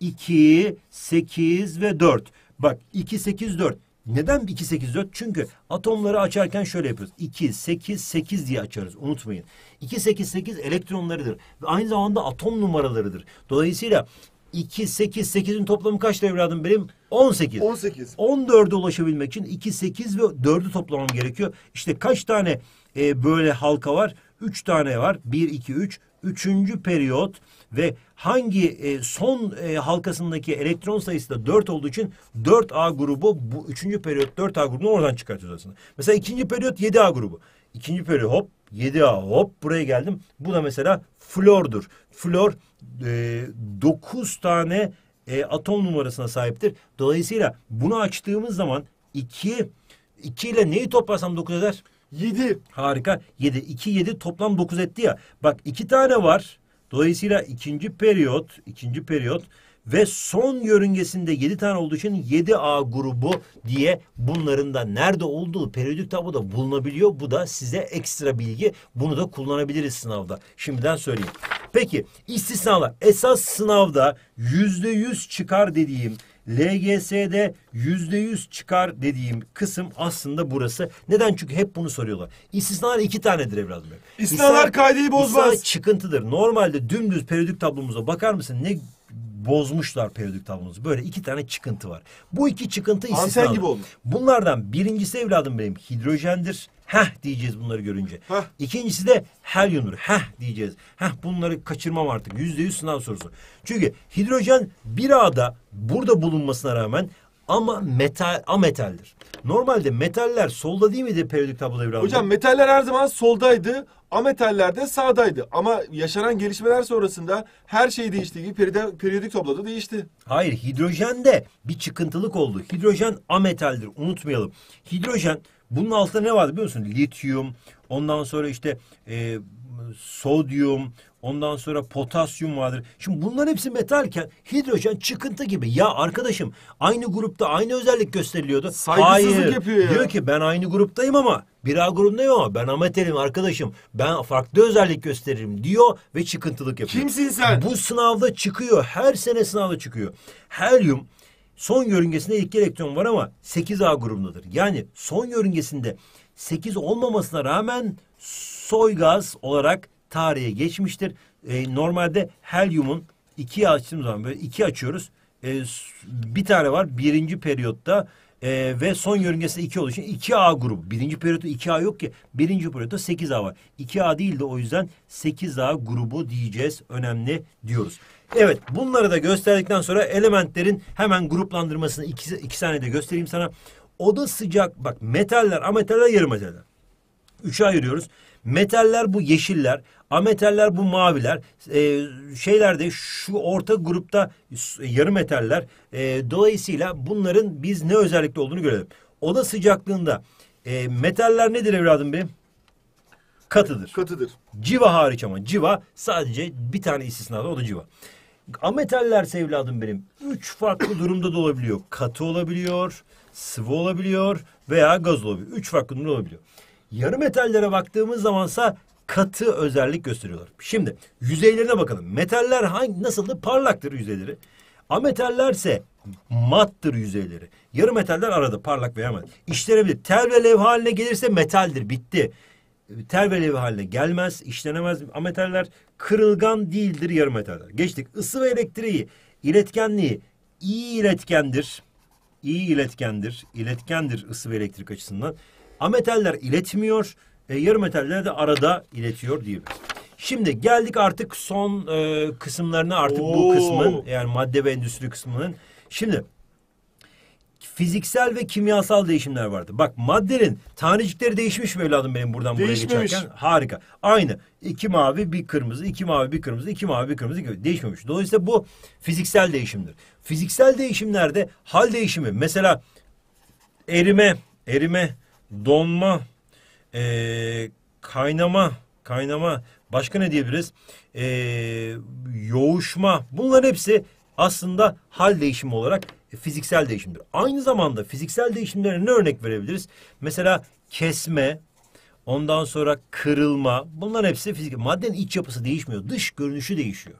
Speaker 1: iki, sekiz ve dört. Bak iki, sekiz, dört. Neden iki, sekiz, dört? Çünkü atomları açarken şöyle yapıyoruz. iki, sekiz, sekiz diye açarız. Unutmayın. iki, sekiz, sekiz elektronlarıdır. Ve aynı zamanda atom numaralarıdır. Dolayısıyla iki, sekiz, sekizin toplamı kaçtır evladım benim? on sekiz.
Speaker 2: on sekiz.
Speaker 1: on dörde ulaşabilmek için iki, sekiz ve dördü toplamam gerekiyor. İşte kaç tane e, böyle halka var? üç tane var. bir, iki, üç. Üçüncü periyot ve hangi e, son e, halkasındaki elektron sayısı da dört olduğu için dört A grubu bu üçüncü periyot dört A grubunu oradan çıkartıyoruz aslında. Mesela ikinci periyot yedi A grubu. İkinci periyot hop yedi A hop buraya geldim. Bu da mesela flordur. Flor e, dokuz tane e, atom numarasına sahiptir. Dolayısıyla bunu açtığımız zaman iki, iki ile neyi toplarsam dokuz eder?
Speaker 2: yedi.
Speaker 1: Harika. yedi. iki, yedi toplam dokuz etti ya. Bak iki tane var. Dolayısıyla ikinci periyot, ikinci periyot ve son yörüngesinde yedi tane olduğu için yedi A grubu diye bunların da nerede olduğu periyodik tabloda bulunabiliyor. Bu da size ekstra bilgi. Bunu da kullanabiliriz sınavda. Şimdiden söyleyeyim. Peki istisnalar. Esas sınavda yüzde yüz çıkar dediğim, L G S'de yüzde yüz çıkar dediğim kısım aslında burası. Neden? Çünkü hep bunu soruyorlar. İstisnalar iki tanedir evladım.
Speaker 2: İstisnalar kaideyi bozmaz.
Speaker 1: İstisna çıkıntıdır. Normalde dümdüz periyodik tablomuza bakar mısın? Ne bozmuşlar periyodik tablomuzu. Böyle iki tane çıkıntı var. Bu iki çıkıntı istisnalar.
Speaker 2: Anten gibi olmuş.
Speaker 1: Bunlardan birincisi evladım benim hidrojendir. Heh diyeceğiz bunları görünce.
Speaker 2: Heh.
Speaker 1: İkincisi de helyumdur. Heh diyeceğiz. Heh bunları kaçırmam artık. Yüzde yüz sınav sorusu. Çünkü hidrojen bir A'da burada bulunmasına rağmen ama metal, ametaldir. Normalde metaller solda değil miydi periyodik tabloda evladım?
Speaker 2: Hocam metaller her zaman soldaydı. Ametaller de sağdaydı. Ama yaşanan gelişmeler sonrasında her şey değiştiği gibi peride, periyodik tabloda değişti.
Speaker 1: Hayır, hidrojende bir çıkıntılık oldu. Hidrojen ametaldir, unutmayalım. Hidrojen Bunun altında ne vardı biliyor musun? Lityum, ondan sonra işte e, sodyum, ondan sonra potasyum vardır. Şimdi bunların hepsi metalken hidrojen çıkıntı gibi. Ya arkadaşım aynı grupta aynı özellik gösteriliyordu.
Speaker 2: Saygısızlık
Speaker 1: Hayır.
Speaker 2: yapıyor ya.
Speaker 1: Diyor ki ben aynı gruptayım ama bir A grubundayım ama ben ametalim arkadaşım. Ben farklı özellik gösteririm diyor ve çıkıntılık yapıyor.
Speaker 2: Kimsin sen?
Speaker 1: Bu sınavda çıkıyor. Her sene sınavda çıkıyor. Helyum son yörüngesinde iki elektron var ama sekiz A grubundadır. Yani son yörüngesinde sekiz olmamasına rağmen soy gaz olarak tarihe geçmiştir. Ee, normalde helyumun ikiye açtığımız zaman böyle iki açıyoruz. Ee, bir tane var birinci periyotta e, ve son yörüngesinde iki olduğu için iki A grubu. Birinci periyotta iki A yok ki. Birinci periyotta sekiz A var. iki A değil de o yüzden sekiz A grubu diyeceğiz. Önemli diyoruz. Evet, bunları da gösterdikten sonra elementlerin hemen gruplandırmasını iki, iki saniyede göstereyim sana. Oda sıcak, bak metaller, ametaller, yarı metaller. Üçe ayırıyoruz. Metaller bu yeşiller, ametaller bu maviler, ee, şeyler de şu orta grupta yarı metaller. Ee, dolayısıyla bunların biz ne özellikle olduğunu görelim. Oda sıcaklığında e, metaller nedir evladım benim? Katıdır.
Speaker 2: Katıdır.
Speaker 1: Civa hariç ama civa sadece bir tane istisnalı, o da civa. Ametallerse evladım benim üç farklı durumda da olabiliyor. Katı olabiliyor, sıvı olabiliyor veya gaz olabiliyor. Üç farklı durumda olabiliyor. Yarı metallere baktığımız zamansa katı özellik gösteriyorlar. Şimdi yüzeylerine bakalım. Metaller hangi nasıldı? Parlaktır yüzeyleri. Ametallerse mattır yüzeyleri. Yarı metaller arada parlak veya mat. İşlenebilir. Tel ve levha haline gelirse metaldir. Bitti. Tel ve levha haline gelmez, işlenemez. Ametaller kırılgan değildir yarı metaller. Geçtik. Isı ve elektriği, iletkenliği iyi iletkendir. İyi iletkendir. İletkendir ısı ve elektrik açısından. Ametaller iletmiyor. E, yarı metaller de arada iletiyor diyebiliriz. Şimdi geldik artık son e, kısımlarına, artık
Speaker 2: Oo.
Speaker 1: bu kısmın, yani madde ve endüstri kısmının. Şimdi fiziksel ve kimyasal değişimler vardı. Bak maddenin tanecikleri değişmiş mi evladım benim buradan buraya
Speaker 2: Değişmemiş.
Speaker 1: geçerken? Harika. Aynı. İki mavi bir kırmızı, iki mavi bir kırmızı, iki mavi bir kırmızı gibi değişmemiş. Dolayısıyla bu fiziksel değişimdir. Fiziksel değişimlerde hal değişimi, mesela erime, erime, donma, ee, kaynama, kaynama, başka ne diyebiliriz? Ee, yoğuşma, bunların hepsi aslında hal değişimi olarak fiziksel değişimdir. Aynı zamanda fiziksel değişimlere ne örnek verebiliriz? Mesela kesme, ondan sonra kırılma, bunların hepsi fizik. Maddenin iç yapısı değişmiyor, dış görünüşü değişiyor.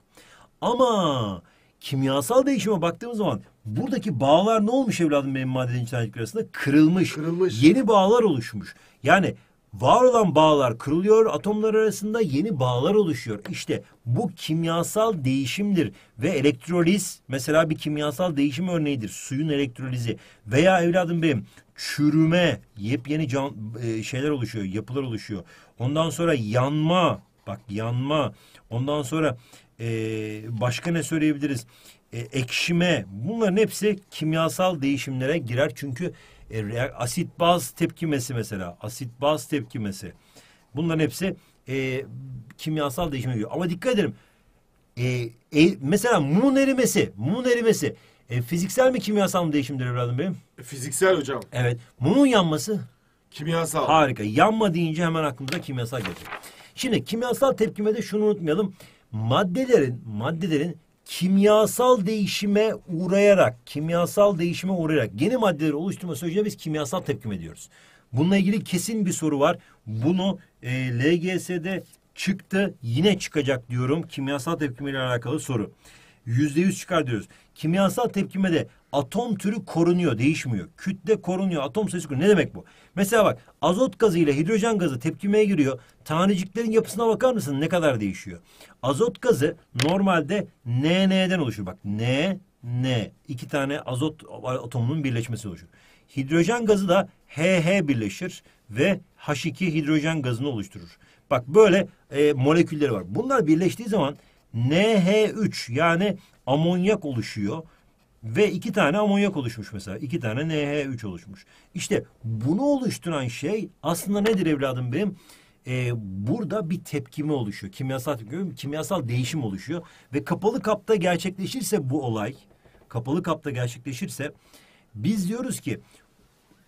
Speaker 1: Ama kimyasal değişime baktığımız zaman buradaki bağlar ne olmuş evladım benim maddenin iç tanecikleri arasında? Kırılmış.
Speaker 2: Kırılmış.
Speaker 1: Yeni bağlar oluşmuş. Yani var olan bağlar kırılıyor, atomlar arasında yeni bağlar oluşuyor. İşte bu kimyasal değişimdir ve elektroliz mesela bir kimyasal değişim örneğidir. Suyun elektrolizi veya evladım benim çürüme, yepyeni can, e, şeyler oluşuyor, yapılar oluşuyor. Ondan sonra yanma, bak yanma. Ondan sonra e, başka ne söyleyebiliriz? E, ekşime, bunların hepsi kimyasal değişimlere girer çünkü E, asit baz tepkimesi mesela. Asit baz tepkimesi. Bunların hepsi e, kimyasal değişime giriyor. Ama dikkat edelim. E, e, mesela mumun erimesi. Mumun erimesi. E, fiziksel mi kimyasal mı değişimdir evladım benim?
Speaker 2: Fiziksel hocam.
Speaker 1: Evet. Mumun yanması.
Speaker 2: Kimyasal.
Speaker 1: Harika. Yanma deyince hemen aklımıza kimyasal gelecek. Şimdi kimyasal tepkimede şunu unutmayalım. Maddelerin, maddelerin kimyasal değişime uğrayarak, kimyasal değişime uğrayarak yeni maddeleri oluşturma sürecine biz kimyasal tepkime diyoruz. Bununla ilgili kesin bir soru var. Bunu e, L G S'de çıktı, yine çıkacak diyorum. Kimyasal tepkime ile alakalı soru. Yüzde yüz çıkar diyoruz. Kimyasal tepkimede atom türü korunuyor, değişmiyor. Kütle korunuyor, atom sayısı korunuyor. Ne demek bu? Mesela bak, azot gazı ile hidrojen gazı tepkimeye giriyor. Taneciklerin yapısına bakar mısın ne kadar değişiyor? Azot gazı normalde N N'den oluşur. Bak N, N. İki tane azot atomunun birleşmesi oluşur. Hidrojen gazı da H H birleşir ve H iki hidrojen gazını oluşturur. Bak böyle e, molekülleri var. Bunlar birleştiği zaman N H üç yani amonyak oluşuyor. Ve iki tane amonyak oluşmuş mesela. İki tane N H üç oluşmuş. İşte bunu oluşturan şey aslında nedir evladım benim? Ee, burada bir tepkime oluşuyor. Kimyasal tepkime, kimyasal değişim oluşuyor. Ve kapalı kapta gerçekleşirse bu olay, kapalı kapta gerçekleşirse biz diyoruz ki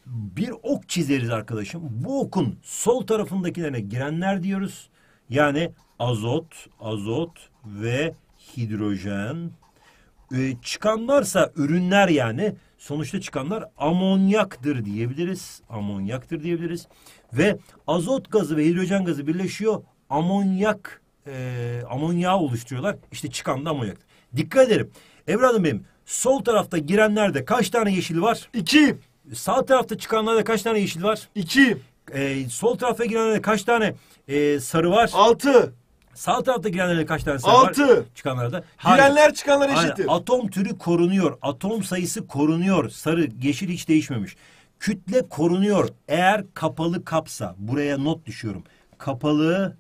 Speaker 1: bir ok çizeriz arkadaşım. Bu okun sol tarafındakilerine girenler diyoruz. Yani azot, azot ve hidrojen. Ee, çıkanlarsa ürünler yani sonuçta çıkanlar amonyaktır diyebiliriz. Amonyaktır diyebiliriz. Ve azot gazı ve hidrojen gazı birleşiyor. Amonyak, e, amonyağı oluşturuyorlar. İşte çıkan da amonyaktır. Dikkat edelim. Evladım benim sol tarafta girenlerde kaç tane yeşil var?
Speaker 2: İki.
Speaker 1: Sağ tarafta çıkanlarda kaç tane yeşil var?
Speaker 2: İki.
Speaker 1: Ee, sol tarafa girenlerde kaç tane e, sarı var?
Speaker 2: Altı.
Speaker 1: Sağ tarafta girenlerde kaç tane sarı var?
Speaker 2: Altı.
Speaker 1: Çıkanlarda. Hayır.
Speaker 2: Girenler çıkanlar
Speaker 1: Aynen.
Speaker 2: eşittir.
Speaker 1: Atom türü korunuyor. Atom sayısı korunuyor. Sarı, yeşil hiç değişmemiş. Kütle korunuyor. Eğer kapalı kapsa. Buraya not düşüyorum. Kapalı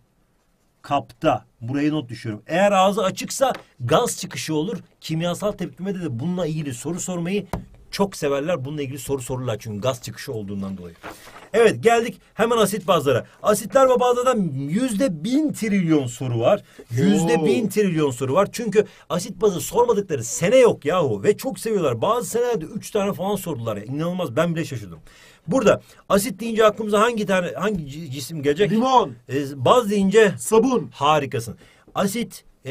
Speaker 1: kapta. Buraya not düşüyorum. Eğer ağzı açıksa gaz çıkışı olur. Kimyasal tepkimede de bununla ilgili soru sormayı çok severler. Bununla ilgili soru sorurlar çünkü gaz çıkışı olduğundan dolayı. Evet, geldik hemen asit bazlara. Asitler ve bazlardan yüzde bin trilyon soru var. Yüzde bin trilyon soru var. Çünkü asit bazı sormadıkları sene yok yahu. Ve çok seviyorlar. Bazı senelerde üç tane falan sordular ya. İnanılmaz, ben bile şaşırdım. Burada asit deyince aklımıza hangi tane hangi cisim gelecek?
Speaker 2: Limon.
Speaker 1: Ee, baz deyince
Speaker 2: Sabun.
Speaker 1: harikasın. Asit ee,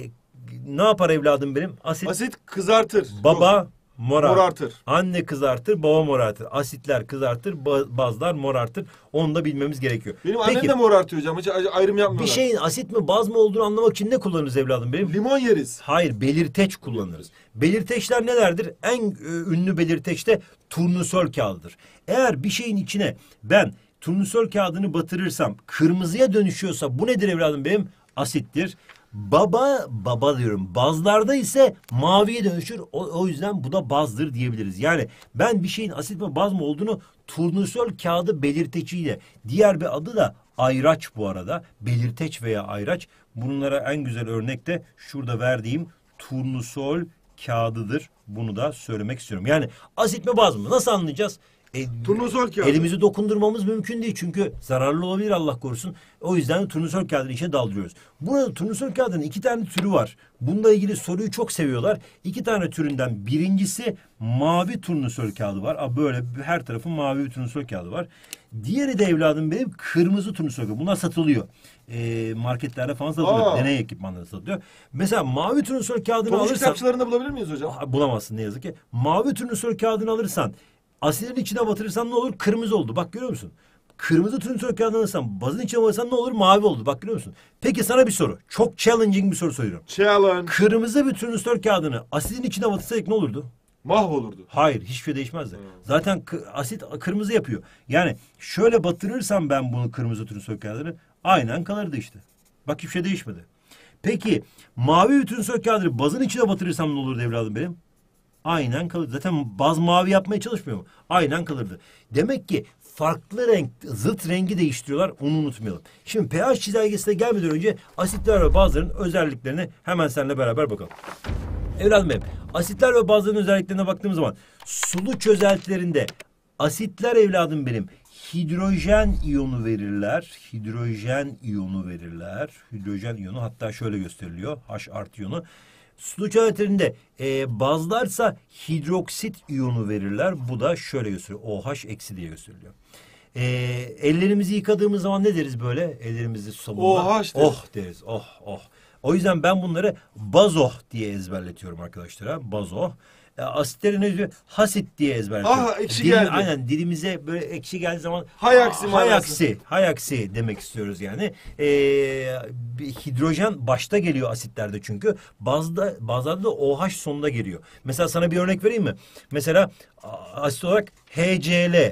Speaker 1: ne yapar evladım benim? Asit,
Speaker 2: Asit kızartır.
Speaker 1: baba
Speaker 2: Yok.
Speaker 1: morartır.
Speaker 2: Morartır.
Speaker 1: Anne kızartır, baba morartır. Asitler kızartır, ba- bazlar morartır. Onu da bilmemiz gerekiyor.
Speaker 2: Benim
Speaker 1: Peki,
Speaker 2: annem de morartıyor hocam. Hiç ayrım yapmıyorlar.
Speaker 1: bir şeyin asit mi baz mı olduğunu anlamak için ne kullanırız evladım benim?
Speaker 2: Limon yeriz.
Speaker 1: Hayır, belirteç kullanırız. Belirteçler nelerdir? En e, ünlü belirteç de turnusol kağıdıdır. Eğer bir şeyin içine ben turnusol kağıdını batırırsam kırmızıya dönüşüyorsa bu nedir evladım benim? Asittir. Baba, baba diyorum. Bazlarda ise maviye dönüşür. O, o yüzden bu da bazdır diyebiliriz. Yani ben bir şeyin asit mi baz mı olduğunu turnusol kağıdı belirteciyle. Diğer bir adı da ayraç bu arada. Belirteç veya ayraç. Bunlara en güzel örnek de şurada verdiğim turnusol kağıdıdır. Bunu da söylemek istiyorum. Yani asit mi baz mı? Nasıl anlayacağız? E,
Speaker 2: Turnusol kağıdı.
Speaker 1: Elimizi dokundurmamız mümkün değil çünkü zararlı olabilir Allah korusun. O yüzden turnusol kağıdını içine daldırıyoruz. Burada turnusol kağıdının iki tane türü var. Bununla ilgili soruyu çok seviyorlar. İki tane türünden birincisi mavi turnusol kağıdı var. Aa, böyle her tarafı mavi bir turnusol kağıdı var. Diğeri de evladım benim kırmızı turnusol kağıdı. Bunlar satılıyor. E, marketlerde falan satılıyor.
Speaker 2: Aa.
Speaker 1: Deney ekipmanları satılıyor. Mesela mavi turnusol kağıdını
Speaker 2: Tomuş
Speaker 1: alırsan...
Speaker 2: kitapçılarında bulabilir miyiz hocam?
Speaker 1: Ha, bulamazsın ne yazık ki. Mavi turnusol kağıdını alırsan asitin içine batırırsan ne olur? Kırmızı oldu. Bak görüyor musun? Kırmızı turnusol kağıdını alırsan bazın içine batırırsan ne olur? Mavi oldu. Bak görüyor musun? Peki sana bir soru. Çok challenging bir soru soruyorum.
Speaker 2: Challenge.
Speaker 1: Kırmızı bir turnusol kağıdını asitin içine batırsaydık ne olurdu?
Speaker 2: Mahvolurdu.
Speaker 1: Hayır, hiçbir şey değişmezdi. Zaten kı- asit kırmızı yapıyor. Yani şöyle batırırsam ben bunu kırmızı turnusol kağıdını aynen kalırdı işte. Bak hiçbir şey değişmedi. Peki mavi bir turnusol kağıdını bazın içine batırırsam ne olurdu evladım benim? Aynen kalırdı. Zaten baz mavi yapmaya çalışmıyor mu? Aynen kalırdı. Demek ki farklı renk, zıt rengi değiştiriyorlar. Onu unutmayalım. Şimdi pH çizelgesine gelmeden önce asitler ve bazların özelliklerine hemen seninle beraber bakalım. Evladım benim, asitler ve bazların özelliklerine baktığımız zaman sulu çözeltilerinde asitler evladım benim hidrojen iyonu verirler. Hidrojen iyonu verirler. Hidrojen iyonu hatta şöyle gösteriliyor. H artı iyonu. Sulu çözeltilerinde e, bazlarsa hidroksit iyonu verirler. Bu da şöyle gösteriyor. OH eksi diye gösteriliyor. E, ellerimizi yıkadığımız zaman ne deriz böyle? Ellerimizi sabunla.
Speaker 2: OH deriz.
Speaker 1: Oh deriz. Oh oh. O yüzden ben bunları bazoh diye ezberletiyorum arkadaşlara. Bazoh. E, asitleri ne diyor? Hasit diye ezberletiyorum.
Speaker 2: Ah, ekşi
Speaker 1: Dilim-
Speaker 2: geldi.
Speaker 1: Aynen dilimize böyle ekşi geldiği zaman
Speaker 2: Hayaksi
Speaker 1: ah,
Speaker 2: manası.
Speaker 1: hayaksi, hayaksi demek istiyoruz yani. E, bir hidrojen başta geliyor asitlerde çünkü. Bazda, bazılarda da OH sonunda geliyor. Mesela sana bir örnek vereyim mi? Mesela a- asit olarak H C L,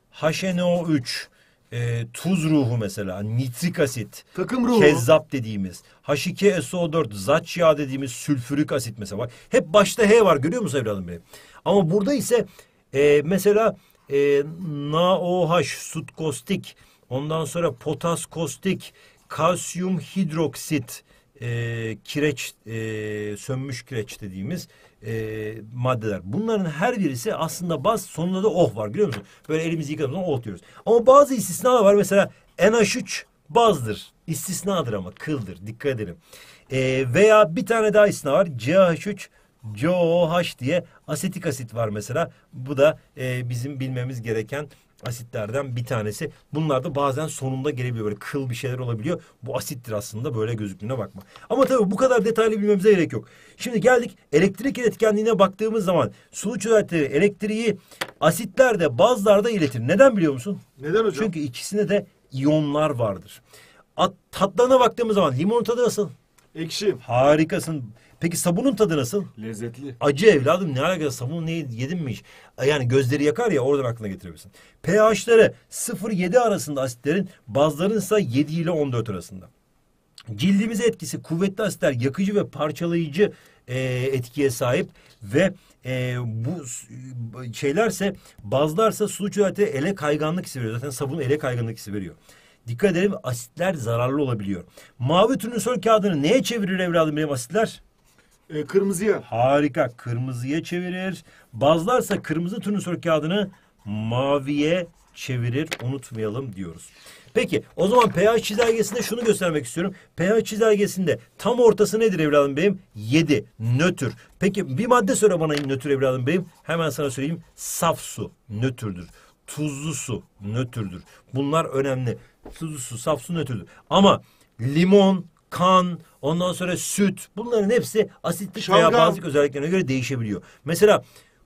Speaker 1: H N O üç, e, tuz ruhu mesela, nitrik asit,
Speaker 2: Takım ruhu.
Speaker 1: kezzap dediğimiz, H iki S O dört, zaç yağı dediğimiz sülfürik asit mesela. Bak, hep başta H var görüyor musun evladım benim? Ama burada ise e, mesela e, NaOH, sut kostik, ondan sonra potas kostik, kalsiyum hidroksit, e, kireç, e, sönmüş kireç dediğimiz e, maddeler. Bunların her birisi aslında baz, sonunda da oh var görüyor musun? Böyle elimizi yıkadığımız zaman oh diyoruz. Ama bazı istisnalar var. Mesela N H üç bazdır. İstisnadır ama kıldır. Dikkat edelim. E, veya bir tane daha istisna var. C H üç C O O H diye asetik asit var mesela. Bu da e, bizim bilmemiz gereken asitlerden bir tanesi. Bunlar da bazen sonunda gelebiliyor. Böyle kıl bir şeyler olabiliyor. Bu asittir aslında, böyle gözüktüğüne bakma. Ama tabii bu kadar detaylı bilmemize gerek yok. Şimdi geldik elektrik iletkenliğine baktığımız zaman sulu çözeltileri elektriği asitlerde bazlarda iletir. Neden biliyor musun?
Speaker 2: Neden hocam?
Speaker 1: Çünkü ikisinde de iyonlar vardır. At, tatlarına baktığımız zaman limonun tadı nasıl?
Speaker 2: Ekşi.
Speaker 1: Harikasın. Peki sabunun tadı nasıl?
Speaker 2: Lezzetli.
Speaker 1: Acı evladım, ne alakası, sabun ne yedin mi hiç? Yani gözleri yakar ya, oradan aklına getirebilirsin. pH'ları sıfır yedi arasında asitlerin, bazıların ise yedi ile on dört arasında. Cildimize etkisi kuvvetli asitler yakıcı ve parçalayıcı e, etkiye sahip ve e, bu şeylerse bazlarsa sulu çözeltiye ele kayganlık hissi veriyor. Zaten sabun ele kayganlık hissi veriyor. Dikkat edelim, asitler zararlı olabiliyor. Mavi turnusol kağıdını neye çevirir evladım benim asitler?
Speaker 2: Ee, kırmızıya.
Speaker 1: Harika. Kırmızıya çevirir. Bazlarsa kırmızı turnusol kağıdını maviye çevirir. Unutmayalım diyoruz. Peki o zaman pH çizelgesinde şunu göstermek istiyorum. pH çizelgesinde tam ortası nedir evladım benim? yedi. Nötr. Peki bir madde söyle bana nötr evladım benim. Hemen sana söyleyeyim. Saf su nötrdür. Tuzlu su nötrdür. Bunlar önemli. Tuzlu su, saf su nötrdür. Ama limon, kan, ondan sonra süt, bunların hepsi asitlik veya
Speaker 2: Şalgam.
Speaker 1: bazlık özelliklerine göre değişebiliyor. Mesela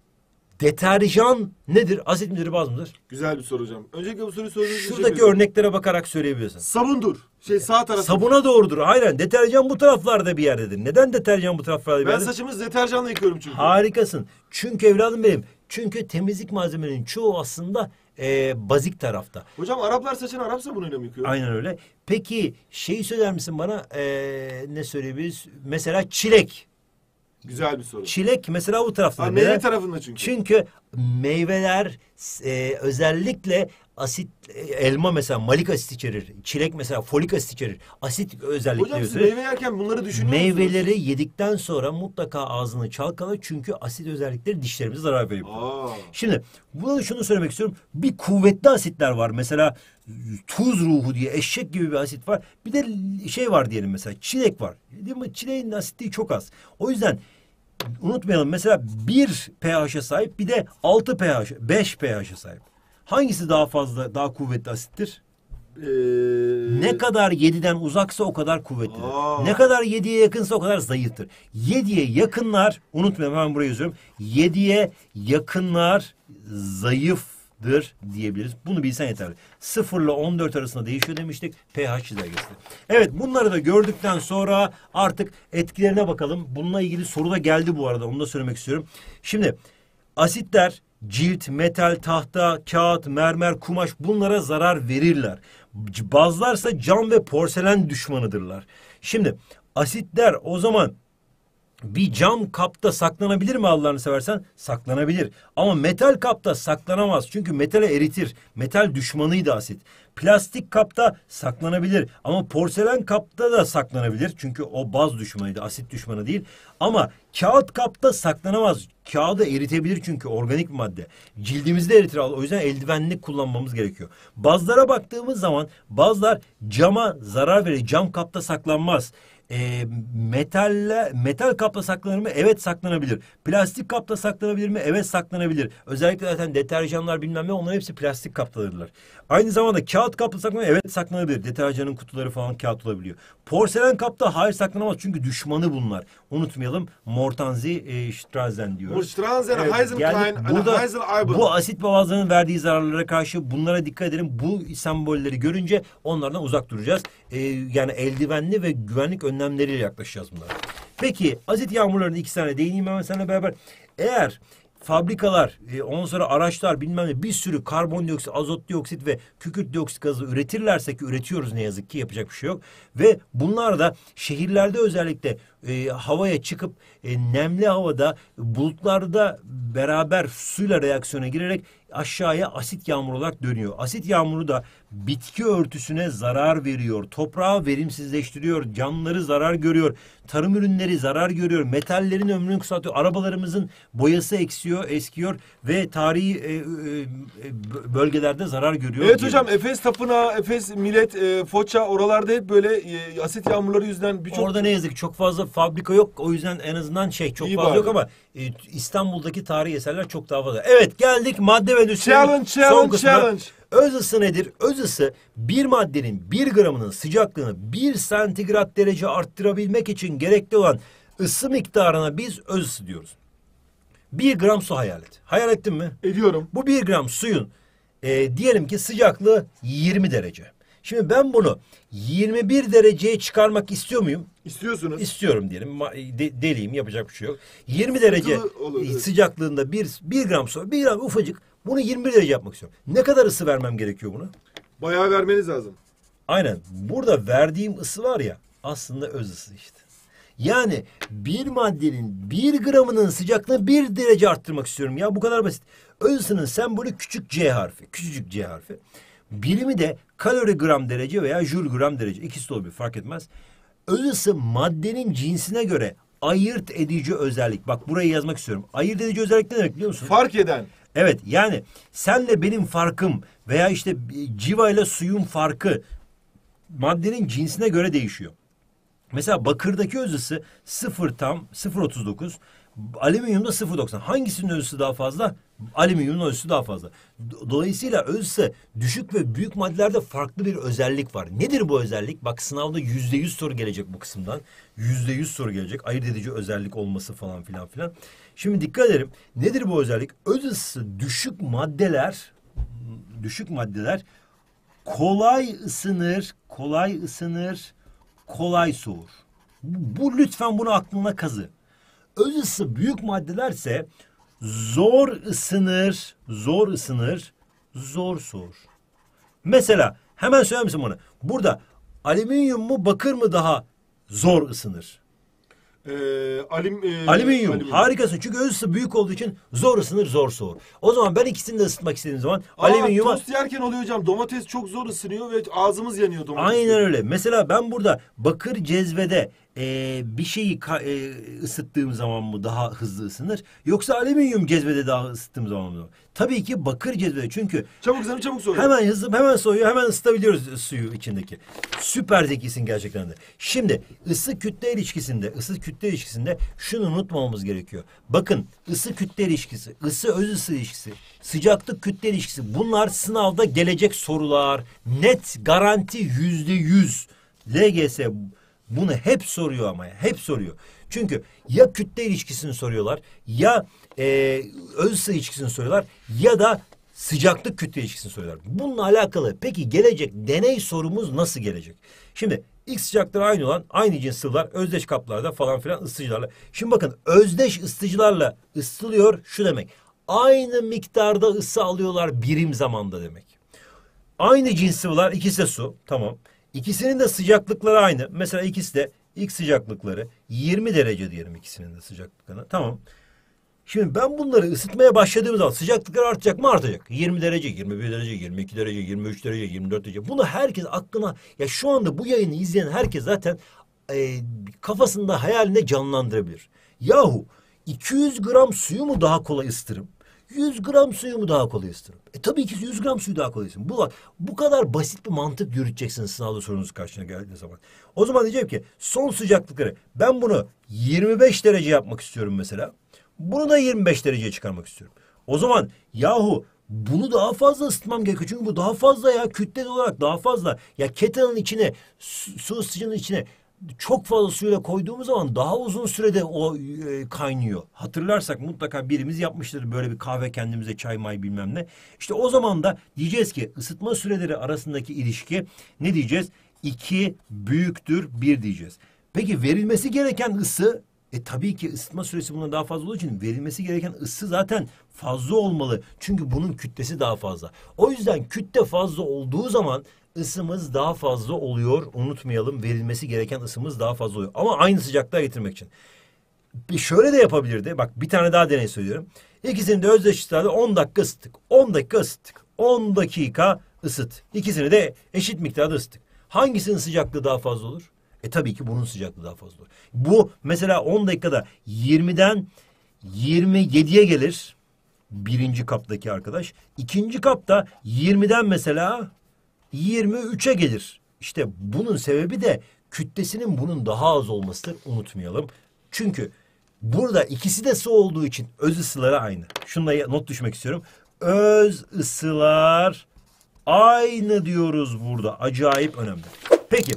Speaker 1: deterjan nedir? Asit midir, baz mıdır?
Speaker 2: Güzel bir soru hocam. Öncelikle bu soruyu sorduğunuz için
Speaker 1: Şuradaki
Speaker 2: teşekkür ederim.
Speaker 1: örneklere bakarak söyleyebilirsin.
Speaker 2: Sabundur. Şey sağ tarafı.
Speaker 1: Sabuna doğrudur. Aynen. Deterjan bu taraflarda bir yerdedir. Neden deterjan bu taraflarda bir
Speaker 2: Ben
Speaker 1: yerdedir?
Speaker 2: saçımı deterjanla yıkıyorum çünkü.
Speaker 1: Harikasın. Çünkü evladım benim. Çünkü temizlik malzemelerinin çoğu aslında e, bazik tarafta.
Speaker 2: Hocam Araplar saçını Arap sabunuyla mı yıkıyor?
Speaker 1: Aynen öyle. Peki şeyi söyler misin bana? E, ne söyleyebiliriz? Mesela çilek.
Speaker 2: Güzel bir soru.
Speaker 1: Çilek mesela bu tarafta.
Speaker 2: Ha,
Speaker 1: Neden?
Speaker 2: meyve tarafında çünkü.
Speaker 1: Çünkü meyveler e, özellikle asit, e, elma mesela malik asit içerir. Çilek mesela folik asit içerir. Asit özellikle
Speaker 2: Hocam siz
Speaker 1: gösterir.
Speaker 2: meyve yerken bunları düşünüyor musunuz?
Speaker 1: Meyveleri yedikten sonra mutlaka ağzını çalkala, çünkü asit özellikleri dişlerimize zarar veriyor.
Speaker 2: Aa.
Speaker 1: Şimdi burada da şunu söylemek istiyorum. Bir kuvvetli asitler var. Mesela tuz ruhu diye eşek gibi bir asit var. Bir de şey var diyelim, mesela çilek var. Değil mi? Çileğin asitliği çok az. O yüzden unutmayalım, mesela bir pH'e sahip, bir de altı pH, beş pH'e sahip. Hangisi daha fazla, daha kuvvetli asittir?
Speaker 2: Ee,
Speaker 1: Ne kadar yediden uzaksa o kadar kuvvetlidir.
Speaker 2: Aa.
Speaker 1: Ne kadar yediye yakınsa o kadar zayıftır. yediye yakınlar, unutmayalım, hemen buraya yazıyorum. yediye yakınlar zayıftır diyebiliriz. Bunu bilsen yeterli. sıfır ile on dört arasında değişiyor demiştik pH çizelgesi. Evet, bunları da gördükten sonra artık etkilerine bakalım. Bununla ilgili soru da geldi bu arada. Onu da söylemek istiyorum. Şimdi asitler cilt, metal, tahta, kağıt, mermer, kumaş, bunlara zarar verirler. Bazılarsa cam ve porselen düşmanıdırlar. Şimdi asitler o zaman bir cam kapta saklanabilir mi Allah'ını seversen? Saklanabilir. Ama metal kapta saklanamaz. Çünkü metale eritir. Metal düşmanıydı asit. Plastik kapta saklanabilir. Ama porselen kapta da saklanabilir. Çünkü o baz düşmanıydı. Asit düşmanı değil. Ama kağıt kapta saklanamaz. Kağıdı eritebilir çünkü organik bir madde. Cildimizde eritir. O yüzden eldivenlik kullanmamız gerekiyor. Bazlara baktığımız zaman bazlar cama zarar verir. Cam kapta saklanmaz. E, metalle, metal kapta saklanır mı? Evet, saklanabilir. Plastik kapta saklanabilir mi? Evet, saklanabilir. Özellikle zaten deterjanlar bilmem ne, onların hepsi plastik kaptadırlar. Aynı zamanda kağıt kapta saklanır mı? Evet, saklanabilir. Deterjanın kutuları falan kağıt olabiliyor. Porselen kapta hayır, saklanamaz çünkü düşmanı bunlar. Unutmayalım, Mortanzi e, Strazen diyor.
Speaker 2: Murstranzen,
Speaker 1: Evet,
Speaker 2: Heisenklein,
Speaker 1: yani burada
Speaker 2: Heiseneiben.
Speaker 1: bu asit bazlarının verdiği zararlara karşı bunlara dikkat edelim. Bu sembolleri görünce onlardan uzak duracağız. Ee, yani eldivenli ve güvenlik önlemleriyle yaklaşacağız bunlara. Peki asit yağmurlarının iki tane değineyim hemen seninle beraber. Eğer fabrikalar, e, ondan sonra araçlar bilmem ne bir sürü karbondioksit, azot dioksit ve kükürt dioksit gazı üretirlerse, ki üretiyoruz ne yazık ki, yapacak bir şey yok. Ve bunlar da şehirlerde özellikle e, havaya çıkıp e, nemli havada bulutlarda beraber suyla reaksiyona girerek aşağıya asit yağmuru olarak dönüyor. Asit yağmuru da bitki örtüsüne zarar veriyor. Toprağı verimsizleştiriyor. Canlıları zarar görüyor. Tarım ürünleri zarar görüyor. Metallerin ömrünü kısaltıyor. Arabalarımızın boyası eksiyor, eskiyor ve tarihi e, e, bölgelerde zarar görüyor.
Speaker 2: Evet
Speaker 1: diyelim.
Speaker 2: hocam, Efes Tapınağı, Efes Millet, e, Foça, oralarda hep böyle e, asit yağmurları yüzünden birçok...
Speaker 1: Orada ne yazık ki çok fazla fabrika yok. O yüzden en azından şey çok
Speaker 2: İyi
Speaker 1: fazla
Speaker 2: bari.
Speaker 1: yok ama e, İstanbul'daki tarihi eserler çok daha fazla. Evet, geldik madde ve endüstrinin
Speaker 2: Challenge,
Speaker 1: son
Speaker 2: challenge,
Speaker 1: kısmına.
Speaker 2: challenge.
Speaker 1: Öz ısı nedir? Öz ısı bir maddenin bir gramının sıcaklığını bir santigrat derece arttırabilmek için gerekli olan ısı miktarına biz öz ısı diyoruz. Bir gram su hayal et. Hayal ettin mi?
Speaker 2: Ediyorum.
Speaker 1: Bu bir gram suyun e, diyelim ki sıcaklığı yirmi derece. Şimdi ben bunu yirmi bir dereceye çıkarmak istiyor muyum?
Speaker 2: İstiyorsunuz.
Speaker 1: İstiyorum diyelim. Ma- De, deliyim, yapacak bir şey yok. yirmi derece
Speaker 2: olur, evet.
Speaker 1: sıcaklığında bir, bir gram su, bir gram ufacık, bunu yirmi bir derece yapmak istiyorum. Ne kadar ısı vermem gerekiyor buna?
Speaker 2: Bayağı vermeniz lazım.
Speaker 1: Aynen. Burada verdiğim ısı var ya, aslında öz ısı işte. Yani bir maddenin bir gramının sıcaklığını bir derece arttırmak istiyorum. Ya bu kadar basit. Öz ısının sembolü küçük C harfi. Küçücük C harfi. Birimi de kalori gram derece veya jül gram derece. İkisi de olabilir, fark etmez. Öz ısı maddenin cinsine göre ayırt edici özellik. Bak burayı yazmak istiyorum. Ayırt edici özellik ne demek biliyor musun?
Speaker 2: Fark eden.
Speaker 1: Evet, yani senle benim farkım veya işte civa ile suyun farkı maddenin cinsine göre değişiyor. Mesela bakırdaki öz ısı sıfır tam sıfır virgül otuz dokuz, alüminyumda sıfır virgül doksan. Hangisinin öz ısı daha fazla? Alüminyumun öz ısı daha fazla. Dolayısıyla öz ısı düşük ve büyük maddelerde farklı bir özellik var. Nedir bu özellik? Bak sınavda yüzde yüz soru gelecek bu kısımdan. Yüzde yüz soru gelecek. Ayırt edici özellik olması falan filan filan. Şimdi dikkat edelim. Nedir bu özellik? Öz ısısı düşük maddeler, düşük maddeler kolay ısınır, kolay ısınır, kolay soğur. Bu, bu lütfen bunu aklına kazı. Öz ısı büyük maddelerse zor ısınır, zor ısınır, zor soğur. Mesela hemen söyler misin bana? Burada alüminyum mu bakır mı daha zor ısınır?
Speaker 2: Ee, alim, e,
Speaker 1: Alüminyum.
Speaker 2: alüminyum.
Speaker 1: Harikasın. Çünkü öz ısı büyük olduğu için zor ısınır, zor soğur. O zaman ben ikisini de ısıtmak istediğim zaman
Speaker 2: Aa,
Speaker 1: alüminyuma...
Speaker 2: tost yerken oluyor hocam. Domates çok zor ısınıyor ve ağzımız yanıyor domates.
Speaker 1: Aynen öyle. Mesela ben burada bakır cezvede e, bir şeyi ka- e, ısıttığım zaman mı daha hızlı ısınır? Yoksa alüminyum cezvede daha ısıttığım zaman mı? Tabii ki bakır cezvede. Çünkü
Speaker 2: Çabuk ısınıyor, çabuk soğuyor.
Speaker 1: hemen hızlı, hemen soğuyor, hemen ısıtabiliyoruz suyu içindeki. Süper zekisin gerçekten de. Şimdi ısı kütle ilişkisinde, ısı kütle ilişkisinde şunu unutmamamız gerekiyor. Bakın ısı kütle ilişkisi, ısı öz ısı ilişkisi, sıcaklık kütle ilişkisi, bunlar sınavda gelecek sorular. Net, garanti yüzde yüz. L G S bunu hep soruyor ama ya, hep soruyor. Çünkü ya kütle ilişkisini soruyorlar, ya e, öz ısı ilişkisini soruyorlar, ya da sıcaklık kütle ilişkisini soruyorlar. Bununla alakalı peki gelecek deney sorumuz nasıl gelecek? Şimdi X sıcaklıkları aynı olan aynı cins sıvılar özdeş kaplarda falan filan ısıtıcılarla. Şimdi bakın özdeş ısıtıcılarla ısıtılıyor şu demek. Aynı miktarda ısı alıyorlar birim zamanda demek. Aynı cins sıvılar, ikisi de su, tamam. İkisinin de sıcaklıkları aynı. Mesela ikisi de X sıcaklıkları yirmi derece diyelim ikisinin de sıcaklıklarına. Tamam. Şimdi ben bunları ısıtmaya başladığım zaman sıcaklıklar artacak mı? Artacak. yirmi derece, yirmi bir derece, yirmi iki derece, yirmi üç derece, yirmi dört derece. Bunu herkes aklına, ya şu anda bu yayını izleyen herkes zaten e, kafasında hayalinde canlandırabilir. Yahu iki yüz gram suyu mu daha kolay ısıtırım? yüz gram suyu mu daha kolay ısıtırım? E tabii ki yüz gram suyu daha kolay ısıtırım. Bu, bu kadar basit bir mantık yürüteceksiniz sınavda sorunuz karşına geldiği zaman. O zaman diyeceğim ki son sıcaklıkları ben bunu yirmi beş derece yapmak istiyorum mesela. Bunu da yirmi beş dereceye çıkarmak istiyorum. O zaman yahu bunu daha fazla ısıtmam gerekiyor. Çünkü bu daha fazla ya, kütle olarak daha fazla. Ya kettle'ın içine, su, su ısıtıcının içine çok fazla suyla koyduğumuz zaman daha uzun sürede o e, kaynıyor. Hatırlarsak mutlaka birimiz yapmıştır böyle bir kahve kendimize, çay may bilmem ne. İşte o zaman da diyeceğiz ki ısıtma süreleri arasındaki ilişki ne diyeceğiz? iki büyüktür bir diyeceğiz. Peki verilmesi gereken ısı, e tabii ki ısıtma süresi bundan daha fazla olduğu için verilmesi gereken ısı zaten fazla olmalı. Çünkü bunun kütlesi daha fazla. O yüzden kütle fazla olduğu zaman ısımız daha fazla oluyor. Unutmayalım, verilmesi gereken ısımız daha fazla oluyor. Ama aynı sıcaklığa getirmek için. Bir şöyle de yapabilirdi. Bak bir tane daha deney söylüyorum. İkisini de özdeş ısıtlarda on dakika ısıttık. on dakika ısıttık. on dakika ısıt. İkisini de eşit miktarda ısıttık. Hangisinin sıcaklığı daha fazla olur? E tabii ki bunun sıcaklığı daha fazla olur. Bu mesela on dakikada yirmiden yirmi yediye gelir. Birinci kaptaki arkadaş. İkinci kapta yirmiden mesela yirmi üçe gelir. İşte bunun sebebi de kütlesinin bunun daha az olmasıdır. Unutmayalım. Çünkü burada ikisi de su olduğu için öz ısıları aynı. Şunla not düşmek istiyorum. Öz ısılar aynı diyoruz burada. Acayip önemli. Peki.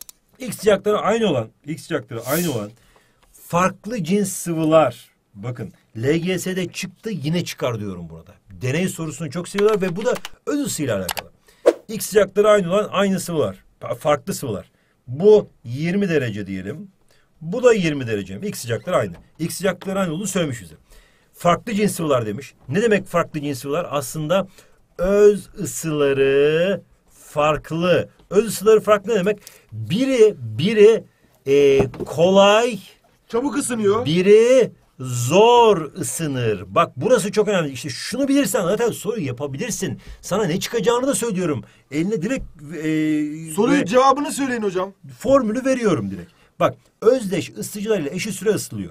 Speaker 1: X sıcaklıkları aynı olan, X sıcaklıkları aynı olan farklı cins sıvılar. Bakın L G S'de çıktı yine çıkar diyorum burada. Deney sorusunu çok seviyorlar ve bu da öz ısıyla alakalı. X sıcaklıkları aynı olan aynı sıvılar. Farklı sıvılar. Bu yirmi derece diyelim. Bu da yirmi derece. X sıcaklıkları aynı. X sıcaklıkları aynı olduğunu söylemiş bize. Farklı cins sıvılar demiş. Ne demek farklı cins sıvılar? Aslında öz ısıları farklı. Öz ısıları farklı ne demek? Biri biri e, kolay,
Speaker 2: Çabuk ısınıyor.
Speaker 1: biri zor ısınır. Bak burası çok önemli. İşte şunu bilirsen zaten soruyu yapabilirsin. Sana ne çıkacağını da söylüyorum. Eline direkt e,
Speaker 2: Soruyu
Speaker 1: ve
Speaker 2: cevabını söyleyin hocam.
Speaker 1: formülü veriyorum direkt. Bak özdeş ısıtıcılarıyla eşit süre ısıtılıyor.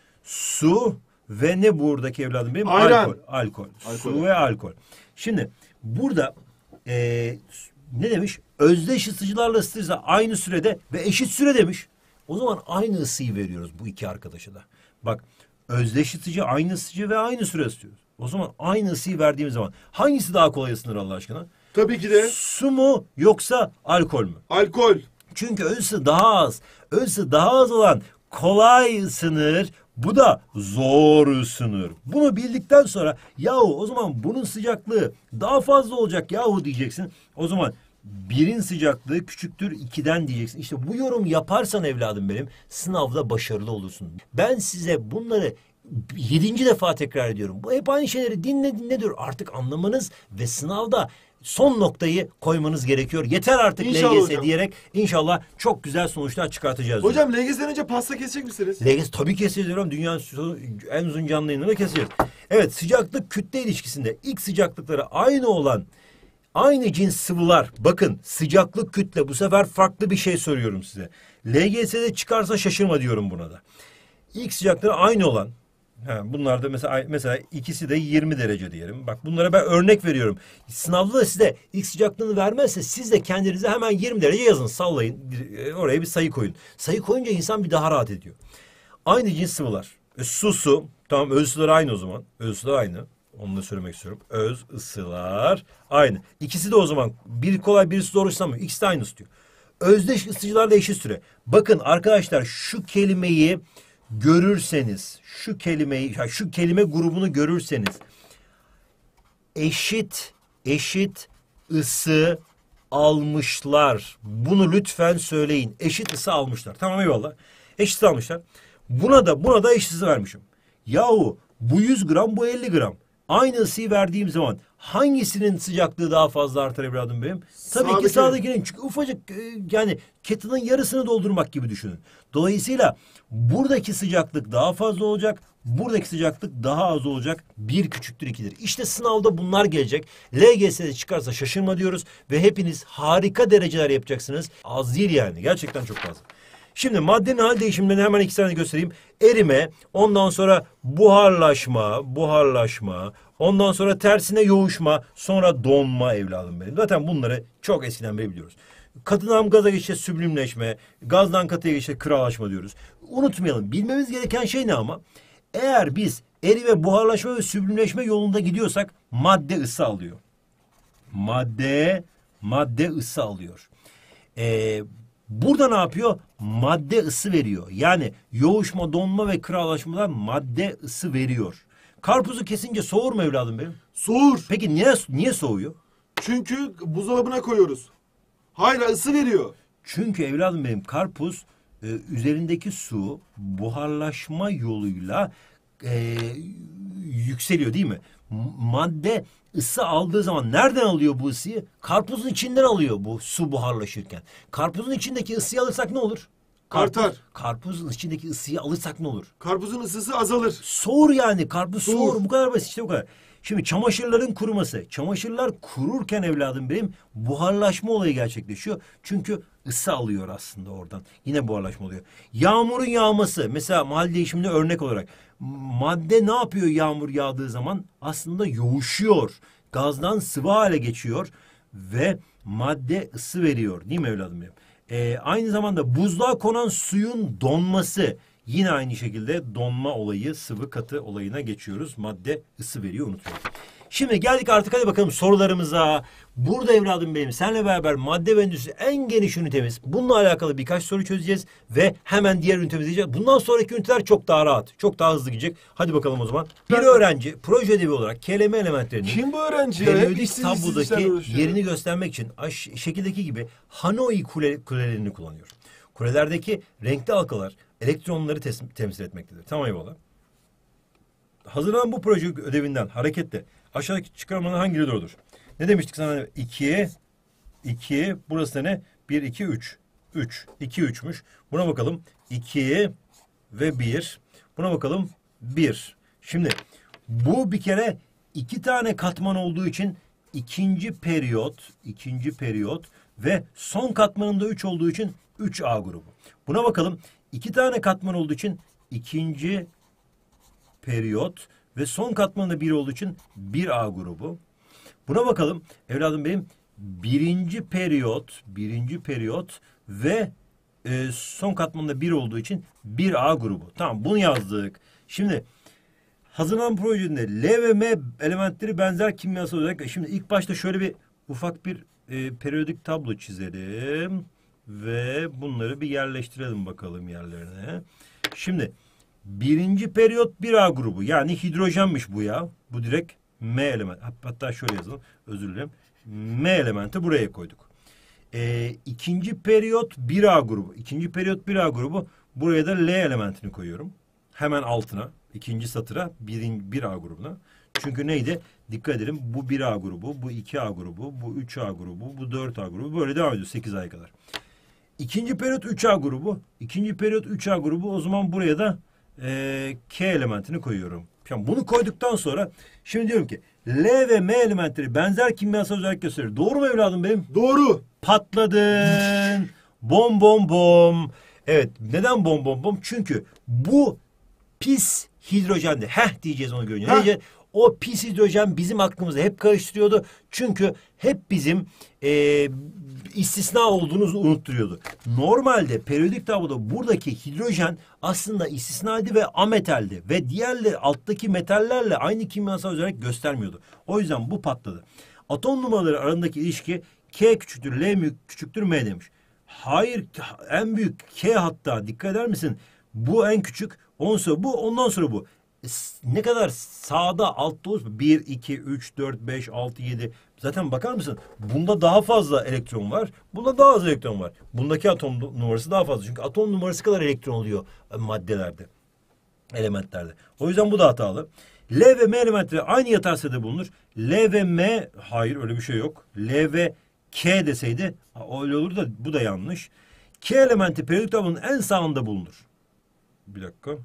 Speaker 1: Su ve ne buradaki evladım benim?
Speaker 2: Ayran.
Speaker 1: Alkol. Alkol.
Speaker 2: Alkol.
Speaker 1: Su ve alkol. Şimdi burada e, ne demiş? Özdeş ısıtıcılarla ısıtırsa aynı sürede ve eşit süre demiş. O zaman aynı ısıyı veriyoruz bu iki arkadaşa da. Bak özdeş ısıtıcı aynı ısıtıcı ve aynı süre ısıtıyoruz. O zaman aynı ısıyı verdiğimiz zaman hangisi daha kolay ısınır Allah aşkına?
Speaker 2: Tabii ki de
Speaker 1: Su mu yoksa alkol mü?
Speaker 2: alkol.
Speaker 1: Çünkü öz ısı daha az. Öz ısı daha az olan kolay ısınır. Bu da zor ısınır. Bunu bildikten sonra yahu o zaman bunun sıcaklığı daha fazla olacak yahu diyeceksin. O zaman birin sıcaklığı küçüktür ikiden diyeceksin. İşte bu yorum yaparsan evladım benim sınavda başarılı olursun. Ben size bunları yedinci defa tekrar ediyorum. Bu hep aynı şeyleri dinle dinle diyor. Artık anlamanız ve sınavda son noktayı koymanız gerekiyor. Yeter artık
Speaker 2: İnşallah
Speaker 1: L G S
Speaker 2: hocam.
Speaker 1: diyerek inşallah çok güzel sonuçlar çıkartacağız.
Speaker 2: Hocam L G S'den önce pasta kesecek misiniz?
Speaker 1: L G S tabii keseceğiz diyorum. Dünyanın en uzun canlı yayınlarını keseceğiz. Evet sıcaklık kütle ilişkisinde ilk sıcaklıkları aynı olan aynı cins sıvılar. Bakın sıcaklık kütle bu sefer farklı bir şey soruyorum size. L G S'de çıkarsa şaşırma diyorum buna da. İlk sıcaklıkları aynı olan Ha, bunlar da mesela mesela ikisi de yirmi derece diyelim. Bak bunlara ben örnek veriyorum. Sınavda da size ilk sıcaklığını vermezse siz de kendinize hemen yirmi derece yazın. Sallayın. Oraya bir sayı koyun. Sayı koyunca insan bir daha rahat ediyor. Aynı cins sıvılar. E, su su. Tamam öz ısılar aynı o zaman. Öz ısılar aynı. Onu da söylemek istiyorum. Öz ısılar aynı. İkisi de o zaman biri kolay birisi zor ısınamıyor. İkisi de aynı ısıtıyor. Özdeş ısıtıcılarla eşit süre. Bakın arkadaşlar şu kelimeyi görürseniz, şu kelimeyi, şu kelime grubunu görürseniz eşit, eşit ısı almışlar. Bunu lütfen söyleyin. Eşit ısı almışlar. Tamam eyvallah. Eşit ısı almışlar. Buna da, buna da eşit ısı vermişim. Yahu bu yüz gram, bu elli gram. Aynı ısıyı verdiğim zaman hangisinin sıcaklığı daha fazla artar evladım benim? Tabii
Speaker 2: Sağdaki.
Speaker 1: ki sağdakinin. Çünkü ufacık yani kettle'ın yarısını doldurmak gibi düşünün. Dolayısıyla buradaki sıcaklık daha fazla olacak. Buradaki sıcaklık daha az olacak. Bir küçüktür ikidir. İşte sınavda bunlar gelecek. L G S'de çıkarsa şaşırma diyoruz. Ve hepiniz harika dereceler yapacaksınız. Az değil yani. Gerçekten çok fazla. Şimdi maddenin hal değişimlerini hemen iki tane göstereyim. Erime, ondan sonra buharlaşma, buharlaşma, ondan sonra tersine yoğuşma, sonra donma evladım benim. Zaten bunları çok eskiden beri biliyoruz. Katıdan gaza geçişe süblimleşme, gazdan katıya geçişe kıralaşma diyoruz. Unutmayalım, bilmemiz gereken şey ne ama? Eğer biz erime, buharlaşma ve süblimleşme yolunda gidiyorsak madde ısı alıyor. Madde, madde ısı alıyor. Eee... Burada ne yapıyor? Madde ısı veriyor. Yani yoğuşma, donma ve kıralaşmadan madde ısı veriyor. Karpuzu kesince soğur mu evladım benim?
Speaker 2: Soğur.
Speaker 1: Peki niye niye soğuyor?
Speaker 2: Çünkü buzdolabına koyuyoruz. Hayır ısı veriyor.
Speaker 1: Çünkü evladım benim karpuz e, üzerindeki su buharlaşma yoluyla e, yükseliyor değil mi? M- madde ısı aldığı zaman nereden alıyor bu ısıyı? Karpuzun içinden alıyor bu su buharlaşırken. Karpuzun içindeki ısıyı alırsak ne olur? Karpuz,
Speaker 2: Artar.
Speaker 1: Karpuzun içindeki ısıyı alırsak ne olur?
Speaker 2: Karpuzun ısısı azalır.
Speaker 1: Soğur yani. Karpuz
Speaker 2: Soğur.
Speaker 1: soğur. Bu kadar basit işte bu kadar. Şimdi çamaşırların kuruması. Çamaşırlar kururken evladım benim buharlaşma olayı gerçekleşiyor. Çünkü ısı alıyor aslında oradan. Yine buharlaşma oluyor. Yağmurun yağması. Mesela mahalle değişimine örnek olarak. Madde ne yapıyor yağmur yağdığı zaman? Aslında yoğuşuyor. Gazdan sıvı hale geçiyor. Ve madde ısı veriyor. Değil mi evladım benim? Ee, aynı zamanda buzluğa konan suyun donması. Yine aynı şekilde donma olayı, sıvı katı olayına geçiyoruz. Madde ısı veriyor, unutmayın. Şimdi geldik artık hadi bakalım sorularımıza. Burada evladım benim seninle beraber madde ve endüstri en geniş ünitemiz. Bununla alakalı birkaç soru çözeceğiz ve hemen diğer ünitemize gideceğiz. Bundan sonraki üniteler çok daha rahat, çok daha hızlı gidecek. Hadi bakalım o zaman. Bir öğrenci proje ödevi olarak kelime elementlerini
Speaker 2: Kim bu öğrenci ya? Hep
Speaker 1: periyodik
Speaker 2: işsiz işsiz işlerle
Speaker 1: tablodaki
Speaker 2: uğraşıyor.
Speaker 1: yerini göstermek için aş- şekildeki gibi Hanoi kule, kulelerini kullanıyor. Kulelerdeki renkli halkalar elektronları tes- temsil etmektedir. Tamam eyvallah. Hazırlanan bu proje ödevinden hareketle aşağıdaki çıkarmanın hangileri doğrudur? Ne demiştik sana? iki, iki, burası ne? bir, iki, üç. üç, iki, üçmüş. Buna bakalım. iki ve bir. Buna bakalım. bir. Şimdi bu bir kere iki tane katman olduğu için ikinci periyot, ikinci periyot ve son katmanında üç olduğu için üç A grubu. Buna bakalım. iki tane katman olduğu için ikinci periyot ve son katmanında bir olduğu için bir A grubu. Buna bakalım. Evladım benim birinci periyot, birinci periyot ve e, son katmanında bir olduğu için bir A grubu. Tamam bunu yazdık. Şimdi hazırlanan projede L ve M elementleri benzer kimyasal olarak. Şimdi ilk başta şöyle bir ufak bir e, periyodik tablo çizelim. Ve bunları bir yerleştirelim bakalım yerlerine. Şimdi birinci periyot bir A grubu. Yani hidrojenmiş bu ya. Bu direkt M elementi. Hatta şöyle yazalım. Özür dilerim. M elementi buraya koyduk. Ee, ikinci periyot bir A grubu. İkinci periyot bir A grubu. Buraya da L elementini koyuyorum. Hemen altına. İkinci satıra birin, bir A grubuna. Çünkü neydi? Dikkat edelim. Bu bir A grubu. Bu iki A grubu. Bu üç A grubu. Bu dört A grubu. Böyle devam ediyor sekiz A'ya kadar. İkinci periyot üç A grubu. İkinci periyot üç A grubu. O zaman buraya da e, K elementini koyuyorum. Yani bunu koyduktan sonra şimdi diyorum ki L ve M elementleri benzer kimyasal özellik gösterir. Doğru mu evladım benim?
Speaker 2: Doğru.
Speaker 1: Patladın. Bom bom bom. Evet. Neden bom bom bom? Çünkü bu pis hidrojendi. Heh diyeceğiz onu görünce. Neyce? O pis hidrojen bizim aklımızı hep karıştırıyordu. Çünkü hep bizim e, istisna olduğunuzu unutturuyordu. Normalde periyodik tabloda buradaki hidrojen aslında istisnaydı ve ametaldi. Ve diğerleri alttaki metallerle aynı kimyasal özellik göstermiyordu. O yüzden bu patladı. Atom numaraları arasındaki ilişki K küçüktür, L küçüktür, M demiş. Hayır, en büyük K hatta dikkat eder misin? Bu en küçük, ondan sonra bu, ondan sonra bu. Ne kadar sağda altta olursa bir, iki, üç, dört, beş, altı, yedi. Zaten bakar mısın? Bunda daha fazla elektron var. Bunda daha az elektron var. Bundaki atom numarası daha fazla. Çünkü atom numarası kadar elektron oluyor maddelerde, elementlerde. O yüzden bu da hatalı. L ve M elementleri aynı yatay sayıda bulunur. L ve M, hayır öyle bir şey yok. L ve K deseydi öyle olur da bu da yanlış. K elementi periyodik tablonun en sağında bulunur. Bir dakika.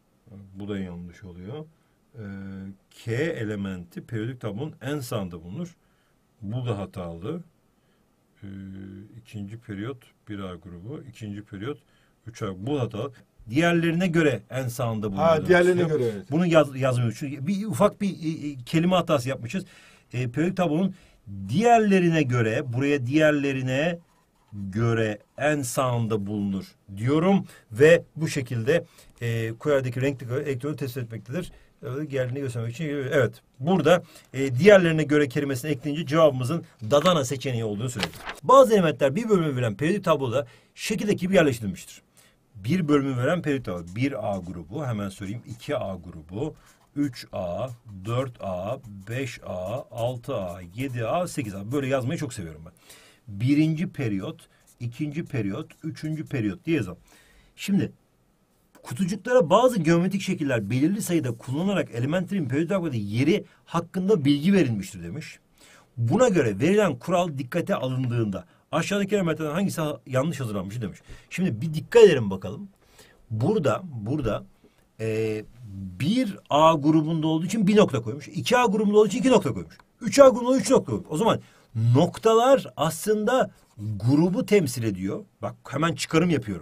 Speaker 1: Bu da yanlış oluyor. Ee, K elementi periyodik tablonun en sağında bulunur. Bu da hatalı. Ee, ikinci periyot bir A grubu. İkinci periyot üç A. Bu hatalı. Diğerlerine göre en sağında bulunur.
Speaker 2: Ha diğerlerine göre evet.
Speaker 1: Bunu yaz, yazmıyoruz. Çünkü bir ufak bir e, kelime hatası yapmışız. E, periyodik tablonun diğerlerine göre, buraya diğerlerine göre en sağında bulunur diyorum ve bu şekilde e, kuardaki renkli elektronu tespit etmektedir. Geldiğini göstermek için. Evet. Burada e, diğerlerine göre kelimesini ekleyince cevabımızın Dadana seçeneği olduğunu söyledik. Bazı elementler bir bölümü veren periyodik tabloda şekildeki gibi yerleştirilmiştir. Bir bölümü veren periyodik tablo. bir A grubu. Hemen söyleyeyim. iki A grubu. üç A, dört A, beş A, altı A, yedi A, sekiz A. Böyle yazmayı çok seviyorum ben. Birinci periyot, ikinci periyot, üçüncü periyot diye yazalım. Şimdi kutucuklara bazı geometrik şekiller belirli sayıda kullanarak elementlerin periyodik tabloda yeri hakkında bilgi verilmiştir demiş. Buna göre verilen kural dikkate alındığında Aşağıdaki elementlerden hangisi yanlış hazırlanmış demiş. Şimdi bir dikkat edelim bakalım. Burada, burada e, bir A grubunda olduğu için bir nokta koymuş. iki A grubunda olduğu için iki nokta koymuş. üç A grubunda üç nokta koymuş. O zaman noktalar aslında grubu temsil ediyor. Bak hemen çıkarım yapıyorum.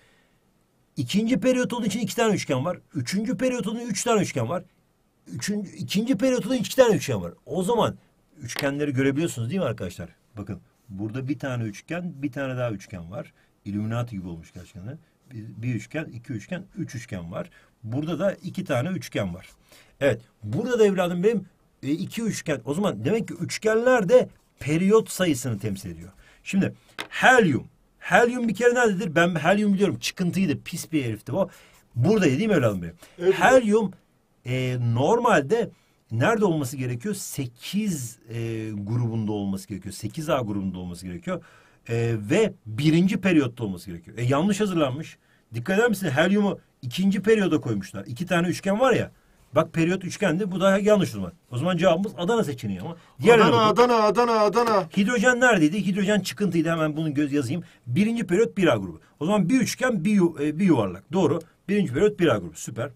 Speaker 1: İkinci periyot olduğu için iki tane üçgen var. Üçüncü periyot olduğu için üç tane üçgen var. Üçüncü, ikinci periyot olduğu için iki tane üçgen var. O zaman üçgenleri görebiliyorsunuz değil mi arkadaşlar? Bakın burada bir tane üçgen, bir tane daha üçgen var. İlluminati gibi olmuş gerçekten. Bir, bir üçgen, iki üçgen, üç üçgen var. Burada da iki tane üçgen var. Evet, burada da evladım benim e, iki üçgen. O zaman demek ki üçgenler de periyot sayısını temsil ediyor. Şimdi helyum. Helyum bir kere nerededir? Ben helyum biliyorum. Çıkıntıydı, pis bir herifti o. Buradaydı değil mi evladım benim? Evet. Helyum e, normalde nerede olması gerekiyor? sekiz e, grubunda olması gerekiyor. sekiz A grubunda olması gerekiyor. E, ve birinci periyotta olması gerekiyor. E, yanlış hazırlanmış. Dikkat eder misin? Helyumu ikinci periyoda koymuşlar. İki tane üçgen var ya. Bak periyot üçgendi. Bu da yanlış o zaman. O zaman cevabımız Adana seçeneği ama.
Speaker 2: Adana, Adana, Adana, Adana.
Speaker 1: Hidrojen neredeydi? Hidrojen çıkıntıydı. Hemen bunu göz yazayım. Birinci periyot bir A grubu. O zaman bir üçgen bir, yu, e, bir yuvarlak. Doğru. Birinci periyot bir A grubu. Süper.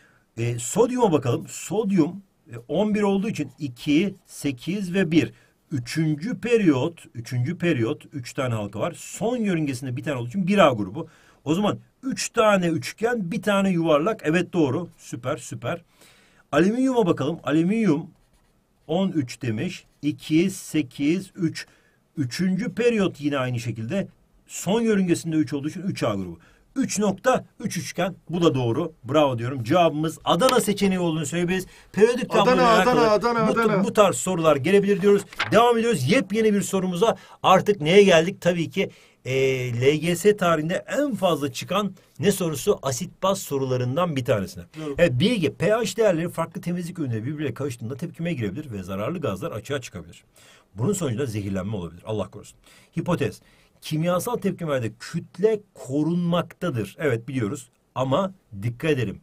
Speaker 1: E, sodyuma bakalım. Sodyum e, on bir olduğu için iki, sekiz ve bir. Üçüncü periyot, üçüncü periyot, üç tane halka var. Son yörüngesinde bir tane olduğu için bir A grubu. O zaman üç tane üçgen, bir tane yuvarlak. Evet doğru. Süper, süper. Alüminyuma bakalım. Alüminyum on üç demiş. iki, sekiz, üç. Üçüncü periyot yine aynı şekilde. Son yörüngesinde üç olduğu için üç A grubu. üç nokta üç üçgen. Bu da doğru. Bravo diyorum. Cevabımız Adana seçeneği olduğunu söyleyebiliriz. Periyodik tabloyla alakalı
Speaker 2: Adana, Adana,
Speaker 1: bu,
Speaker 2: Adana.
Speaker 1: bu tarz sorular gelebilir diyoruz. Devam ediyoruz. Yepyeni bir sorumuza artık neye geldik? Tabii ki e, L G S tarihinde en fazla çıkan ne sorusu? Asit baz sorularından bir tanesine. Evet, evet bilgi. pH değerleri farklı temizlik ürünleri birbirine karıştığında tepkimeye girebilir ve zararlı gazlar açığa çıkabilir. Bunun sonucunda zehirlenme olabilir. Allah korusun. Hipotez. Kimyasal tepkimelerde kütle korunmaktadır. Evet biliyoruz ama dikkat edelim.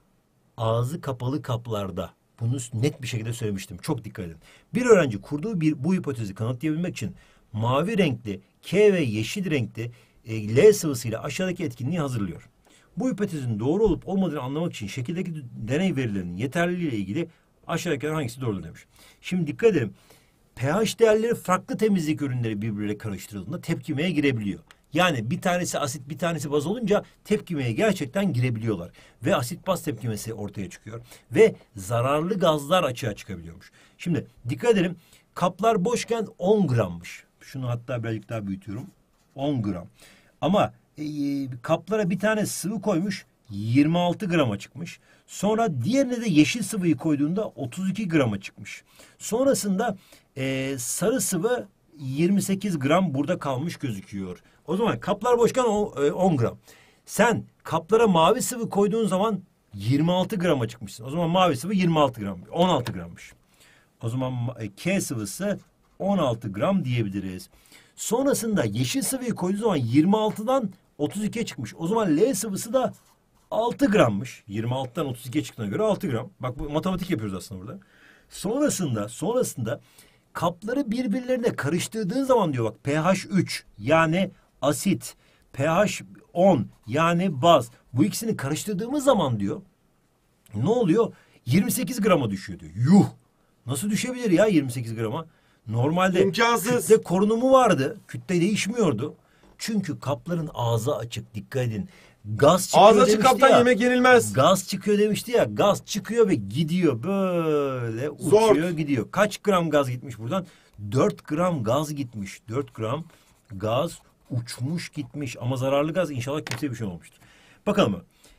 Speaker 1: Ağzı kapalı kaplarda bunu net bir şekilde söylemiştim. Çok dikkat edin. Bir öğrenci kurduğu bir bu hipotezi kanıtlayabilmek için mavi renkli K ve yeşil renkli e, L sıvısıyla aşağıdaki etkinliği hazırlıyor. Bu hipotezin doğru olup olmadığını anlamak için şekildeki deney verilerinin yeterliliği ile ilgili aşağıdakilerden hangisi doğrudur demiş. Şimdi dikkat edelim. pH değerleri farklı temizlik ürünleri birbirine karıştırıldığında tepkimeye girebiliyor. Yani bir tanesi asit bir tanesi baz olunca tepkimeye gerçekten girebiliyorlar. Ve asit baz tepkimesi ortaya çıkıyor. Ve zararlı gazlar açığa çıkabiliyormuş. Şimdi dikkat edelim. Kaplar boşken on grammış. Şunu hatta birazcık daha büyütüyorum. on gram. Ama e, kaplara bir tane sıvı koymuş. yirmi altı grama çıkmış. Sonra diğerine de yeşil sıvıyı koyduğunda otuz iki grama çıkmış. Sonrasında e, sarı sıvı yirmi sekiz gram burada kalmış gözüküyor. O zaman kaplar boşken on gram. Sen kaplara mavi sıvı koyduğun zaman yirmi altı grama çıkmışsın. O zaman mavi sıvı yirmi altı gram. on altı grammış. O zaman K sıvısı on altı gram diyebiliriz. Sonrasında yeşil sıvıyı koyduğu zaman yirmi altıdan otuz ikiye çıkmış. O zaman L sıvısı da altı grammış. yirmi altıdan otuz ikiye çıktığına göre altı gram. Bak bu matematik yapıyoruz aslında burada. Sonrasında sonrasında kapları birbirlerine karıştırdığın zaman diyor bak pH üç yani asit, pH on yani baz. Bu ikisini karıştırdığımız zaman diyor ne oluyor? yirmi sekiz grama düşüyor diyor. Yuh! Nasıl düşebilir ya yirmi sekiz grama? Normalde
Speaker 2: İmkansız.
Speaker 1: kütle korunumu vardı. Kütle değişmiyordu. Çünkü kapların ağzı açık. Dikkat edin. Gaz çıkıyor
Speaker 2: Ağzı açık
Speaker 1: demişti
Speaker 2: kaptan
Speaker 1: ya.
Speaker 2: yemek yenilmez.
Speaker 1: Gaz çıkıyor demişti ya. Gaz çıkıyor ve gidiyor. Böyle
Speaker 2: Zor.
Speaker 1: uçuyor gidiyor. Kaç gram gaz gitmiş buradan? dört gram gaz gitmiş. dört gram gaz uçmuş gitmiş. Ama zararlı gaz inşallah kimseye bir şey olmamıştır. Bakalım.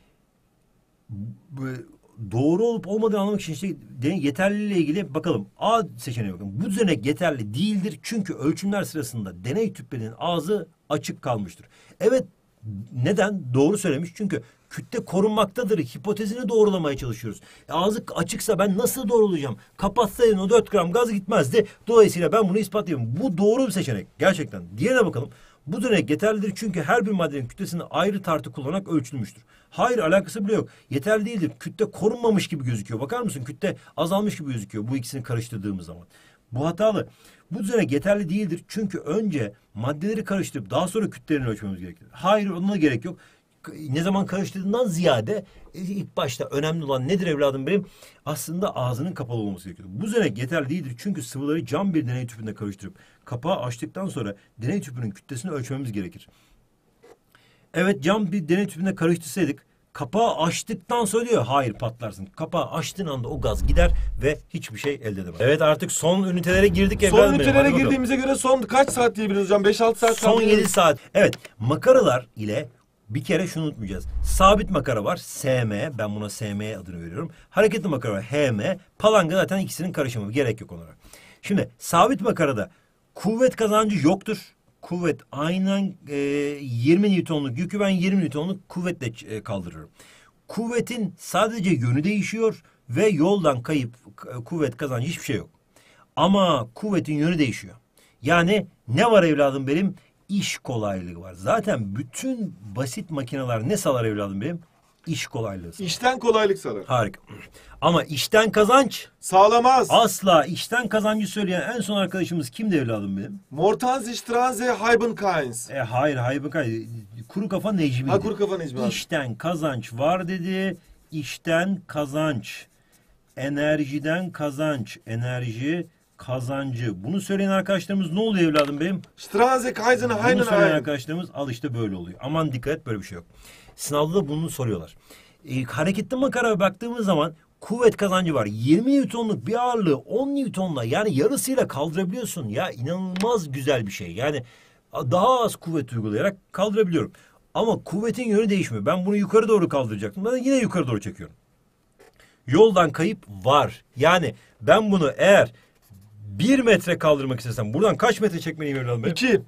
Speaker 1: Doğru olup olmadığını anlamak için işte yeterliliğiyle ilgili bakalım. A seçeneği bakın. Bu düzenek yeterli değildir çünkü ölçümler sırasında deney tüplerinin ağzı açık kalmıştır. Evet neden? Doğru söylemiş çünkü kütle korunmaktadır. Hipotezini doğrulamaya çalışıyoruz. E, ağzı açıksa ben nasıl doğrulayacağım? Kapatsaydın o dört gram gaz gitmezdi. Dolayısıyla ben bunu ispatlayayım. Bu doğru bir seçenek. Gerçekten. Diğerine bakalım. Bu düzenek yeterlidir çünkü her bir maddenin kütlesini ayrı tartı kullanarak ölçülmüştür. Hayır alakası bile yok. Yeterli değildir. Kütle korunmamış gibi gözüküyor. Bakar mısın? Kütle azalmış gibi gözüküyor bu ikisini karıştırdığımız zaman. Bu hatalı. Bu düzenek yeterli değildir. Çünkü önce maddeleri karıştırıp daha sonra kütlelerini ölçmemiz gerekir. Hayır, ona gerek yok. Ne zaman karıştırdığından ziyade ilk başta önemli olan nedir evladım benim? Aslında ağzının kapalı olması gerekiyor. Bu düzenek yeterli değildir. Çünkü sıvıları cam bir deney tüpünde karıştırıp kapağı açtıktan sonra deney tüpünün kütlesini ölçmemiz gerekir. Evet, cam bir deney tüpünde karıştırsaydık kapağı açtıktan sonra diyor hayır patlarsın. Kapağı açtığın anda o gaz gider ve hiçbir şey elde edemez. Evet, artık son ünitelere girdik
Speaker 2: Son
Speaker 1: evladım benim.
Speaker 2: ünitelere
Speaker 1: Hadi bakalım.
Speaker 2: girdiğimize göre son kaç saat diyebiliriz hocam? beş altı saat
Speaker 1: Son
Speaker 2: kaldı.
Speaker 1: yedi saat. Evet, makaralar ile bir kere şunu unutmayacağız. Sabit makara var. S M. Ben buna S M adını veriyorum. Hareketli makara var. H M. Palanga zaten ikisinin karışımı. Gerek yok onlara. Şimdi sabit makarada kuvvet kazancı yoktur. Kuvvet aynen e, yirmi Newton'luk yükü ben yirmi Newton'luk kuvvetle e, kaldırıyorum. Kuvvetin sadece yönü değişiyor ve yoldan kayıp k- kuvvet kazancı hiçbir şey yok. Ama kuvvetin yönü değişiyor. Yani ne var evladım benim? İş kolaylığı var. Zaten bütün basit makineler ne sağlar evladım benim? İş kolaylığı sağlar.
Speaker 2: İşten kolaylık sağlar.
Speaker 1: Harika. Ama işten kazanç
Speaker 2: Sağlamaz.
Speaker 1: asla. İşten kazancı söyleyen en son arkadaşımız kimdi evladım benim?
Speaker 2: Mortanzistranze Heibenkeins.
Speaker 1: E, hayır, hayır bakay. Kuru kafa Necmi.
Speaker 2: Ha, kuru kafa Necmi abi.
Speaker 1: İşten kazanç var dedi. İşten kazanç. Enerjiden kazanç. Enerji kazancı. Bunu söyleyen arkadaşlarımız ne oluyor evladım benim?
Speaker 2: Stranze Kaisen
Speaker 1: Bunu söyleyen
Speaker 2: Heinen.
Speaker 1: arkadaşlarımız al işte böyle oluyor. Aman dikkat et, böyle bir şey yok. Sınavda da bunu soruyorlar. E, hareketli makaraya baktığımız zaman kuvvet kazancı var. yirmi Newton'luk bir ağırlığı on Newton'la yani yarısıyla kaldırabiliyorsun. Ya inanılmaz güzel bir şey. Yani daha az kuvvet uygulayarak kaldırabiliyorum. Ama kuvvetin yönü değişmiyor. Ben bunu yukarı doğru kaldıracaktım. Ben yine yukarı doğru çekiyorum. Yoldan kayıp var. Yani ben bunu eğer bir metre kaldırmak istesem buradan kaç metre çekmeliyim evladım benim?
Speaker 2: İki.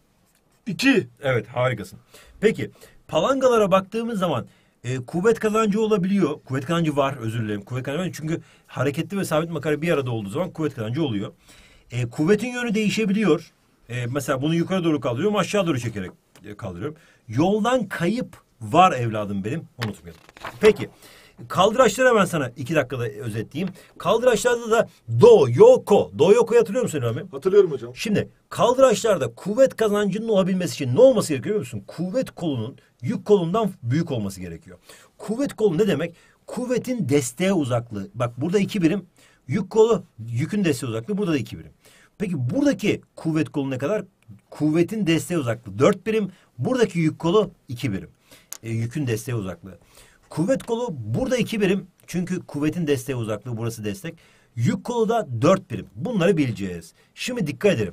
Speaker 2: İki.
Speaker 1: Evet, harikasın. Peki palangalara baktığımız zaman e, kuvvet kazancı olabiliyor. Kuvvet kazancı var, özür dilerim. Kuvvet kazancı var çünkü hareketli ve sabit makara bir arada olduğu zaman kuvvet kazancı oluyor. E, kuvvetin yönü değişebiliyor. E, mesela bunu yukarı doğru kaldırıyorum, aşağı doğru çekerek e, kaldırıyorum. Yoldan kayıp var evladım benim, unutmayalım. Peki kaldıraçları hemen sana iki dakikada özetleyeyim. Kaldıraçlarda da do, yo, ko. Do, yo, ko'yu hatırlıyor musun abi?
Speaker 2: Hatırlıyorum hocam.
Speaker 1: Şimdi kaldıraçlarda kuvvet kazancının olabilmesi için ne olması gerekiyor biliyor musun? Kuvvet kolunun yük kolundan büyük olması gerekiyor. Kuvvet kolu ne demek? Kuvvetin desteğe uzaklığı. Bak burada iki birim. Yük kolu, yükün desteğe uzaklığı burada da iki birim. Peki buradaki kuvvet kolu ne kadar? Kuvvetin desteğe uzaklığı dört birim. Buradaki yük kolu iki birim. E, yükün desteğe uzaklığı. Kuvvet kolu burada iki birim. Çünkü kuvvetin desteğe uzaklığı burası destek. Yük kolu da dört birim. Bunları bileceğiz. Şimdi dikkat edelim.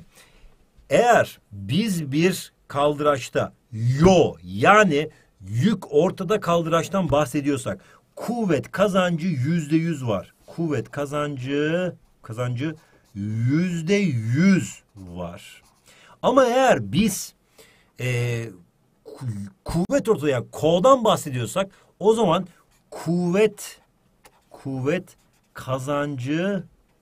Speaker 1: Eğer biz bir kaldıraçta yo yani yük ortada kaldıraçtan bahsediyorsak kuvvet kazancı yüzde yüz var. Kuvvet kazancı kazancı yüzde yüz var. Ama eğer biz e, kuvvet ortada yani K'dan bahsediyorsak o zaman kuvvet kuvvet kazancı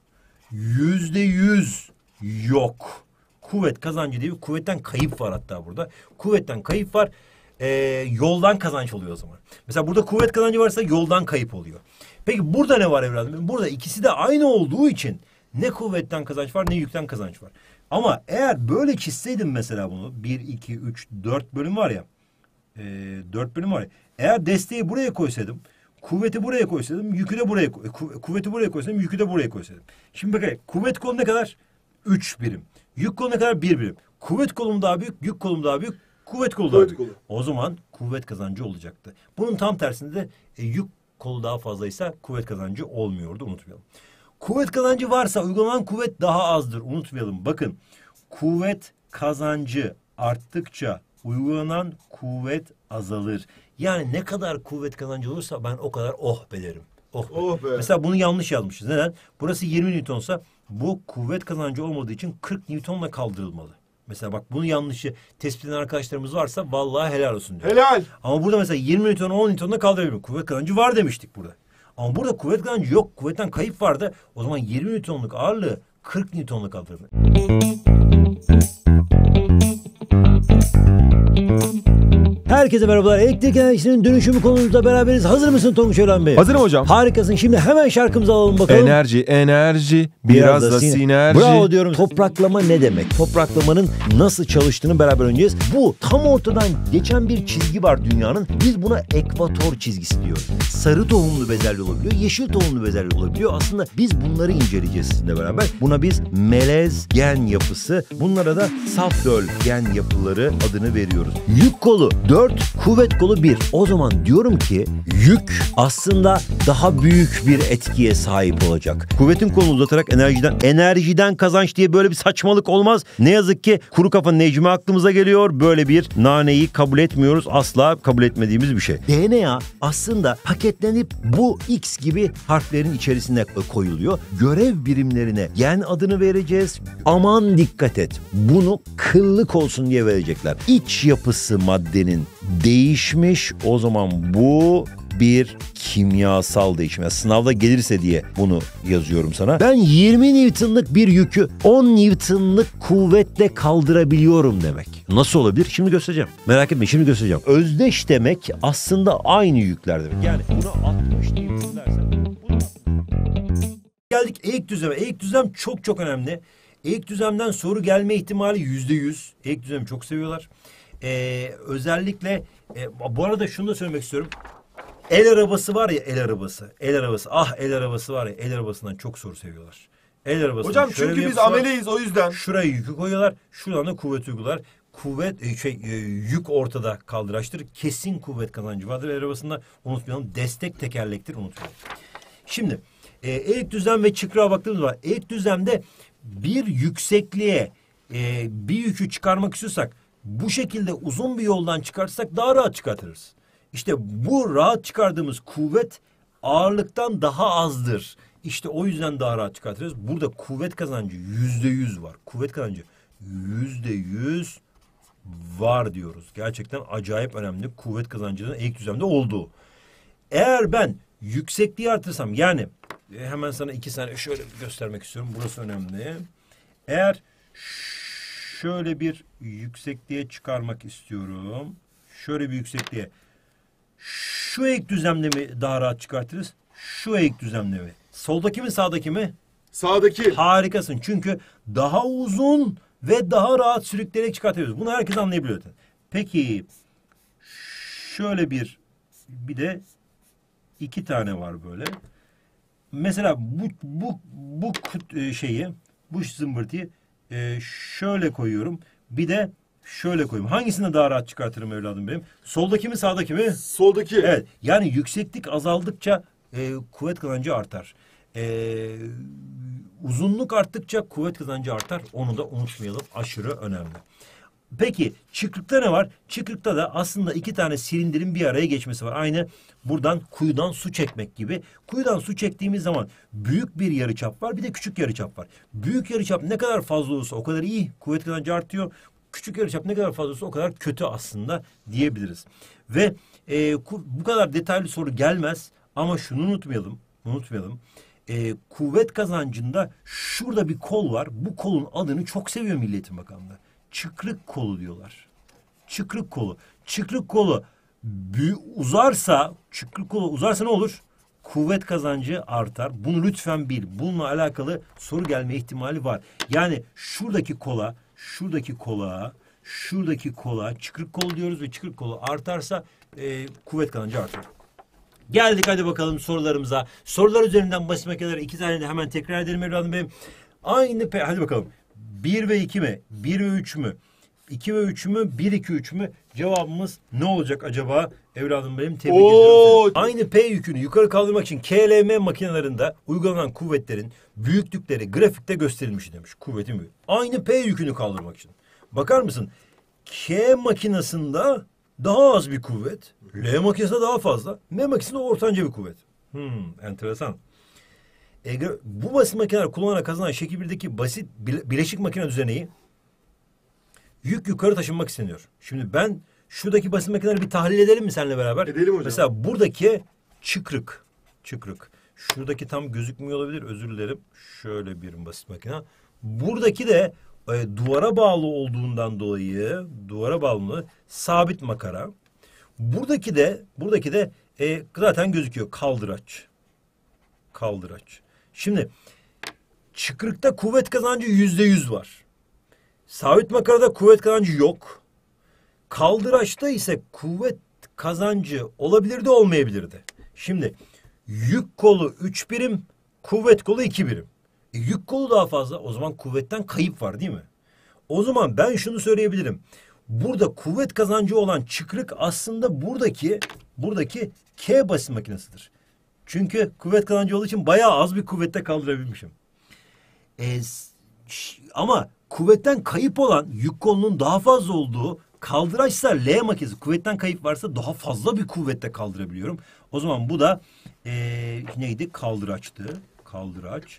Speaker 1: yüzde yüz yok. Kuvvet kazancı değil, kuvvetten kayıp var hatta burada. Kuvvetten kayıp var, e, yoldan kazanç oluyor o zaman. Mesela burada kuvvet kazancı varsa yoldan kayıp oluyor. Peki burada ne var evladım? Burada ikisi de aynı olduğu için ne kuvvetten kazanç var ne yükten kazanç var. Ama eğer böyle çizseydim mesela bunu bir, iki, üç, dört bölüm var ya. E, dört bölüm var ya. Eğer desteği buraya koysaydım, kuvveti buraya koysaydım, yükü de buraya koy, kuvveti buraya koysaydım, yükü de buraya koysaydım. Şimdi bakayım kuvvet kolu ne kadar? üç birim. Yük kolu ne kadar? bir birim. Kuvvet kolum daha büyük, yük kolum daha büyük, kuvvet kolu daha
Speaker 2: Kuvvet
Speaker 1: büyük.
Speaker 2: kolu.
Speaker 1: O zaman kuvvet kazancı olacaktı. Bunun tam tersinde de e, yük kolu daha fazlaysa kuvvet kazancı olmuyordu, unutmayalım. Kuvvet kazancı varsa uygulanan kuvvet daha azdır, unutmayalım. Bakın kuvvet kazancı arttıkça uygulanan kuvvet azalır. Yani ne kadar kuvvet kazancı olursa ben o kadar oh be derim. Oh be.
Speaker 2: Oh be.
Speaker 1: Mesela bunu yanlış yazmışız. Neden? Burası yirmi Newton'sa bu kuvvet kazancı olmadığı için kırk Newton'la kaldırılmalı. Mesela bak bunu yanlışı tespit eden arkadaşlarımız varsa vallahi helal olsun diyor.
Speaker 2: Helal.
Speaker 1: Ama burada mesela yirmi Newton on Newton'la kaldırabilirim. Kuvvet kazancı var demiştik burada. Ama burada kuvvet kazancı yok. Kuvvetten kayıp vardı. O zaman yirmi Newton'luk ağırlığı kırk Newton'la kaldırabilirim. Her Herkese merhabalar. Elektrik enerjisinin dönüşümü konumuzda beraberiz. Hazır mısın Tonguç Ören Bey?
Speaker 2: Hazırım hocam.
Speaker 1: Harikasın. Şimdi hemen şarkımızı alalım bakalım.
Speaker 2: Enerji, enerji, biraz, biraz da, da sinerji.
Speaker 1: Bravo diyorum. Topraklama ne demek? Topraklamanın nasıl çalıştığını beraber oynayacağız. Bu tam ortadan geçen bir çizgi var dünyanın. Biz buna ekvator çizgisi diyoruz. Sarı tohumlu bezelye olabiliyor, yeşil tohumlu bezelye olabiliyor. Aslında biz bunları inceleyeceğiz sizinle beraber. Buna biz melez gen yapısı, bunlara da safdöl gen yapıları adını veriyoruz. Yük kolu dört, kuvvet kolu bir. O zaman diyorum ki yük aslında daha büyük bir etkiye sahip olacak. Kuvvetin kolunu uzatarak enerjiden, enerjiden kazanç diye böyle bir saçmalık olmaz. Ne yazık ki kuru kafa Necmi aklımıza geliyor. Böyle bir naneyi kabul etmiyoruz. Asla kabul etmediğimiz bir şey. D N A aslında paketlenip bu X gibi harflerin içerisine koyuluyor. Görev birimlerine gen adını vereceğiz. Aman dikkat et. Bunu kıllık olsun diye verecekler. İç yapısı maddenin değişmiş. O zaman bu bir kimyasal değişim. Yani sınavda gelirse diye bunu yazıyorum sana. Ben yirmi Newton'lık bir yükü on Newton'lık kuvvetle kaldırabiliyorum demek. Nasıl olabilir? Şimdi göstereceğim. Merak etme, şimdi göstereceğim. Özdeş demek aslında aynı yükler demek. Yani buna altmış Newton dersen bunu... Geldik eğik düzleme. Eğik düzlem çok çok önemli. Eğik düzlemden soru gelme ihtimali yüzde yüz. Eğik düzlemi çok seviyorlar. Ee, özellikle e, bu arada şunu da söylemek istiyorum. El arabası var ya, el arabası. El arabası. Ah el arabası var ya, el arabasından çok soru seviyorlar. El arabası.
Speaker 2: Hocam çünkü biz ameleyiz o yüzden.
Speaker 1: Şuraya yükü koyuyorlar. Şuradan da kuvvet uygular. Kuvvet şey e, yük ortada kaldıraçtır. Kesin kuvvet kazancı vardır el arabasında. Unutmayalım. Destek tekerlektir, unutmayalım. Şimdi e, eğik düzlem ve çıkrığa baktığımız var. Eğik düzlemde bir yüksekliğe e, bir yükü çıkarmak istiyorsak bu şekilde uzun bir yoldan çıkartırsak daha rahat çıkartırız. İşte bu rahat çıkardığımız kuvvet ağırlıktan daha azdır. İşte o yüzden daha rahat çıkartırız. Burada kuvvet kazancı yüzde yüz var. Kuvvet kazancı yüzde yüz var diyoruz. Gerçekten acayip önemli kuvvet kazancının eğik düzlemde olduğu. Eğer ben yüksekliği artırsam, yani hemen sana iki saniye şöyle göstermek istiyorum. Burası önemli. Eğer şöyle bir yüksekliğe çıkarmak istiyorum. Şöyle bir yüksekliğe. Şu eğik düzlemde mi daha rahat çıkartırız? Şu eğik düzlemde mi? Soldaki mi, sağdaki mi?
Speaker 2: Sağdaki.
Speaker 1: Harikasın. Çünkü daha uzun ve daha rahat sürükleyerek çıkartıyoruz. Bunu herkes anlayabiliyor. Peki şöyle bir bir de iki tane var böyle. Mesela bu bu bu şeyi, bu zımbırtıyı şöyle koyuyorum. Bir de şöyle koyayım. Hangisini daha rahat çıkartırım evladım benim? Soldaki mi, sağdaki mi?
Speaker 2: Soldaki.
Speaker 1: Evet. Yani yükseklik azaldıkça e, kuvvet kazancı artar. E, uzunluk arttıkça kuvvet kazancı artar. Onu da unutmayalım. Aşırı önemli. Peki çıkrıkta ne var? Çıkrıkta da aslında iki tane silindirin bir araya geçmesi var. Aynı buradan kuyudan su çekmek gibi. Kuyudan su çektiğimiz zaman büyük bir yarıçap var, bir de küçük yarıçap var. Büyük yarıçap ne kadar fazla olursa o kadar iyi. Kuvvet kazancı artıyor. Küçük yarıçap ne kadar fazla olursa o kadar kötü aslında diyebiliriz. Ve e, bu kadar detaylı soru gelmez ama şunu unutmayalım. Unutmayalım. E, kuvvet kazancında şurada bir kol var. Bu kolun adını çok seviyor Milli Eğitim Bakanlığı. Çıkrık kolu diyorlar. Çıkrık kolu. Çıkrık kolu uzarsa, çıkrık kolu uzarsa ne olur? Kuvvet kazancı artar. Bunu lütfen bil. Bununla alakalı soru gelme ihtimali var. Yani şuradaki kola, şuradaki kola, şuradaki kola, çıkrık kol diyoruz ve çıkrık kolu artarsa e, kuvvet kazancı artar. Geldik hadi bakalım sorularımıza. Sorular üzerinden basit makineleri iki tane de hemen tekrar edelim evladım benim. Aynı pe hadi bakalım. bir ve iki mi? bir ve üç mü? iki ve üç mü? bir, iki, üç mü? Cevabımız ne olacak acaba? Evladım benim tebrik
Speaker 2: Oo.
Speaker 1: ediyorum. Aynı P yükünü yukarı kaldırmak için K L M makinelerinde uygulanan kuvvetlerin büyüklükleri grafikte gösterilmiş demiş. Kuvvetin büyüklüğü. Aynı P yükünü kaldırmak için. Bakar mısın? K makinesinde daha az bir kuvvet. L makinesinde daha fazla. M makinesinde ortanca bir kuvvet. Hmm, enteresan. E, bu basit makineler kullanarak kazanan şekil birdeki basit bileşik makine düzeneyi yük yukarı taşınmak isteniyor. Şimdi ben şuradaki basit makineleri bir tahlil edelim mi seninle beraber?
Speaker 2: Edelim hocam.
Speaker 1: Mesela buradaki çıkrık. Çıkrık. Şuradaki tam gözükmüyor olabilir. Özür dilerim. Şöyle bir basit makine. Buradaki de e, duvara bağlı olduğundan dolayı duvara bağlı sabit makara. Buradaki de buradaki de e, zaten gözüküyor. Kaldıraç. Kaldıraç. Şimdi çıkrıkta kuvvet kazancı yüzde yüz var. Sabit makarada kuvvet kazancı yok. Kaldıraçta ise kuvvet kazancı olabilir de olmayabilir de. Şimdi yük kolu üç birim, kuvvet kolu iki birim. E, yük kolu daha fazla. O zaman kuvvetten kayıp var değil mi? O zaman ben şunu söyleyebilirim. Burada kuvvet kazancı olan çıkrık aslında buradaki buradaki K basit makinesidir. Çünkü kuvvet kazancı olduğu için bayağı az bir kuvvette kaldırabilmişim. E, ama kuvvetten kayıp olan yük kolunun daha fazla olduğu kaldıraçsa L makinesi, kuvvetten kayıp varsa daha fazla bir kuvvette kaldırabiliyorum. O zaman bu da e, neydi? Kaldıraçtı. Kaldıraç.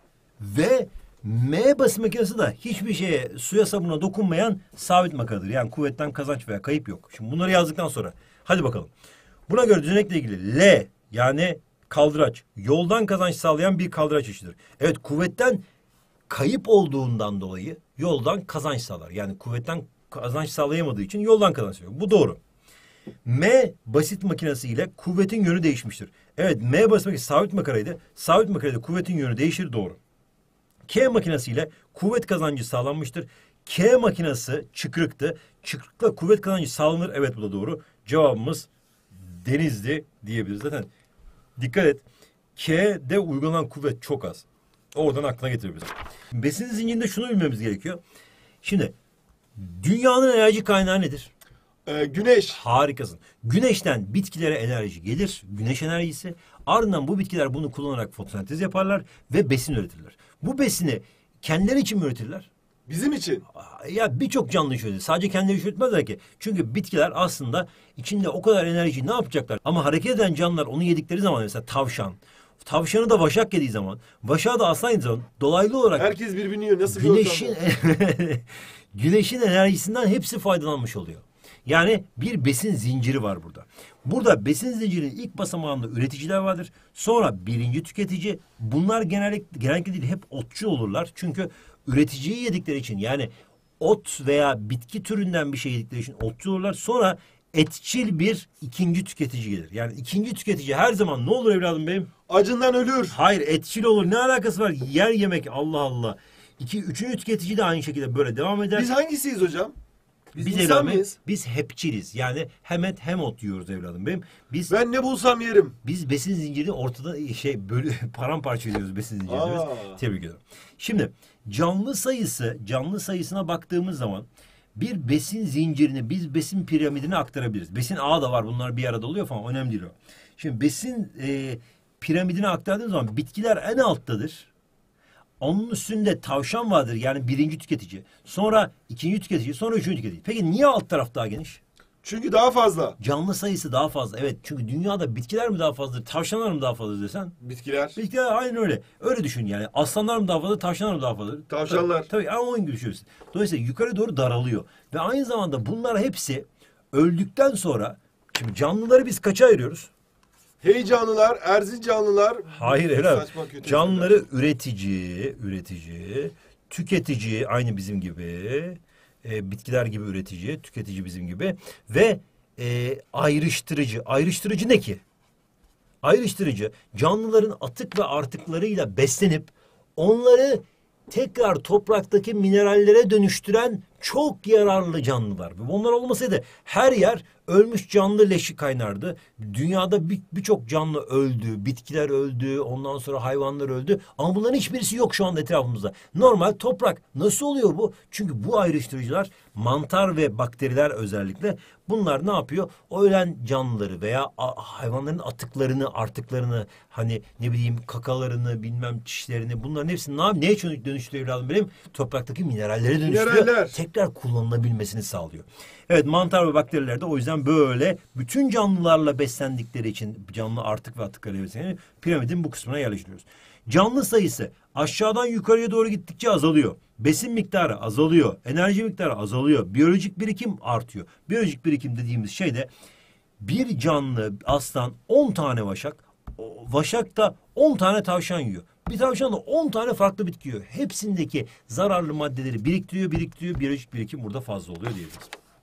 Speaker 1: Ve M basit makinesi de hiçbir şeye, suya sabuna dokunmayan sabit makaradır. Yani kuvvetten kazanç veya kayıp yok. Şimdi bunları yazdıktan sonra hadi bakalım. Buna göre düzenekle ilgili L yani kaldıraç yoldan kazanç sağlayan bir kaldıraç çeşididir. Evet, kuvvetten kayıp olduğundan dolayı yoldan kazanç sağlar. Yani kuvvetten kazanç sağlayamadığı için yoldan kazanç sağlıyor. Bu doğru. M basit makinesi ile kuvvetin yönü değişmiştir. Evet, M basit makinesi sabit makaraydı. Sabit makarayda kuvvetin yönü değişir, doğru. K makinesi ile kuvvet kazancı sağlanmıştır. K makinesi çıkrıktı. Çıkrıkla kuvvet kazancı sağlanır. Evet, bu da doğru. Cevabımız Denizli diyebiliriz. Zaten dikkat et. K'de uygulanan kuvvet çok az. Oradan aklına getirebiliriz. Besin zincirinde şunu bilmemiz gerekiyor. Şimdi dünyanın enerji kaynağı nedir?
Speaker 2: Ee, güneş.
Speaker 1: Harikasın. Güneşten bitkilere enerji gelir. Güneş enerjisi. Ardından bu bitkiler bunu kullanarak fotosentez yaparlar ve besin üretirler. Bu besini kendileri için mi üretirler?
Speaker 2: Bizim için.
Speaker 1: Ya birçok canlı için üretir. Sadece kendileri için üretmezler ki. Çünkü bitkiler aslında içinde o kadar enerjiyi ne yapacaklar? Ama hareket eden canlılar onu yedikleri zaman, mesela tavşan. Tavşanı da vaşak yediği zaman, vaşağı da aslan yediği zaman dolaylı olarak
Speaker 2: Herkes birbirini yiyor. Nasıl bir
Speaker 1: güneşin
Speaker 2: ortamda?
Speaker 1: güneşin enerjisinden hepsi faydalanmış oluyor. Yani bir besin zinciri var burada. Burada besin zincirinin ilk basamağında üreticiler vardır. Sonra birinci tüketici. Bunlar genellikle, genellikle değil hep otçul olurlar. Çünkü üreticiyi yedikleri için, yani ot veya bitki türünden bir şey yedikleri için otçul olurlar. Sonra etçil bir ikinci tüketici gelir. Yani ikinci tüketici her zaman ne olur evladım benim?
Speaker 2: Acından ölür.
Speaker 1: Hayır, etçil olur. Ne alakası var? Yer yemek, Allah Allah. İki, üçüncü tüketici de aynı şekilde böyle devam eder.
Speaker 2: Biz hangisiyiz hocam? Biz,
Speaker 1: Biz
Speaker 2: insan
Speaker 1: evladım,
Speaker 2: mıyız?
Speaker 1: biz hepçiliz. Yani hem et hem ot yiyoruz evladım benim. Biz
Speaker 2: Ben ne bulsam yerim.
Speaker 1: biz besin zincirini ortada şey böyle paramparça ediyoruz, besin zincirini.
Speaker 2: Aa.
Speaker 1: diyoruz. Tebrik ederim. Şimdi canlı sayısı, canlı sayısına baktığımız zaman bir besin zincirini biz besin piramidine aktarabiliriz. Besin ağı da var, bunlar bir arada oluyor falan, önemli değil o. Şimdi besin e, piramidine aktardığımız zaman bitkiler en alttadır. Onun üstünde tavşan vardır, yani birinci tüketici. Sonra ikinci tüketici, sonra üçüncü tüketici. Peki niye alt taraf daha geniş?
Speaker 2: Çünkü daha fazla.
Speaker 1: Canlı sayısı daha fazla. Evet, çünkü dünyada bitkiler mi daha fazladır, tavşanlar mı daha fazladır desen?
Speaker 2: Bitkiler.
Speaker 1: Bitkiler aynen öyle. Öyle düşün yani. Aslanlar mı daha fazla, tavşanlar mı daha fazla?
Speaker 2: Tavşanlar.
Speaker 1: Tabii, tabii ama onun gibi düşünüyorsun. Dolayısıyla yukarı doğru daralıyor. Ve aynı zamanda bunlar hepsi öldükten sonra, şimdi canlıları biz kaça ayırıyoruz?
Speaker 2: Hey canlılar, erzin canlılar.
Speaker 1: Hayır Eren.
Speaker 2: Saçma, kötü
Speaker 1: Canlıları üretici, üretici, tüketici aynı bizim gibi, e, bitkiler gibi üretici, tüketici bizim gibi ve e, ayrıştırıcı. Ayrıştırıcı ne ki? Ayrıştırıcı canlıların atık ve artıklarıyla beslenip onları tekrar topraktaki minerallere dönüştüren çok yararlı canlılar. Onlar olmasaydı her yer ölmüş canlı leşi kaynardı. Dünyada bir- birçok canlı öldü, bitkiler öldü, ondan sonra hayvanlar öldü. Ama bunların hiçbirisi yok şu anda etrafımızda. Normal toprak. Nasıl oluyor bu? Çünkü bu ayrıştırıcılar, mantar ve bakteriler özellikle, bunlar ne yapıyor? O ölen canlıları veya a- hayvanların atıklarını, artıklarını, hani ne bileyim kakalarını, bilmem çişlerini, bunların hepsini ne yap- neye dönüştürüyor evladım benim? Topraktaki minerallere dönüştürüyor.
Speaker 2: Mineraller.
Speaker 1: Tekrar kullanılabilmesini sağlıyor. Evet, mantar ve bakteriler de o yüzden böyle bütün canlılarla beslendikleri için, canlı artık ve atıkları besleniyor, piramidin bu kısmına yerleştiriyoruz. Canlı sayısı aşağıdan yukarıya doğru gittikçe azalıyor. Besin miktarı azalıyor. Enerji miktarı azalıyor. Biyolojik birikim artıyor. Biyolojik birikim dediğimiz şey de bir canlı aslan on tane vaşak, o vaşak da on tane tavşan yiyor. Bir tavşan da on tane farklı bitki yiyor. Hepsindeki zararlı maddeleri biriktiriyor, biriktiriyor. Biyolojik birikim burada fazla oluyor diyebiliriz.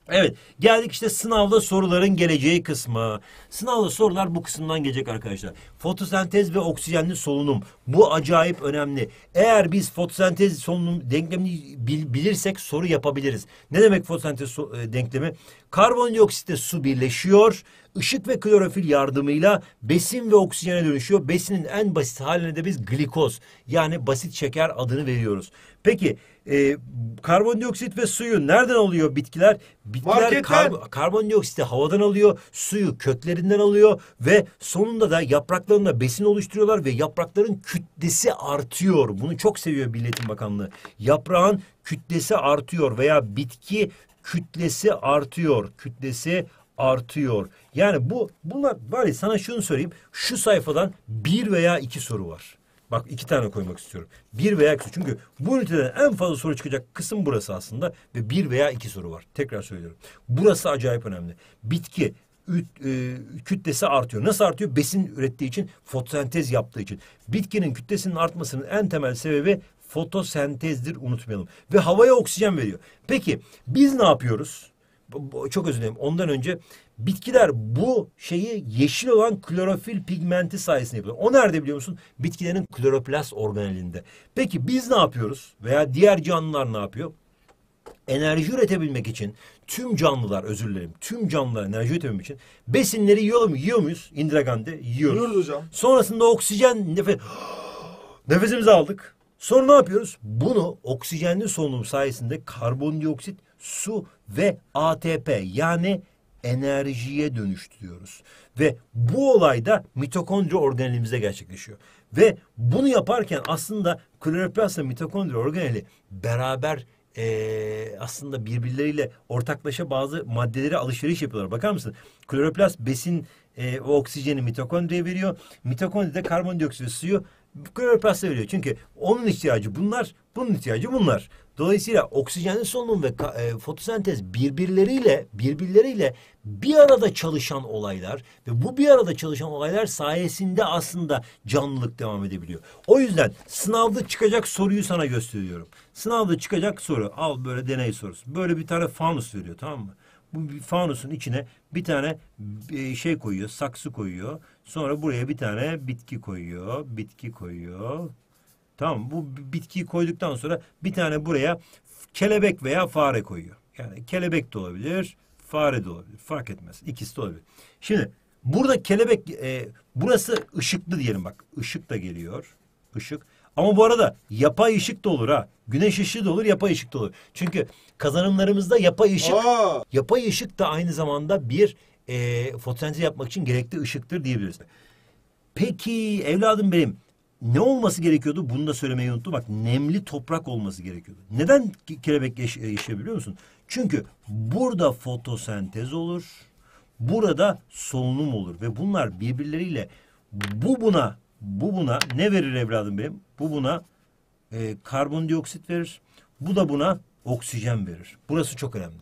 Speaker 1: Evet, geldik işte sınavda soruların geleceği kısmı. Sınavda sorular bu kısımdan gelecek arkadaşlar. Fotosentez ve oksijenli solunum. Bu acayip önemli. Eğer biz fotosentez solunum denklemini bil- bilirsek soru yapabiliriz. Ne demek fotosentez so- e, denklemi? Karbondioksitle su birleşiyor. Işık ve klorofil yardımıyla besin ve oksijene dönüşüyor. Besinin en basit haline de biz glikoz yani basit şeker adını veriyoruz. Peki e, karbondioksit ve suyu nereden alıyor bitkiler? Bitkiler
Speaker 2: Marketten.
Speaker 1: kar- karbondioksiti havadan alıyor, suyu köklerinden alıyor ve sonunda da yapraklarında besin oluşturuyorlar ve yaprakların kütlesi artıyor. Bunu çok seviyor Milli Eğitim Bakanlığı. Yaprağın kütlesi artıyor veya bitki kütlesi artıyor. Kütlesi artıyor. Yani bu bunlar var ya, sana şunu söyleyeyim. Şu sayfadan bir veya iki soru var. Bak iki tane koymak istiyorum. Bir veya iki. Çünkü bu üniteden en fazla soru çıkacak kısım burası aslında. Ve bir veya iki soru var. Tekrar söylüyorum. Burası acayip önemli. Bitki üt- e, kütlesi artıyor. Nasıl artıyor? Besin ürettiği için, fotosentez yaptığı için. Bitkinin kütlesinin artmasının en temel sebebi fotosentezdir, unutmayalım. Ve havaya oksijen veriyor. Peki biz ne yapıyoruz? Bu- bu- Çok özür dilerim. Ondan önce bitkiler bu şeyi yeşil olan klorofil pigmenti sayesinde yapıyor. O nerede biliyor musun? Bitkilerin kloroplast organelinde. Peki biz ne yapıyoruz? Veya diğer canlılar ne yapıyor? Enerji üretebilmek için tüm canlılar, özür dilerim, tüm canlılar enerji üretebilmek için besinleri yiyor mu? Yiyor muyuz? Indira Gandhi yiyoruz.
Speaker 2: Yiyoruz hocam.
Speaker 1: Sonrasında oksijen nefes nefesimizi aldık. Sonra ne yapıyoruz? Bunu oksijenli solunum sayesinde karbondioksit, su ve A T P yani enerjiye dönüştürüyoruz. Ve bu olay da mitokondri organelimizde gerçekleşiyor. Ve bunu yaparken aslında kloroplastla mitokondri organeli beraber eee, aslında birbirleriyle ortaklaşa bazı maddeleri alışveriş yapıyorlar. Bakar mısın? Kloroplast besin e, o oksijeni mitokondriye veriyor. Mitokondri de karbondioksit suyu kloroplasta veriyor. Çünkü onun ihtiyacı bunlar, bunun ihtiyacı bunlar. Dolayısıyla oksijenli solunum ve ka- e, fotosentez birbirleriyle birbirleriyle bir arada çalışan olaylar ve bu bir arada çalışan olaylar sayesinde aslında canlılık devam edebiliyor. O yüzden sınavda çıkacak soruyu sana gösteriyorum. Sınavda çıkacak soru, al böyle deney sorusu. Böyle bir tane fanus veriyor, tamam mı? Bu bir fanusun içine bir tane e, şey koyuyor, saksı koyuyor. Sonra buraya bir tane bitki koyuyor, bitki koyuyor. Tamam, bu bitkiyi koyduktan sonra bir tane buraya kelebek veya fare koyuyor. Yani kelebek de olabilir, fare de olabilir. Fark etmez. İkisi de olabilir. Şimdi burada kelebek, e, burası ışıklı diyelim bak. Işık da geliyor. Işık. Ama bu arada yapay ışık da olur ha. Güneş ışığı da olur, yapay ışık da olur. Çünkü kazanımlarımızda yapay ışık,
Speaker 2: Aa!
Speaker 1: yapay ışık da aynı zamanda bir e, fotosentez yapmak için gerekli ışıktır diyebiliriz. Peki evladım benim, ne olması gerekiyordu? Bunu da söylemeyi unuttum. Bak, nemli toprak olması gerekiyordu. Neden ke- kelebek yaş- yaşıyor biliyor musun? Çünkü burada fotosentez olur. Burada solunum olur. Ve bunlar birbirleriyle bu buna bu buna ne verir evladım benim? Bu buna e, karbondioksit verir. Bu da buna oksijen verir. Burası çok önemli.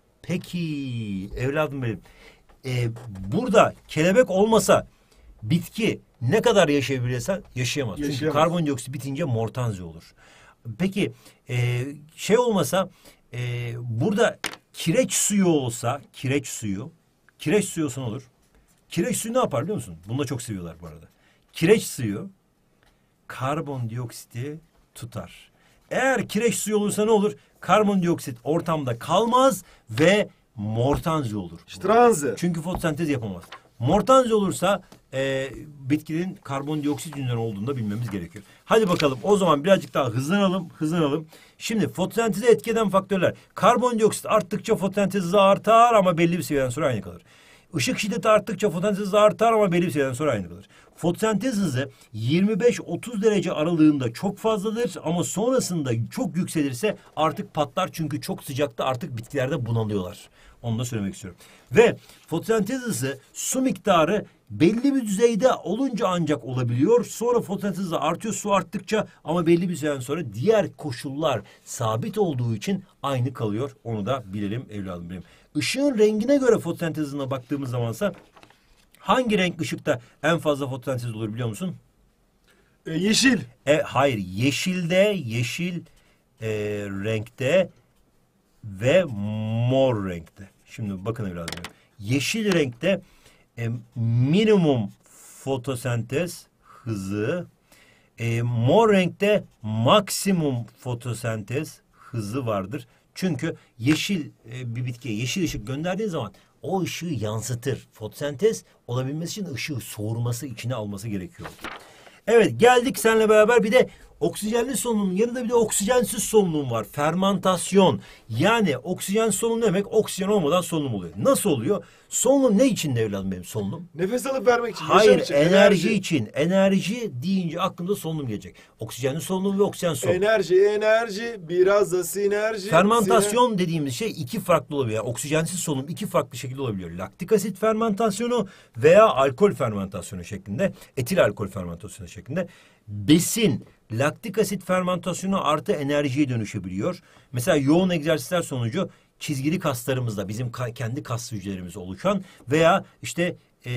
Speaker 1: Peki evladım benim. e, burada kelebek olmasa bitki ne kadar yaşayabilirsen yaşayamaz. Çünkü
Speaker 2: Yaşayamaz.
Speaker 1: karbondioksit bitince mortanze olur. Peki e, şey olmasa e, burada kireç suyu olsa, kireç suyu, kireç suyu olsa ne olur? Kireç suyu ne yapar biliyor musun? Bunu da çok seviyorlar bu arada. Kireç suyu karbondioksiti tutar. Eğer kireç suyu olursa ne olur? Karbondioksit ortamda kalmaz ve mortanze olur.
Speaker 2: Stranze.
Speaker 1: Çünkü fotosentez yapamaz. Mortanze olursa e, bitkinin karbondioksit yüzünden olduğunu da bilmemiz gerekiyor. Hadi bakalım o zaman birazcık daha hızlanalım, hızlanalım. Şimdi fotosenteze etki eden faktörler. Karbondioksit arttıkça fotosentez hızı artar ama belli bir seviyeden sonra aynı kalır. Işık şiddeti arttıkça fotosentez hızı artar ama belli bir seviyeden sonra aynı kalır. Fotosentez hızı yirmi beş otuz derece aralığında çok fazladır ama sonrasında çok yükselirse artık patlar çünkü çok sıcakta artık bitkilerde bunalıyorlar. Onu da söylemek istiyorum. Ve fotosentez hızı su miktarı belli bir düzeyde olunca ancak olabiliyor. Sonra fotosentez hızı artıyor su arttıkça ama belli bir süreden sonra diğer koşullar sabit olduğu için aynı kalıyor. Onu da bilelim evladım benim. Işığın rengine göre fotosentez hızına baktığımız zamansa hangi renk ışıkta en fazla fotosentez olur biliyor musun?
Speaker 2: E, yeşil.
Speaker 1: E, hayır, yeşilde, yeşil e, renkte ve mor renkte. Şimdi bakın evladım. Yeşil renkte e, minimum fotosentez hızı, e, mor renkte maksimum fotosentez hızı vardır. Çünkü yeşil e, bir bitkiye yeşil ışık gönderdiğin zaman o ışığı yansıtır. Fotosentez olabilmesi için ışığı soğurması, içine alması gerekiyor. Evet, geldik seninle beraber bir de oksijenli solunumun yanında bir de oksijensiz solunum var. Fermantasyon. Yani oksijen solunum demek, oksijen olmadan solunum oluyor. Nasıl oluyor? Solunum ne için evladım benim solunum?
Speaker 2: Nefes alıp vermek için.
Speaker 1: Hayır,
Speaker 2: yaşam için,
Speaker 1: enerji için. Enerji deyince aklımda solunum gelecek. Oksijenli solunum ve oksijen solunum.
Speaker 2: Enerji, enerji, biraz da sinerji.
Speaker 1: Fermantasyon
Speaker 2: siner-
Speaker 1: dediğimiz şey iki farklı olabiliyor. Yani oksijensiz solunum iki farklı şekilde olabiliyor. Laktik asit fermentasyonu veya alkol fermentasyonu şeklinde, etil alkol fermentasyonu şeklinde. Besin, laktik asit fermentasyonu artı enerjiye dönüşebiliyor. Mesela yoğun egzersizler sonucu çizgili kaslarımızda bizim ka- kendi kas hücrelerimiz oluşan veya işte e,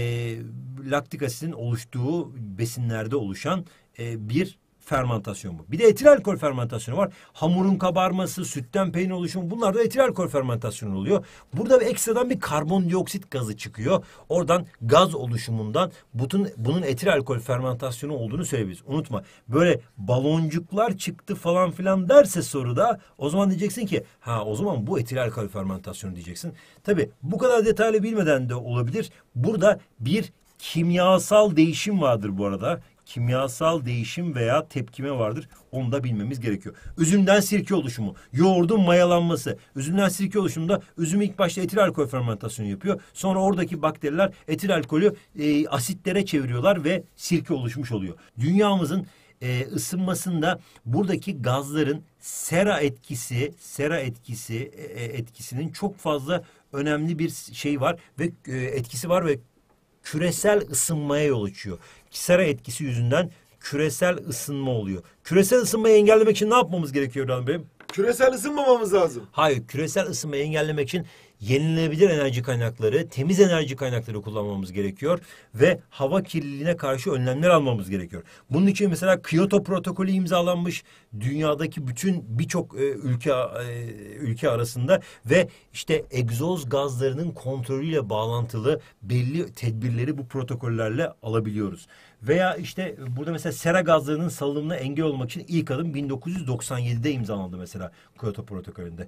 Speaker 1: laktik asitin oluştuğu besinlerde oluşan e, bir fermentasyon bu. Bir de etil alkol fermentasyonu var. Hamurun kabarması, sütten peynir oluşumu, bunlar da etil alkol fermentasyonu oluyor. Burada bir ekstradan bir karbondioksit gazı çıkıyor. Oradan gaz oluşumundan bunun, bunun etil alkol fermentasyonu olduğunu söyleyebiliriz. Unutma, böyle baloncuklar çıktı falan filan derse soruda, o zaman diyeceksin ki ha o zaman bu etil alkol fermentasyonu diyeceksin. Tabii bu kadar detaylı bilmeden de olabilir. Burada bir kimyasal değişim vardır bu arada. Kimyasal değişim veya tepkime vardır. Onu da bilmemiz gerekiyor. Üzümden sirke oluşumu, yoğurdun mayalanması. Üzümden sirke oluşumunda üzüm ilk başta etil alkol fermentasyonu yapıyor. Sonra oradaki bakteriler etil alkolü e, asitlere çeviriyorlar ve sirke oluşmuş oluyor. Dünyamızın e, ısınmasında buradaki gazların sera etkisi, sera etkisi e, etkisinin çok fazla önemli bir şey var ve e, etkisi var ve küresel ısınmaya yol açıyor. Sera etkisi yüzünden küresel ısınma oluyor. Küresel ısınmayı engellemek için ne yapmamız gerekiyor Orhan Bey?
Speaker 2: Küresel ısınmamamız lazım.
Speaker 1: Hayır, küresel ısınmayı engellemek için yenilenebilir enerji kaynakları, temiz enerji kaynakları kullanmamız gerekiyor ve hava kirliliğine karşı önlemler almamız gerekiyor. Bunun için mesela Kyoto protokolü imzalanmış dünyadaki bütün birçok e, ülke e, ülke arasında ve işte egzoz gazlarının kontrolüyle bağlantılı belli tedbirleri bu protokollerle alabiliyoruz. Veya işte burada mesela sera gazlarının salınımına engel olmak için ilk adım bin dokuz yüz doksan yedide imzalandı mesela Kyoto protokolünde.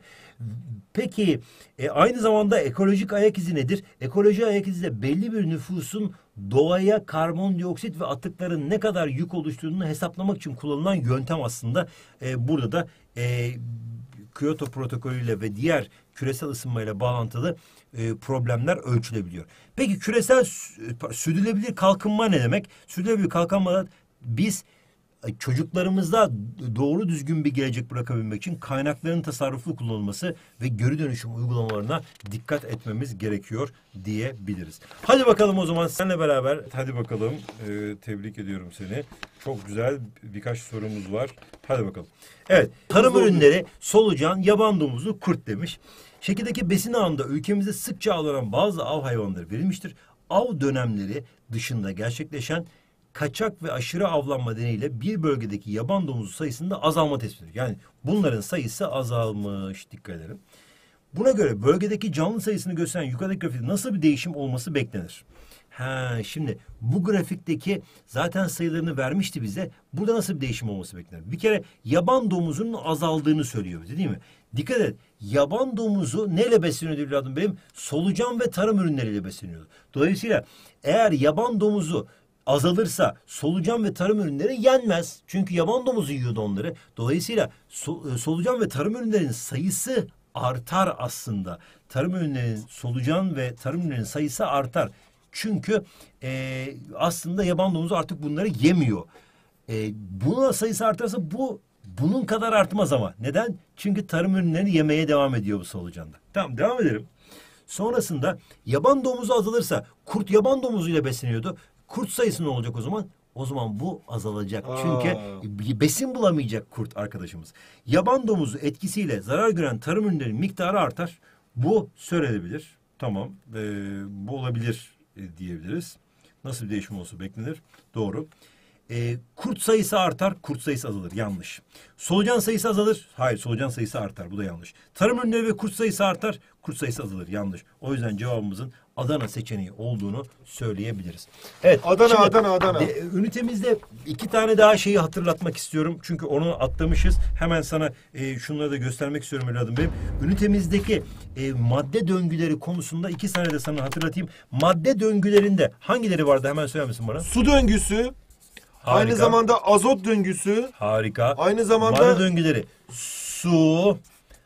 Speaker 1: Peki e, aynı zamanda ekolojik ayak izi nedir? Ekolojik ayak izi de belli bir nüfusun doğaya karbondioksit ve atıkların ne kadar yük oluşturduğunu hesaplamak için kullanılan yöntem aslında. E, burada da e, Kyoto protokolüyle ve diğer küresel ısınmayla bağlantılı e, problemler ölçülebiliyor. Peki küresel sürdürülebilir kalkınma ne demek? Sürdürülebilir kalkınmada biz çocuklarımızda doğru düzgün bir gelecek bırakabilmek için kaynakların tasarruflu kullanılması ve geri dönüşüm uygulamalarına dikkat etmemiz gerekiyor diyebiliriz. Hadi bakalım o zaman seninle beraber. Hadi bakalım. Ee, tebrik ediyorum seni. Çok güzel birkaç sorumuz var. Hadi bakalım. Evet. Tarım ürünleri, solucan, yaban domuzu, kurt demiş. Şekildeki besin ağında ülkemizde sıkça avlanan bazı av hayvanları verilmiştir. Av dönemleri dışında gerçekleşen kaçak ve aşırı avlanma nedeniyle bir bölgedeki yaban domuzu sayısında azalma tespit ediliyor. Yani bunların sayısı azalmış, dikkat edelim. Buna göre bölgedeki canlı sayısını gösteren yukarıdaki grafikte nasıl bir değişim olması beklenir? Ha, şimdi bu grafikteki zaten sayılarını vermişti bize. Burada nasıl bir değişim olması beklenir? Bir kere yaban domuzunun azaldığını söylüyor bize, değil mi? Dikkat et. Yaban domuzu neyle besleniyordu evladım benim? Solucan ve tarım ürünleriyle besleniyordu. Dolayısıyla eğer yaban domuzu azalırsa solucan ve tarım ürünleri yenmez. Çünkü yaban domuzu yiyordu onları. Dolayısıyla so, solucan ve tarım ürünlerinin sayısı artar aslında. Tarım ürünlerinin, solucan ve tarım ürünlerinin sayısı artar. Çünkü e, aslında yaban domuzu artık bunları yemiyor. E, buna sayısı artarsa bu bunun kadar artmaz ama. Neden? Çünkü tarım ürünlerini yemeye devam ediyor bu solucanda. Tamam, devam edelim. Sonrasında yaban domuzu azalırsa kurt yaban domuzuyla besleniyordu. Kurt sayısı ne olacak o zaman? O zaman bu azalacak.
Speaker 2: Aa.
Speaker 1: Çünkü besin bulamayacak kurt arkadaşımız. Yaban domuzu etkisiyle zarar gören tarım ürünlerinin miktarı artar. Bu söylenebilir. Tamam. Ee, bu olabilir e, diyebiliriz. Nasıl bir değişim olsa beklenir? Doğru. E, kurt sayısı artar, kurt sayısı azalır. Yanlış. Solucan sayısı azalır. Hayır, solucan sayısı artar. Bu da yanlış. Tarım ürünleri ve kurt sayısı artar, kurt sayısı azalır. Yanlış. O yüzden cevabımızın Adana seçeneği olduğunu söyleyebiliriz. Evet.
Speaker 2: Adana,
Speaker 1: şimdi,
Speaker 2: Adana, Adana.
Speaker 1: De, ünitemizde iki tane daha şeyi hatırlatmak istiyorum. Çünkü onu atlamışız. Hemen sana e, şunları da göstermek istiyorum evladım benim. Ünitemizdeki e, madde döngüleri konusunda iki tane de sana hatırlatayım. Madde döngülerinde hangileri vardı? Hemen söyler misin bana?
Speaker 2: Su döngüsü,
Speaker 1: Harika.
Speaker 2: aynı zamanda azot döngüsü,
Speaker 1: Harika.
Speaker 2: aynı zamanda
Speaker 1: madde döngüleri. Su,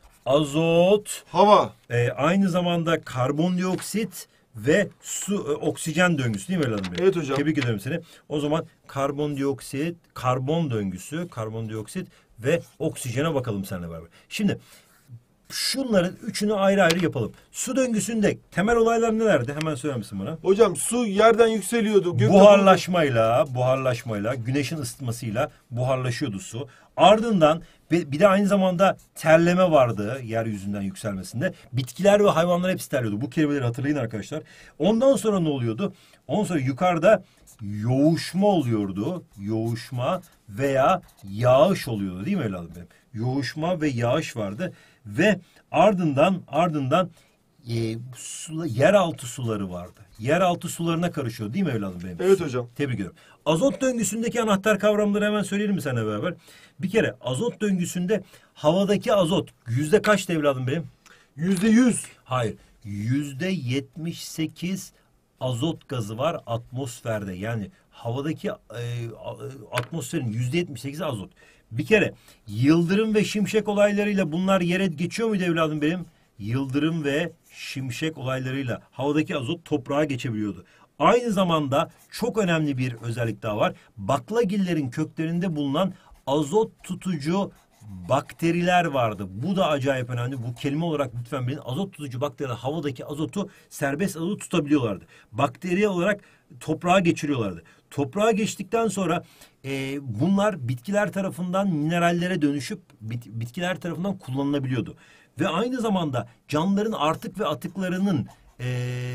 Speaker 1: azot,
Speaker 2: hava.
Speaker 1: e, aynı zamanda karbondioksit ve su, e, oksijen döngüsü değil mi evladım benim?
Speaker 2: Evet hocam.
Speaker 1: Tebrik ederim seni. O zaman karbondioksit, karbon döngüsü, karbondioksit ve oksijene bakalım seninle beraber. Şimdi şunların üçünü ayrı ayrı yapalım. Su döngüsünde temel olaylar nelerdi? Hemen söyler misin bana?
Speaker 2: Hocam su yerden yükseliyordu. Gök
Speaker 1: Buharlaşmayla, buharlaşmayla, güneşin ısıtmasıyla buharlaşıyordu su. Ardından bir bir de aynı zamanda terleme vardı yeryüzünden yükselmesinde. Bitkiler ve hayvanlar hepsi terliyordu. Bu kelimeleri hatırlayın arkadaşlar. Ondan sonra ne oluyordu? Ondan sonra yukarıda yoğuşma oluyordu. Yoğuşma veya yağış oluyordu değil mi evladım benim? Yoğuşma ve yağış vardı. Ve ardından ardından e, su, yeraltı suları vardı. Yeraltı sularına karışıyor değil mi evladım benim?
Speaker 2: Evet hocam.
Speaker 1: Tebrik ediyorum. Azot döngüsündeki anahtar kavramları hemen söyleyelim mi seninle beraber? Bir kere azot döngüsünde havadaki azot yüzde kaçtı evladım benim?
Speaker 2: Yüzde yüz.
Speaker 1: Hayır. Yüzde yetmiş sekiz azot gazı var atmosferde. Yani havadaki e, atmosferin yüzde yetmiş sekizi azot. Bir kere yıldırım ve şimşek olaylarıyla bunlar yere geçiyor muydu evladım benim? Yıldırım ve şimşek olaylarıyla havadaki azot toprağa geçebiliyordu. Aynı zamanda çok önemli bir özellik daha var. Baklagillerin köklerinde bulunan azot tutucu bakteriler vardı. Bu da acayip önemli. Bu kelime olarak lütfen bilin. Azot tutucu bakteriler havadaki azotu serbest azot tutabiliyorlardı. Bakteri olarak toprağa geçiriyorlardı. Toprağa geçtikten sonra e, bunlar bitkiler tarafından minerallere dönüşüp bit, bitkiler tarafından kullanılabiliyordu. Ve aynı zamanda canlıların artık ve atıklarının e,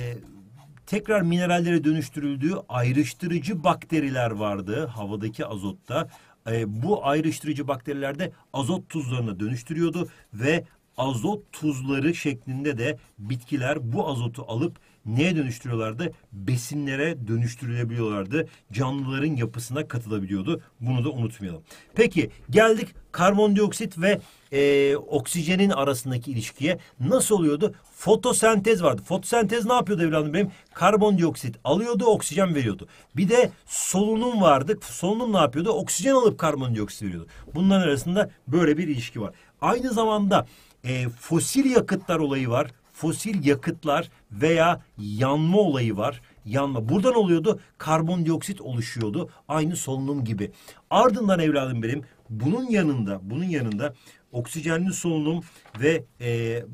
Speaker 1: tekrar minerallere dönüştürüldüğü ayrıştırıcı bakteriler vardı havadaki azotta. E, bu ayrıştırıcı bakteriler de azot tuzlarına dönüştürüyordu ve azot tuzları şeklinde de bitkiler bu azotu alıp neye dönüştürüyorlardı? Besinlere dönüştürülebiliyorlardı. Canlıların yapısına katılabiliyordu. Bunu da unutmayalım. Peki geldik karbondioksit ve e, oksijenin arasındaki ilişkiye. Nasıl oluyordu? Fotosentez vardı. Fotosentez ne yapıyordu evladım benim? Karbondioksit alıyordu, oksijen veriyordu. Bir de solunum vardı. Solunum ne yapıyordu? Oksijen alıp karbondioksit veriyordu. Bunların arasında böyle bir ilişki var. Aynı zamanda e, fosil yakıtlar olayı var. Fosil yakıtlar veya yanma olayı var. Yanma. Buradan oluyordu. Karbondioksit oluşuyordu. Aynı solunum gibi. Ardından evladım benim bunun yanında, bunun yanında oksijenli solunum ve e,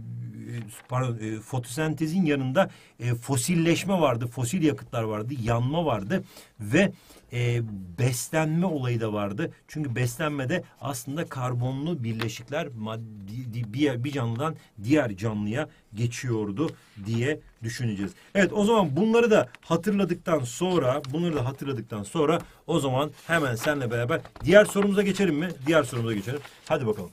Speaker 1: pardon, e, fotosentezin yanında e, fosilleşme vardı. Fosil yakıtlar vardı. Yanma vardı ve e, beslenme olayı da vardı. Çünkü beslenmede aslında karbonlu birleşikler maddi, bir, bir canlıdan diğer canlıya geçiyordu diye düşüneceğiz. Evet, o zaman bunları da hatırladıktan sonra bunları da hatırladıktan sonra o zaman hemen seninle beraber diğer sorumuza geçelim mi? Diğer sorumuza geçelim. Hadi bakalım.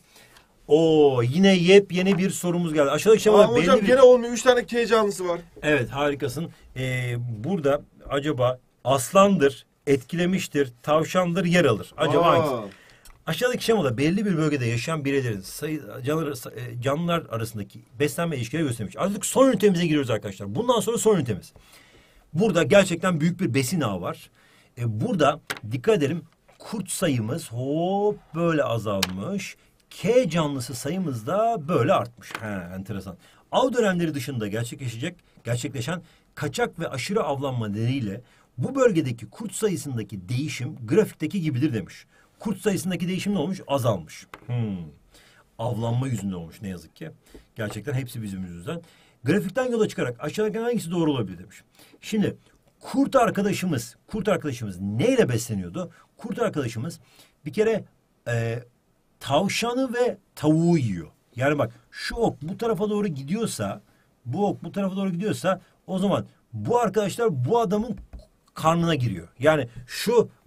Speaker 1: Oo, yine yepyeni bir sorumuz geldi. Aşağıdaki şemada
Speaker 2: Aa, hocam
Speaker 1: belli bir...
Speaker 2: gene olmuyor. Üç tane K canlısı var.
Speaker 1: Evet, harikasın. Ee, burada acaba aslandır, etkilemiştir, tavşandır, yer alır. Acaba
Speaker 2: Aa.
Speaker 1: hangisi? Aşağıdaki şemada belli bir bölgede yaşayan bireylerin sayı, canlılar, canlılar arasındaki beslenme ilişkileri göstermiş. Artık son ünitemize giriyoruz arkadaşlar. Bundan sonra son ünitemiz. Burada gerçekten büyük bir besin ağı var. Ee, burada dikkat edelim, kurt sayımız hop böyle azalmış. K canlısı sayımız da böyle artmış. He, enteresan. Av dönemleri dışında gerçekleşecek, gerçekleşen kaçak ve aşırı avlanma nedeniyle bu bölgedeki kurt sayısındaki değişim grafikteki gibidir demiş. Kurt sayısındaki değişim ne olmuş? Azalmış. Hmm. Avlanma yüzünden olmuş ne yazık ki. Gerçekten hepsi bizim yüzümüzden. Grafikten yola çıkarak aşağıdaki hangisi doğru olabilir demiş. Şimdi kurt arkadaşımız, kurt arkadaşımız neyle besleniyordu? Kurt arkadaşımız bir kere e, tavşanı ve tavuğu yiyor. Yani bak şu ok bu tarafa doğru gidiyorsa, bu ok bu tarafa doğru gidiyorsa o zaman bu arkadaşlar bu adamın karnına giriyor. Yani şu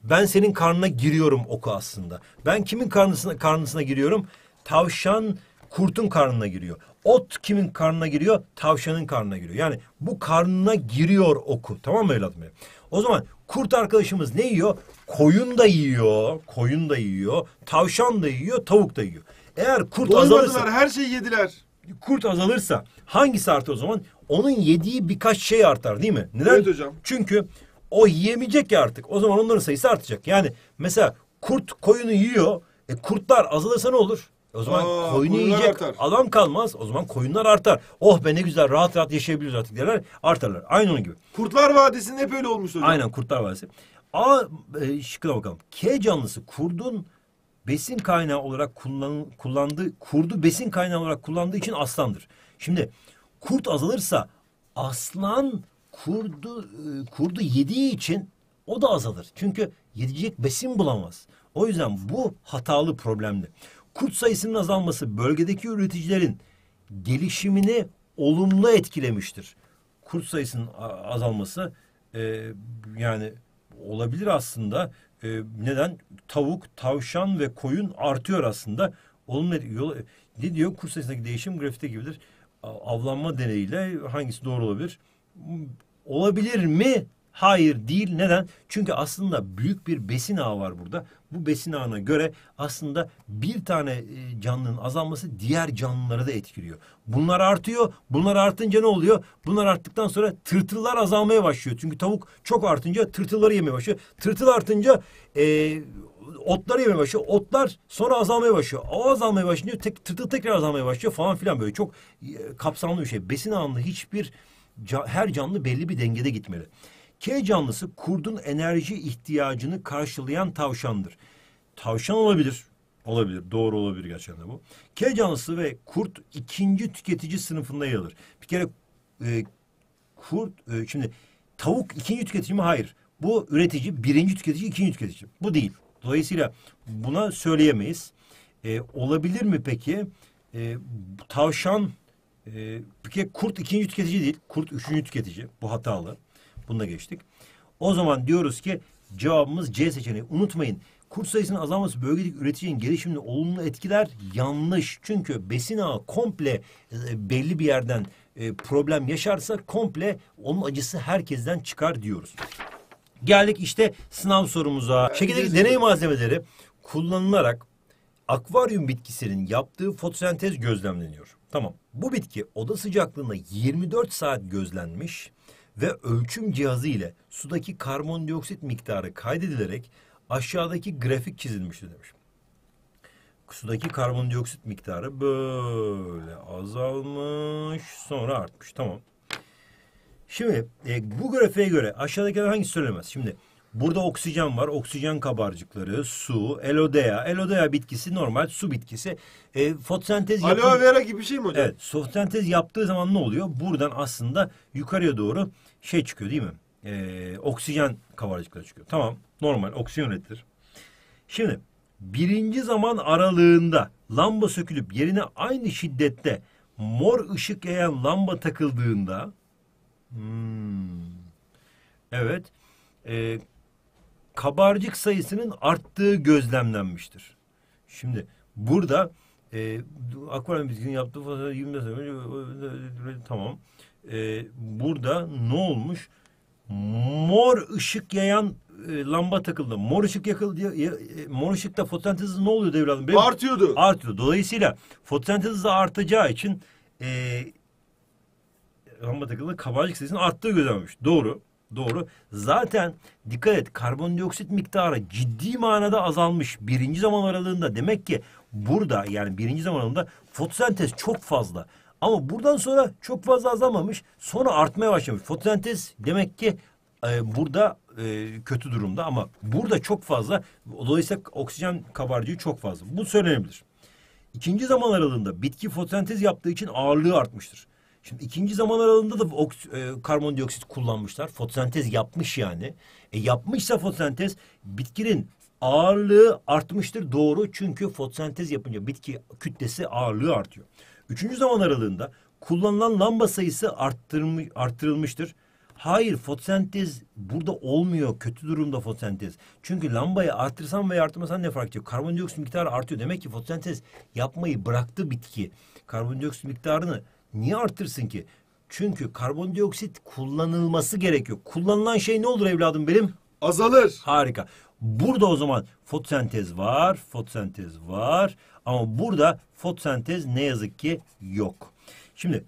Speaker 1: Ben senin karnına giriyorum oku aslında. Ben kimin karnısına, karnısına giriyorum? Tavşan kurtun karnına giriyor. Ot kimin karnına giriyor? Tavşanın karnına giriyor. Yani bu karnına giriyor oku. Tamam mı evladım benim? O zaman kurt arkadaşımız ne yiyor? Koyun da yiyor. Koyun da yiyor. Tavşan da yiyor. Tavuk da yiyor. Eğer kurt azalırsa...
Speaker 2: Doymadılar, her şeyi yediler.
Speaker 1: Kurt azalırsa hangisi artar o zaman? Onun yediği birkaç şey artar değil mi? Neden?
Speaker 2: Evet hocam.
Speaker 1: Çünkü o yiyemeyecek ya artık. O zaman onların sayısı artacak. Yani mesela kurt koyunu yiyor. E kurtlar azalırsa ne olur? O zaman
Speaker 2: Aa,
Speaker 1: koyunu
Speaker 2: koyunlar
Speaker 1: yiyecek
Speaker 2: artar.
Speaker 1: adam kalmaz. O zaman koyunlar artar. Oh be ne güzel rahat rahat yaşayabiliriz artık derler. Artarlar. Aynı onun gibi.
Speaker 2: Kurtlar Vadisi'nde hep öyle olmuş hocam.
Speaker 1: Aynen Kurtlar Vadisi. A e, şıkkına bakalım. K canlısı kurdun besin kaynağı olarak kullan, kullandığı, kurdu besin kaynağı olarak kullandığı için aslandır. Şimdi kurt azalırsa aslan kurdu e, kurdu yediği için o da azalır. Çünkü yiyecek besin bulamaz. O yüzden bu hatalı, problemli. Kurt sayısının azalması bölgedeki üreticilerin gelişimini olumlu etkilemiştir. Kurt sayısının azalması e, yani olabilir aslında. E, neden? Tavuk, tavşan ve koyun artıyor aslında. Olumlu yol, ne diyor? Kurt sayısındaki değişim grafikte gibidir. Avlanma deneyiyle hangisi doğru olabilir? Olabilir mi? Hayır değil. Neden? Çünkü aslında büyük bir besin ağı var burada. Bu besin ağına göre aslında bir tane canlının azalması diğer canlıları da etkiliyor. Bunlar artıyor. Bunlar artınca ne oluyor? Bunlar arttıktan sonra tırtıllar azalmaya başlıyor. Çünkü tavuk çok artınca tırtılları yemeye başlıyor. Tırtıl artınca e, otları yemeye başlıyor. Otlar sonra azalmaya başlıyor. O azalmaya başlıyor. Tek, tırtıl tekrar azalmaya başlıyor falan filan böyle. Çok e, kapsamlı bir şey. Besin ağında hiçbir her canlı belli bir dengede gitmeli. K canlısı kurdun enerji ihtiyacını karşılayan tavşandır. Tavşan olabilir. Olabilir. Doğru olabilir gerçekten bu. K canlısı ve kurt ikinci tüketici sınıfında yer alır. Bir kere e, kurt e, şimdi tavuk ikinci tüketici mi? Hayır. Bu üretici birinci tüketici, ikinci tüketici. Bu değil. Dolayısıyla buna söyleyemeyiz. E, olabilir mi peki? E, tavşan e, bir kere kurt ikinci tüketici değil. Kurt üçüncü tüketici. Bu hatalı. Bunu da geçtik. O zaman diyoruz ki cevabımız C seçeneği. Unutmayın kurt sayısının azalması bölgedeki üreticinin gelişimini olumlu etkiler. Yanlış. Çünkü besin ağı komple e, belli bir yerden e, problem yaşarsa komple onun acısı herkesten çıkar diyoruz. Geldik işte sınav sorumuza. Şekildeki deney malzemeleri kullanılarak akvaryum bitkisinin yaptığı fotosentez gözlemleniyor. Tamam. Bu bitki oda sıcaklığında yirmi dört saat gözlenmiş ve ölçüm cihazı ile sudaki karbondioksit miktarı kaydedilerek aşağıdaki grafik çizilmiştir demiş. Sudaki karbondioksit miktarı böyle azalmış sonra artmış. Tamam. Şimdi e, bu grafiğe göre aşağıdakilerden hangisi söylemez? Şimdi burada oksijen var. Oksijen kabarcıkları, su, elodea. Elodea bitkisi normal su bitkisi. E, fotosentez yapın...
Speaker 2: Aloe vera gibi bir şey mi hocam?
Speaker 1: Evet. Fotosentez yaptığı zaman ne oluyor? Buradan aslında yukarıya doğru şey çıkıyor değil mi? E, oksijen kabarcıkları çıkıyor. Tamam. Normal. Oksijen üretilir. Şimdi birinci zaman aralığında lamba sökülüp yerine aynı şiddette mor ışık yayan lamba takıldığında hmm, evet e, kabarcık sayısının arttığı gözlemlenmiştir. Şimdi burada e, akvaryum bitkinin yaptığı fotoğrafı yirmi beş önce tamam. E, burada ne olmuş? Mor ışık yayan e, lamba takıldı. Mor ışık yakıldı. Ya, e, mor ışıkta fotosentez hızı ne oluyordu evladım? Benim,
Speaker 2: Artıyordu.
Speaker 1: Artıyordu. Dolayısıyla fotosentez hızı artacağı için e, lamba takıldı. Kabarcık sayısının arttığı gözlenmiş. Doğru. Doğru. Zaten dikkat et karbondioksit miktarı ciddi manada azalmış. Birinci zaman aralığında demek ki burada yani birinci zaman aralığında fotosentez çok fazla. Ama buradan sonra çok fazla azalmamış. Sonra artmaya başlamış. Fotosentez demek ki e, burada e, kötü durumda ama burada çok fazla. Dolayısıyla oksijen kabarcığı çok fazla. Bu söylenebilir. İkinci zaman aralığında bitki fotosentez yaptığı için ağırlığı artmıştır. Şimdi ikinci zaman aralığında da oks- e, karbondioksit kullanmışlar. Fotosentez yapmış yani. E, yapmışsa fotosentez bitkinin ağırlığı artmıştır. Doğru çünkü fotosentez yapınca bitki kütlesi ağırlığı artıyor. Üçüncü zaman aralığında kullanılan lamba sayısı arttırılmış, arttırılmıştır. Hayır, fotosentez burada olmuyor. Kötü durumda fotosentez. Çünkü lambayı artırsan veya artırmasan ne fark ediyor? Karbondioksit miktarı artıyor. Demek ki fotosentez yapmayı bıraktı bitki. Karbondioksit miktarını niye artırsın ki? Çünkü karbondioksit kullanılması gerekiyor. Kullanılan şey ne olur evladım benim?
Speaker 2: Azalır.
Speaker 1: Harika. Burada o zaman fotosentez var, fotosentez var. Ama burada fotosentez ne yazık ki yok. Şimdi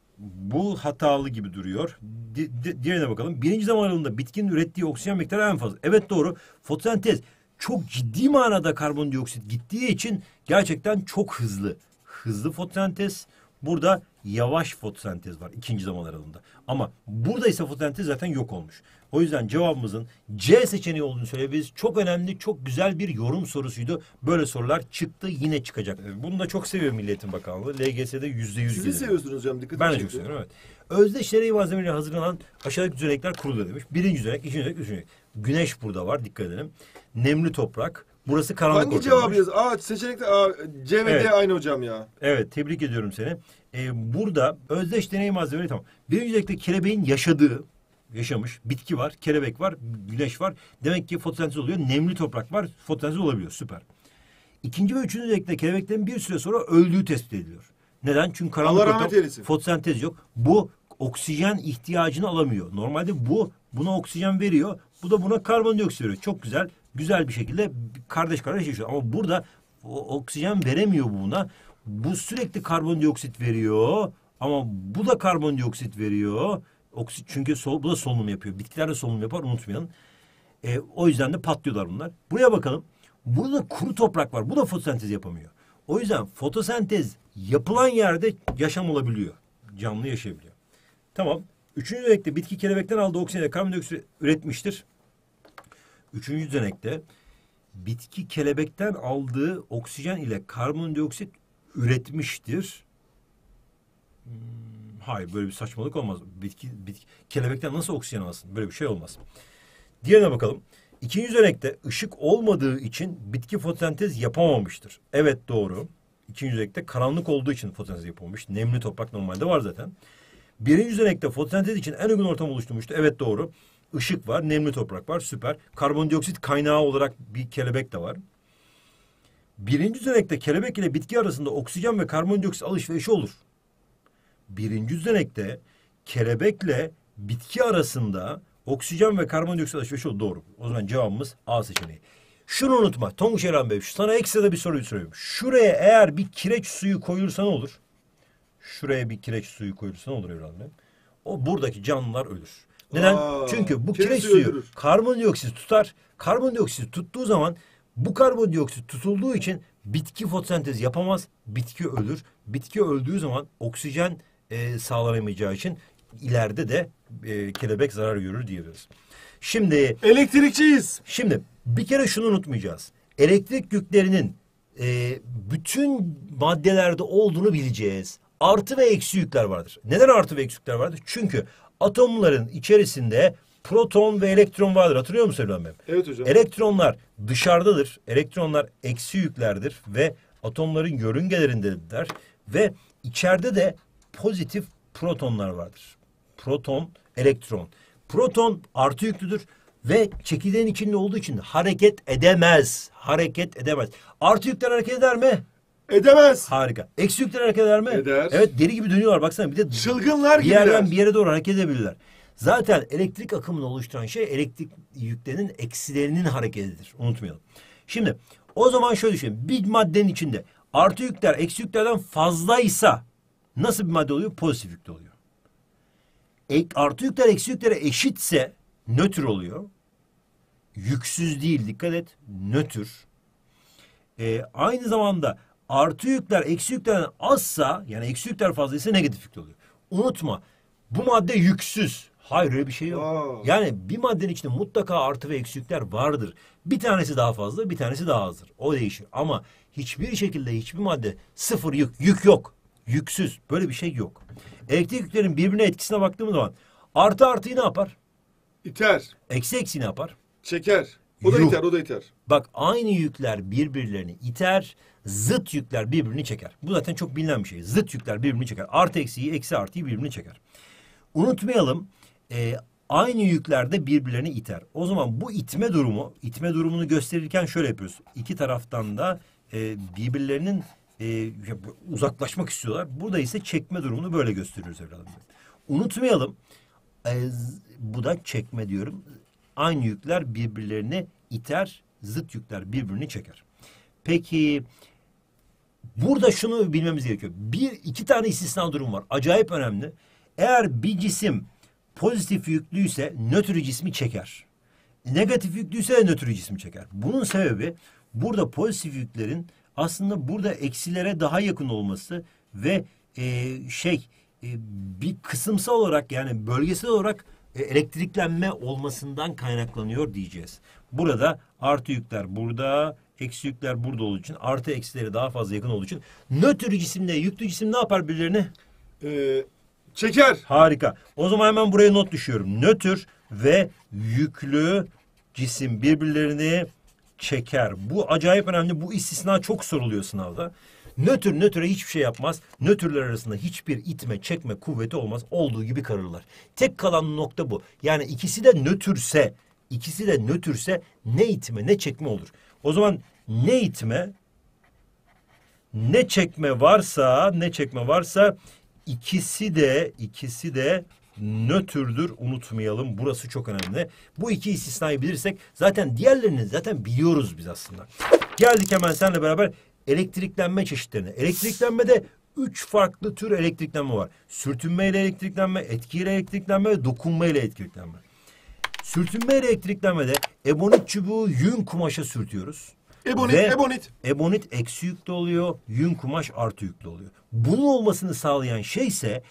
Speaker 1: bu hatalı gibi duruyor. Di, di, diğerine bakalım. Birinci zaman aralığında bitkinin ürettiği oksijen miktarı en fazla. Evet doğru. Fotosentez çok ciddi manada karbondioksit gittiği için gerçekten çok hızlı. Hızlı fotosentez. Burada yavaş fotosentez var ikinci zaman aralığında. Ama burada ise fotosentez zaten yok olmuş. O yüzden cevabımızın C seçeneği olduğunu söyleyebiliriz. Çok önemli, çok güzel bir yorum sorusuydu. Böyle sorular çıktı, yine çıkacak. Bunu da çok seviyor Milli Eğitim Bakanlığı. L G S'de yüzde yüz.
Speaker 2: Siz de seviyorsunuz hocam. Dikkat
Speaker 1: Ben de çok seviyorum, evet. Özdeş deney malzemeleriyle hazırlanan aşağıdaki düzenekler kuruluyor demiş. Birinci düzenek, ikinci düzenek, üçüncü düzenek. Güneş burada var, dikkat edelim. Nemli toprak. Burası karanlık
Speaker 2: Hangi
Speaker 1: ortammış.
Speaker 2: cevabı yaz? Aa seçenekte A, C ve
Speaker 1: Evet.
Speaker 2: D aynı hocam ya.
Speaker 1: Evet, tebrik ediyorum seni. Ee, burada özdeş deney malzemeleri tamam. Birinci düzenekte kelebeğin yaşadığı, yaşamış bitki var, kelebek var, güneş var. Demek ki fotosentez oluyor. Nemli toprak var, fotosentez olabiliyor. Süper. İkinci ve üçüncü düzenekte kelebeklerin bir süre sonra öldüğü tespit ediliyor. Neden? Çünkü karanlık
Speaker 2: Allah rahmet
Speaker 1: ortam,
Speaker 2: eylesin.
Speaker 1: fotosentez yok. Bu oksijen ihtiyacını alamıyor. Normalde bu buna oksijen veriyor. Bu da buna karbondioksit veriyor. Çok güzel, güzel bir şekilde kardeş kardeş yaşıyor. Ama burada o, oksijen veremiyor buna. Bu sürekli karbondioksit veriyor. Ama bu da karbondioksit veriyor. Oksit, çünkü sol, bu da solunum yapıyor. Bitkiler de solunum yapar, unutmayalım. E, o yüzden de patlıyorlar bunlar. Buraya bakalım. Burada kuru toprak var. Bu da fotosentez yapamıyor. O yüzden fotosentez yapılan yerde yaşam olabiliyor. Canlı yaşayabiliyor. Tamam. Üçüncü düzenekte bitki kelebekten aldığı oksijenle karbondioksit üretmiştir. Üçüncü düzenekte bitki kelebekten aldığı oksijen ile karbondioksit üretmiştir. Hmm, hayır, böyle bir saçmalık olmaz. Bitki, bitki kelebekten nasıl oksijen alsın? Böyle bir şey olmaz. Diğerine bakalım. İkinci düzenekte ışık olmadığı için bitki fotosentez yapamamıştır. Evet doğru. İkinci düzenekte karanlık olduğu için fotosentez yapamamış. Nemli toprak normalde var zaten. Birinci düzenekte fotosentez için en uygun ortam oluşturmuştu. Evet doğru. Işık var, nemli toprak var. Süper. Karbondioksit kaynağı olarak bir kelebek de var. Birinci düzenekte kelebek ile bitki arasında oksijen ve karbondioksit alışverişi olur. Birinci düzenekte kelebekle bitki arasında oksijen ve karbondioksit alışverişi olur. Doğru. O zaman cevabımız A seçeneği. Şunu unutma. Tonguç Eren Bey, sana ekstra bir soruyu soruyorum. Şuraya eğer bir kireç suyu koyulursa ne olur? Şuraya bir kireç suyu koyulursa ne olur Eren Bey? O buradaki canlılar ölür. Neden?
Speaker 2: Aa,
Speaker 1: Çünkü bu
Speaker 2: kireç
Speaker 1: kireç
Speaker 2: suyu
Speaker 1: suyu
Speaker 2: öldürür.
Speaker 1: karbondioksit tutar. Karbondioksit tuttuğu zaman bu karbondioksit tutulduğu için bitki fotosentez yapamaz. Bitki ölür. Bitki öldüğü zaman oksijen e, sağlanamayacağı için ileride de e, kelebek zarar görür diyebiliriz. Şimdi
Speaker 2: Elektrikçiyiz.
Speaker 1: Şimdi bir kere şunu unutmayacağız. Elektrik yüklerinin e, bütün maddelerde olduğunu bileceğiz. Artı ve eksi yükler vardır. Neden artı ve eksi yükler vardır? Çünkü atomların içerisinde proton ve elektron vardır. Hatırlıyor musun Evren Bey?
Speaker 2: Evet hocam.
Speaker 1: Elektronlar dışarıdadır. Elektronlar eksi yüklerdir ve atomların yörüngelerindedirler. Ve içeride de pozitif protonlar vardır. Proton, elektron. Proton artı yüklüdür ve çekirdeğin içinde olduğu için hareket edemez. Hareket edemez. Artı yükler hareket eder mi?
Speaker 2: Edemez.
Speaker 1: Harika. Eksi yükler hareket eder mi?
Speaker 2: Eder.
Speaker 1: Evet, deli gibi dönüyorlar. Baksana bir de
Speaker 2: Çılgınlar
Speaker 1: bir
Speaker 2: gibiler.
Speaker 1: yerden bir yere doğru hareket edebilirler. Zaten elektrik akımını oluşturan şey elektrik yüklerinin eksilerinin hareketidir. Unutmayalım. Şimdi o zaman şöyle düşünün. Bir maddenin içinde artı yükler eksi yüklerden fazlaysa nasıl bir madde oluyor? Pozitif yüklü oluyor. E, artı yükler eksi yüklere eşitse nötr oluyor. Yüksüz değil, dikkat et. Nötr. E, aynı zamanda artı yükler eksi yüklerden azsa, yani eksi yükler fazlaysa negatif yüklü oluyor. Unutma, bu madde yüksüz. Hayır, öyle bir şey yok.
Speaker 2: Aa.
Speaker 1: Yani bir maddenin içinde mutlaka artı ve eksi yükler vardır. Bir tanesi daha fazla, bir tanesi daha azdır. O değişir. Ama hiçbir şekilde hiçbir madde sıfır yük, yük yok. Yüksüz. Böyle bir şey yok. Elektrik yüklerin birbirine etkisine baktığımız zaman artı artıyı ne yapar?
Speaker 2: İter.
Speaker 1: Eksi eksi ne yapar?
Speaker 2: Çeker. O da
Speaker 1: Yuh.
Speaker 2: iter, o da iter.
Speaker 1: Bak, aynı yükler birbirlerini iter, zıt yükler birbirini çeker. Bu zaten çok bilinen bir şey. Zıt yükler birbirini çeker. Artı eksiyi, eksi artıyı birbirini çeker. Unutmayalım, e, aynı yüklerde birbirlerini iter. O zaman bu itme durumu, itme durumunu gösterirken şöyle yapıyoruz. İki taraftan da e, birbirlerinin e, uzaklaşmak istiyorlar. Burada ise çekme durumunu böyle gösteriyoruz evladım. Unutmayalım. E, bu da çekme diyorum. Aynı yükler birbirlerini iter, zıt yükler birbirini çeker. Peki burada şunu bilmemiz gerekiyor. Bir, iki tane istisna durum var. Acayip önemli. Eğer bir cisim pozitif yüklüyse nötr cismi çeker. Negatif yüklüyse de nötr cismi çeker. Bunun sebebi burada pozitif yüklerin aslında burada eksilere daha yakın olması ve e, şey e, bir kısımsal olarak yani bölgesel olarak e, elektriklenme olmasından kaynaklanıyor diyeceğiz. Burada artı yükler burada, eksi yükler burada olduğu için, artı eksileri daha fazla yakın olduğu için nötr cisimle yüklü cisim ne yapar birbirlerine?
Speaker 2: Ee, çeker.
Speaker 1: Harika. O zaman hemen buraya not düşüyorum. Nötr ve yüklü cisim birbirlerini çeker. Bu acayip önemli. Bu istisna çok soruluyor sınavda. Nötr nötre hiçbir şey yapmaz. Nötrler arasında hiçbir itme, çekme kuvveti olmaz. Olduğu gibi kararlar. Tek kalan nokta bu. Yani ikisi de nötrse, ikisi de nötrse ne itme ne çekme olur. O zaman ne itme ne çekme varsa, ne çekme varsa ikisi de ikisi de nötrdür, unutmayalım. Burası çok önemli. Bu iki istisnayı bilirsek zaten diğerlerini zaten biliyoruz biz aslında. Geldik hemen seninle beraber elektriklenme çeşitlerine. Elektriklenmede üç farklı tür elektriklenme var. Sürtünme ile elektriklenme, etki ile elektriklenme ve dokunma ile elektriklenme. Sürtünme ile elektriklenmede ebonit çubuğu yün kumaşa sürtüyoruz.
Speaker 2: Ebonit,
Speaker 1: Ve
Speaker 2: ebonit.
Speaker 1: Ebonit eksi yüklü oluyor, yün kumaş artı yüklü oluyor. Bunun olmasını sağlayan şey ise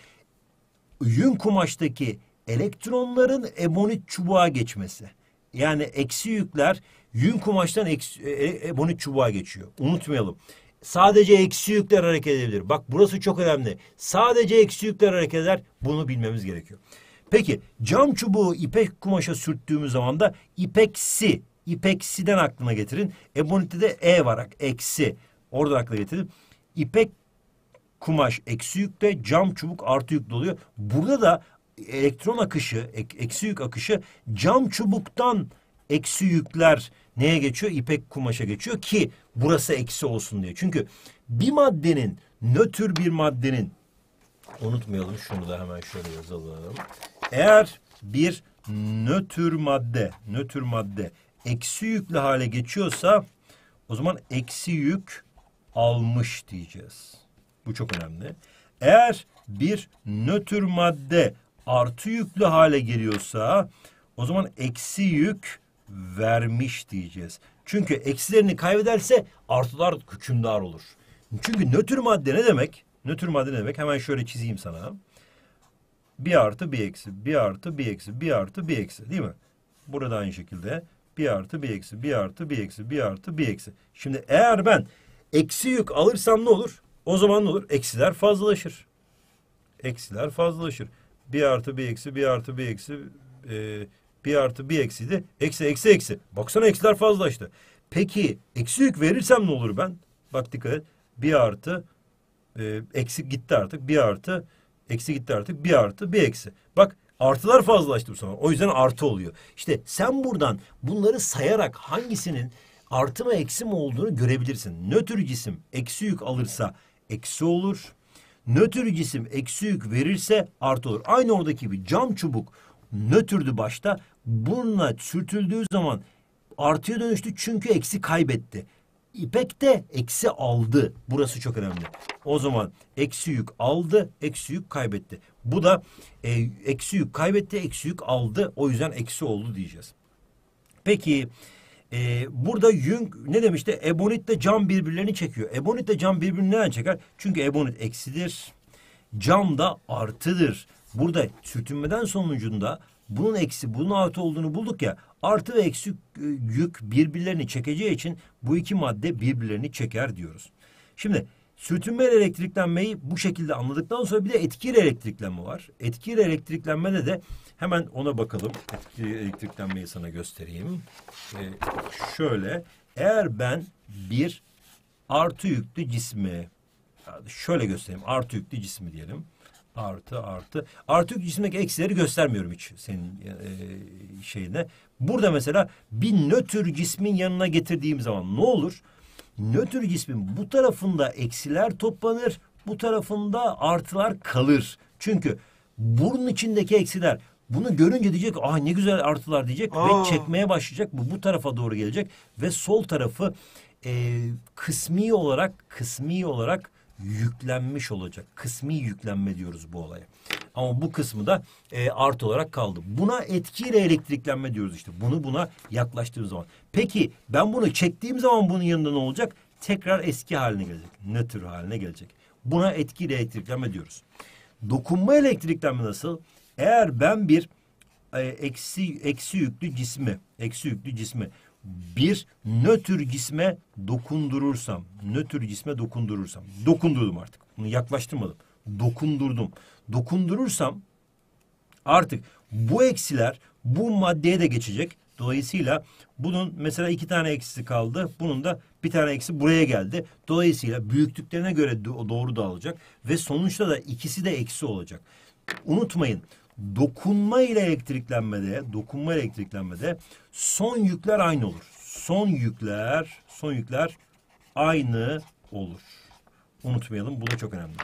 Speaker 1: yün kumaştaki elektronların ebonit çubuğa geçmesi. Yani eksi yükler yün kumaştan eksi, e, ebonit çubuğa geçiyor. Unutmayalım. Sadece eksi yükler hareket edebilir. Bak burası çok önemli. Sadece eksi yükler hareket eder. Bunu bilmemiz gerekiyor. Peki cam çubuğu ipek kumaşa sürttüğümüz zaman da ipeksi, ipeksiden aklına getirin. Ebonitte de e var. Eksi. Oradan aklına getirin. İpek kumaş eksi yükte, cam çubuk artı yüklü oluyor. Burada da elektron akışı, ek, eksi yük akışı cam çubuktan eksi yükler neye geçiyor? İpek kumaşa geçiyor ki burası eksi olsun diye. Çünkü bir maddenin, nötr bir maddenin, unutmayalım şunu da hemen şöyle yazalım. Eğer bir nötr madde, nötr madde eksi yüklü hale geçiyorsa o zaman eksi yük almış diyeceğiz. Bu çok önemli. Eğer bir nötr madde artı yüklü hale geliyorsa o zaman eksi yük vermiş diyeceğiz. Çünkü eksilerini kaybederse artılar hükümdar olur. Çünkü nötr madde ne demek? Nötr madde ne demek? Hemen şöyle çizeyim sana. Bir artı bir eksi, bir artı bir eksi, bir artı bir eksi değil mi? Burada aynı şekilde bir artı bir eksi, bir artı bir eksi, bir artı bir eksi. Şimdi eğer ben eksi yük alırsam ne olur? O zaman ne olur? Eksiler fazlalaşır. Eksiler fazlalaşır. Bir artı bir eksi, bir artı bir eksi, e, bir artı bir eksi de eksi, eksi, eksi. Baksana eksiler fazlalaştı. Peki eksi yük verirsem ne olur ben? Bak dikkat et. Bir artı, e, eksi gitti artık. Bir artı, eksi gitti artık. Bir artı, bir eksi. Bak artılar fazlalaştı bu sefer. O yüzden artı oluyor. İşte sen buradan bunları sayarak hangisinin artı mı eksi mi olduğunu görebilirsin. Nötr cisim eksi yük alırsa eksi olur. Nötr cisim eksi yük verirse artı olur. Aynı oradaki gibi cam çubuk nötrdü başta. Bununla sürtüldüğü zaman artıya dönüştü çünkü eksi kaybetti. İpek de eksi aldı. Burası çok önemli. O zaman eksi yük aldı, eksi yük kaybetti. Bu da e, eksi yük kaybetti, eksi yük aldı. O yüzden eksi oldu diyeceğiz. Peki e, burada yün ne demişti? Ebonitle cam birbirlerini çekiyor. Ebonitle cam birbirini neden çeker? Çünkü ebonit eksidir. Cam da artıdır. Burada sürtünmeden sonucunda bunun eksi, bunun artı olduğunu bulduk ya. Artı ve eksi yük birbirlerini çekeceği için bu iki madde birbirlerini çeker diyoruz. Şimdi sürtünme ile elektriklenmeyi bu şekilde anladıktan sonra bir de etkiyle elektriklenme var. Etkiyle elektriklenmede de hemen ona bakalım. Etkiyle elektriklenmeyi sana göstereyim. Ee, şöyle eğer ben bir artı yüklü cismi şöyle göstereyim. Artı yüklü cismi diyelim. Artı artı. Artı yük cisimdeki eksileri göstermiyorum hiç senin e, şeyine. Burada mesela bir nötr cismin yanına getirdiğim zaman ne olur? Nötr cismin bu tarafında eksiler toplanır, bu tarafında artılar kalır. Çünkü burun içindeki eksiler bunu görünce diyecek, ah ne güzel artılar diyecek
Speaker 2: Aa.
Speaker 1: ve çekmeye başlayacak. Bu bu tarafa doğru gelecek ve sol tarafı e, kısmi olarak kısmi olarak yüklenmiş olacak. Kısmi yüklenme diyoruz bu olaya. Ama bu kısmı da e, artı olarak kaldı. Buna etkiyle elektriklenme diyoruz işte. Bunu buna yaklaştığım zaman. Peki ben bunu çektiğim zaman bunun yanında ne olacak? Tekrar eski haline gelecek. Nötr haline gelecek. Buna etkiyle elektriklenme diyoruz. Dokunma elektriklenme nasıl? Eğer ben bir e, eksi eksi yüklü cismi, eksi yüklü cismi bir nötr cisme dokundurursam, nötr cisme dokundurursam, dokundurdum artık. Bunu yaklaştırmadım. Dokundurdum. Dokundurursam artık bu eksiler bu maddeye de geçecek. Dolayısıyla bunun mesela iki tane eksisi kaldı. Bunun da bir tane eksi buraya geldi. Dolayısıyla büyüklüklerine göre doğru dağılacak. Ve sonuçta da ikisi de eksi olacak. Unutmayın. Dokunma ile elektriklenmede, dokunma ile elektriklenmede son yükler aynı olur. Son yükler, son yükler aynı olur. Unutmayalım. Bu da çok önemli.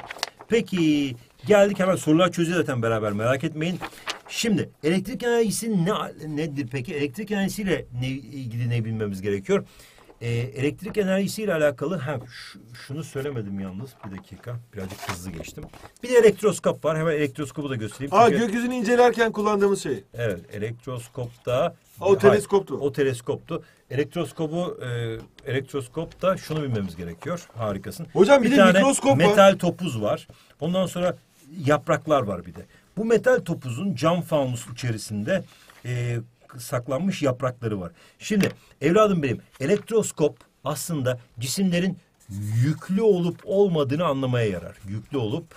Speaker 1: Peki geldik hemen sorular çözüyor zaten beraber, merak etmeyin. Şimdi elektrik enerjisi ne, nedir peki? Elektrik enerjisiyle ne, ilgili ne bilmemiz gerekiyor? Ee, elektrik enerjisiyle alakalı ha, şu, şunu söylemedim yalnız, bir dakika birazcık hızlı geçtim. Bir de elektroskop var, hemen elektroskopu da göstereyim.
Speaker 2: Aa,
Speaker 1: Çünkü,
Speaker 2: gökyüzünü incelerken kullandığımız şey.
Speaker 1: evet, elektroskopta
Speaker 2: O teleskoptu.
Speaker 1: Hayır, o teleskoptu. Elektroskobu e, elektroskopta şunu bilmemiz gerekiyor. Harikasın.
Speaker 2: Hocam bir,
Speaker 1: bir
Speaker 2: de
Speaker 1: tane
Speaker 2: mikroskop var.
Speaker 1: metal topuz var. Ondan sonra yapraklar var bir de. Bu metal topuzun cam fanus içerisinde e, saklanmış yaprakları var. Şimdi evladım benim, elektroskop aslında cisimlerin yüklü olup olmadığını anlamaya yarar. Yüklü olup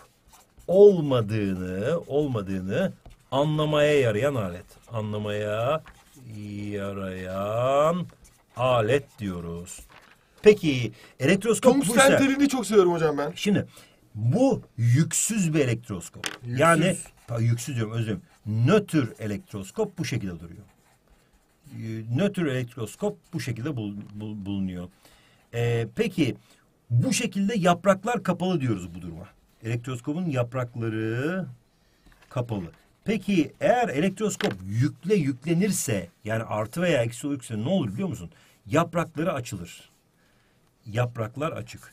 Speaker 1: olmadığını, olmadığını anlamaya yarayan alet. Anlamaya yarayan alet diyoruz. Peki elektroskop
Speaker 2: Tungsten
Speaker 1: buysa,
Speaker 2: telini çok seviyorum hocam ben.
Speaker 1: şimdi bu yüksüz bir elektroskop.
Speaker 2: Yüksüz.
Speaker 1: Yani ha, yüksüz diyorum, özür dilerim. Nötr elektroskop bu şekilde duruyor. Ee, Nötr elektroskop bu şekilde bul, bul, bulunuyor. Ee, peki bu şekilde yapraklar kapalı diyoruz bu duruma. Elektroskopun yaprakları kapalı. Peki eğer elektroskop yükle yüklenirse, yani artı veya eksi olursa ne olur biliyor musun? Yaprakları açılır. Yapraklar açık.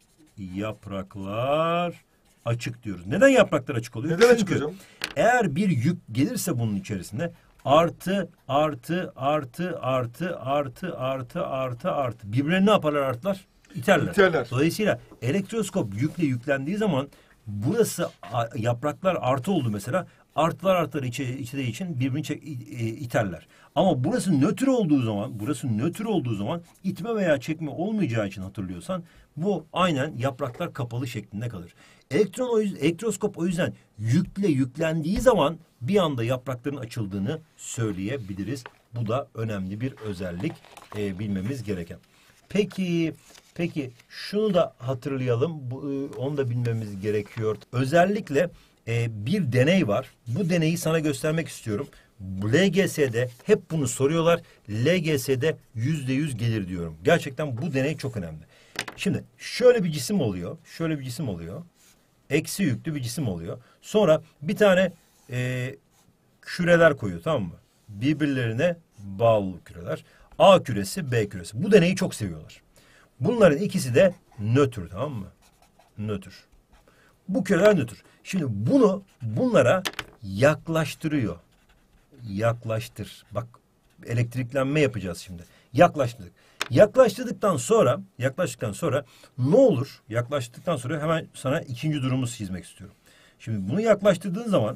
Speaker 1: Yapraklar açık diyoruz. Neden yapraklar açık oluyor?
Speaker 2: Neden açık
Speaker 1: Çünkü
Speaker 2: hocam?
Speaker 1: eğer bir yük gelirse bunun içerisinde artı, artı, artı, artı, artı, artı, artı, artı. Birbirine ne yaparlar artılar? İterler.
Speaker 2: İterler.
Speaker 1: Dolayısıyla elektroskop yükle yüklendiği zaman burası a, yapraklar artı oldu mesela. Artılar artıları içe, içeriği için birbirini çek, iterler. Ama burası nötr olduğu zaman, burası nötr olduğu zaman itme veya çekme olmayacağı için hatırlıyorsan bu aynen yapraklar kapalı şeklinde kalır. Elektron o yüzden, elektroskop o yüzden yükle yüklendiği zaman bir anda yaprakların açıldığını söyleyebiliriz. Bu da önemli bir özellik, e, bilmemiz gereken. Peki, peki şunu da hatırlayalım. Bu, e, onu da bilmemiz gerekiyor. Özellikle e, bir deney var. Bu deneyi sana göstermek istiyorum. L G S'de hep bunu soruyorlar. L G S'de yüzde yüz gelir diyorum. Gerçekten bu deney çok önemli. Şimdi şöyle bir cisim oluyor. Şöyle bir cisim oluyor. Eksi yüklü bir cisim oluyor. Sonra bir tane e, küreler koyuyor, tamam mı? Birbirlerine bağlı küreler. A küresi, B küresi. Bu deneyi çok seviyorlar. Bunların ikisi de nötr, tamam mı? Nötr. Bu küreler nötr. Şimdi bunu bunlara yaklaştırıyor. Yaklaştır. Bak, elektriklenme yapacağız şimdi. Yaklaştırdık. Yaklaştırdıktan sonra, yaklaştıktan sonra ne olur? Yaklaştıktan sonra hemen sana ikinci durumu çizmek istiyorum. Şimdi bunu yaklaştırdığın zaman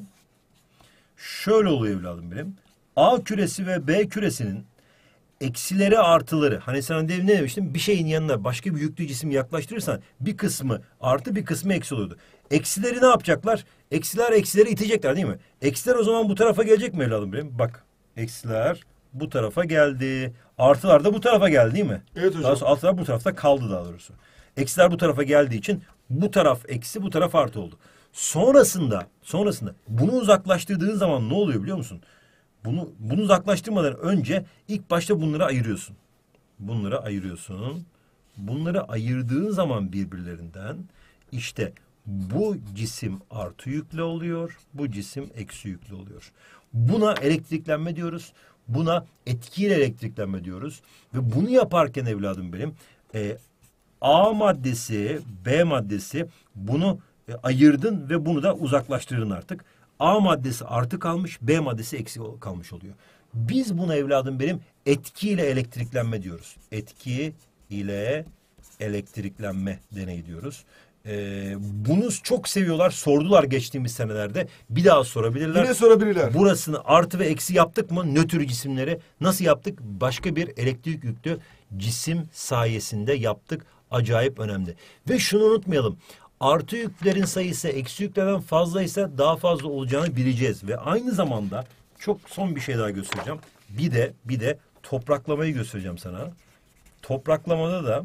Speaker 1: şöyle oluyor evladım benim. A küresi ve B küresinin eksileri artıları. Hani sana ne demiştim? Bir şeyin yanına başka bir yüklü cisim yaklaştırırsan bir kısmı artı bir kısmı eksi oluyordu. Eksileri ne yapacaklar? Eksiler eksileri itecekler değil mi? Eksiler o zaman bu tarafa gelecek mi evladım benim? Bak, eksiler bu tarafa geldi. Artılar da bu tarafa geldi değil mi?
Speaker 2: Evet hocam.
Speaker 1: Daha sonra artılar bu tarafta kaldı daha doğrusu. Eksiler bu tarafa geldiği için bu taraf eksi, bu taraf artı oldu. Sonrasında, sonrasında bunu uzaklaştırdığın zaman ne oluyor biliyor musun? Bunu bunu uzaklaştırmadan önce ilk başta bunları ayırıyorsun. Bunları ayırıyorsun. Bunları ayırdığın zaman birbirlerinden işte bu cisim artı yüklü oluyor, bu cisim eksi yüklü oluyor. Buna elektriklenme diyoruz. Buna etkiyle elektriklenme diyoruz. Ve bunu yaparken evladım benim e, A maddesi, B maddesi bunu e, ayırdın ve bunu da uzaklaştırdın artık. A maddesi artı kalmış, B maddesi eksi kalmış oluyor. Biz buna evladım benim etkiyle elektriklenme diyoruz. Etki ile elektriklenme deneyi diyoruz. Ee, bunu çok seviyorlar. Sordular geçtiğimiz senelerde. Bir daha sorabilirler.
Speaker 2: Yine sorabilirler.
Speaker 1: Burasını artı ve eksi yaptık mı? Nötr cisimleri nasıl yaptık? Başka bir elektrik yüklü cisim sayesinde yaptık. Acayip önemli. Ve şunu unutmayalım. Artı yüklerin sayısı eksi yüklerden fazlaysa daha fazla olacağını bileceğiz. Ve aynı zamanda çok son bir şey daha göstereceğim. Bir de bir de topraklamayı göstereceğim sana. Topraklamada da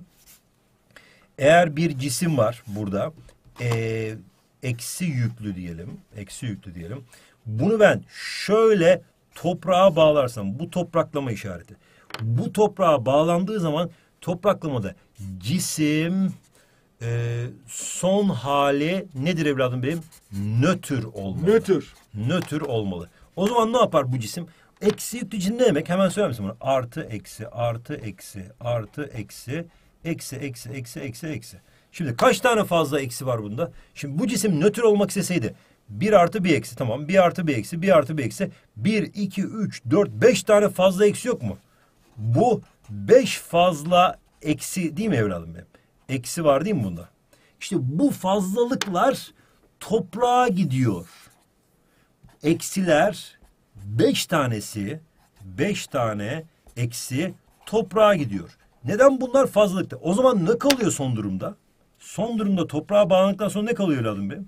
Speaker 1: eğer bir cisim var burada, e, eksi yüklü diyelim, eksi yüklü diyelim. Bunu ben şöyle toprağa bağlarsam, bu topraklama işareti. Bu toprağa bağlandığı zaman topraklamada cisim e, son hali nedir evladım benim? Nötr olmalı.
Speaker 2: Nötr.
Speaker 1: Nötr olmalı. O zaman ne yapar bu cisim? Eksi yüklü cisim ne demek? Hemen söyler misin bana? Artı, eksi, artı, eksi, artı, eksi, eksi, eksi, eksi, eksi, eksi. Şimdi kaç tane fazla eksi var bunda? Şimdi bu cisim nötr olmak isteseydi bir artı bir eksi, tamam. Bir artı bir eksi, bir artı bir eksi. Bir, iki, üç, dört, beş tane fazla eksi yok mu? Bu beş fazla eksi değil mi evladım benim? Eksi var değil mi bunda? İşte bu fazlalıklar toprağa gidiyor. Eksiler beş tanesi, beş tane eksi toprağa gidiyor. Neden bunlar fazlalıkta? O zaman ne kalıyor son durumda? Son durumda toprağa bağlandıktan sonra ne kalıyor evladım benim?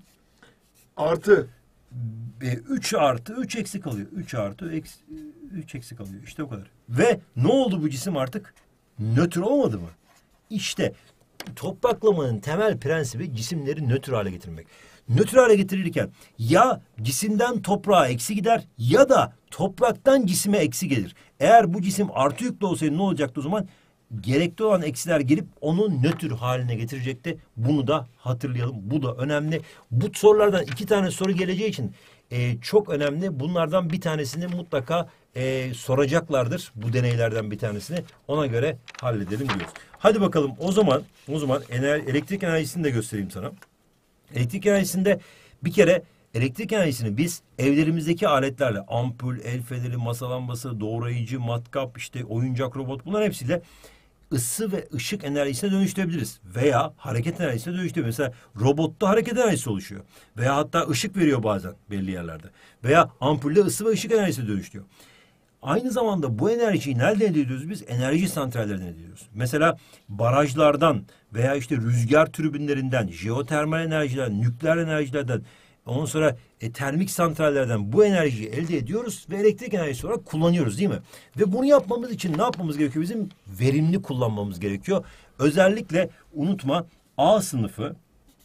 Speaker 2: Artı.
Speaker 1: E, üç artı üç eksi kalıyor. üç artı eksi, üç eksi kalıyor. İşte o kadar. Ve ne oldu bu cisim artık? Nötr olmadı mı? İşte topraklamanın temel prensibi cisimleri nötr hale getirmek. Nötr hale getirirken ya cisimden toprağa eksi gider ya da topraktan cisime eksi gelir. Eğer bu cisim artı yüklü olsaydı ne olacaktı o zaman? Gerekli olan eksiler gelip onu nötr haline getirecekti. Bunu da hatırlayalım. Bu da önemli. Bu sorulardan iki tane soru geleceği için e, çok önemli. Bunlardan bir tanesini mutlaka e, soracaklardır. Bu deneylerden bir tanesini. Ona göre halledelim diyoruz. Hadi bakalım o zaman o zaman ener, elektrik enerjisini de göstereyim sana. Elektrik enerjisinde bir kere elektrik enerjisini biz evlerimizdeki aletlerle ampul, el feneri, masa lambası, doğrayıcı, matkap, işte oyuncak robot bunların hepsiyle ısı ve ışık enerjisine dönüştürebiliriz. Veya hareket enerjisine dönüştürebiliriz. Mesela robotta hareket enerjisi oluşuyor. Veya hatta ışık veriyor bazen belli yerlerde. Veya ampulde ısı ve ışık enerjisi dönüştürüyor. Aynı zamanda bu enerjiyi nereden elde ediyoruz biz? Enerji santrallerinden elde ediyoruz. Mesela barajlardan veya işte rüzgar türbinlerinden, jeotermal enerjilerden, nükleer enerjilerden, ondan sonra e, termik santrallerden bu enerjiyi elde ediyoruz ve elektrik enerjisi olarak kullanıyoruz değil mi? Ve bunu yapmamız için ne yapmamız gerekiyor? Bizim verimli kullanmamız gerekiyor. Özellikle unutma A sınıfı,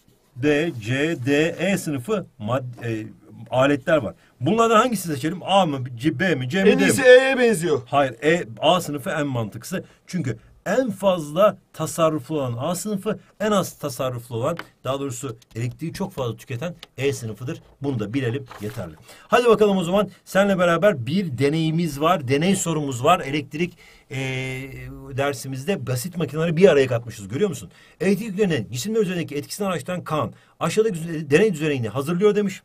Speaker 1: D, C, D, E sınıfı madde, e, aletler var. Bunlardan hangisi seçelim? A mı, C, B mi, C mi, D mi?
Speaker 2: En iyisi E'ye benziyor.
Speaker 1: Hayır, E, A sınıfı en mantıklısı. Çünkü en fazla tasarruflu olan A sınıfı, en az tasarruflu olan, daha doğrusu elektriği çok fazla tüketen E sınıfıdır. Bunu da bilelim yeterli. Hadi bakalım o zaman seninle beraber bir deneyimiz var, deney sorumuz var. Elektrik e, dersimizde basit makineleri bir araya katmışız, görüyor musun? Elektrik yüklerinin cisimler üzerindeki etkisini araştıran Kaan aşağıdaki deney düzenini hazırlıyor demiş.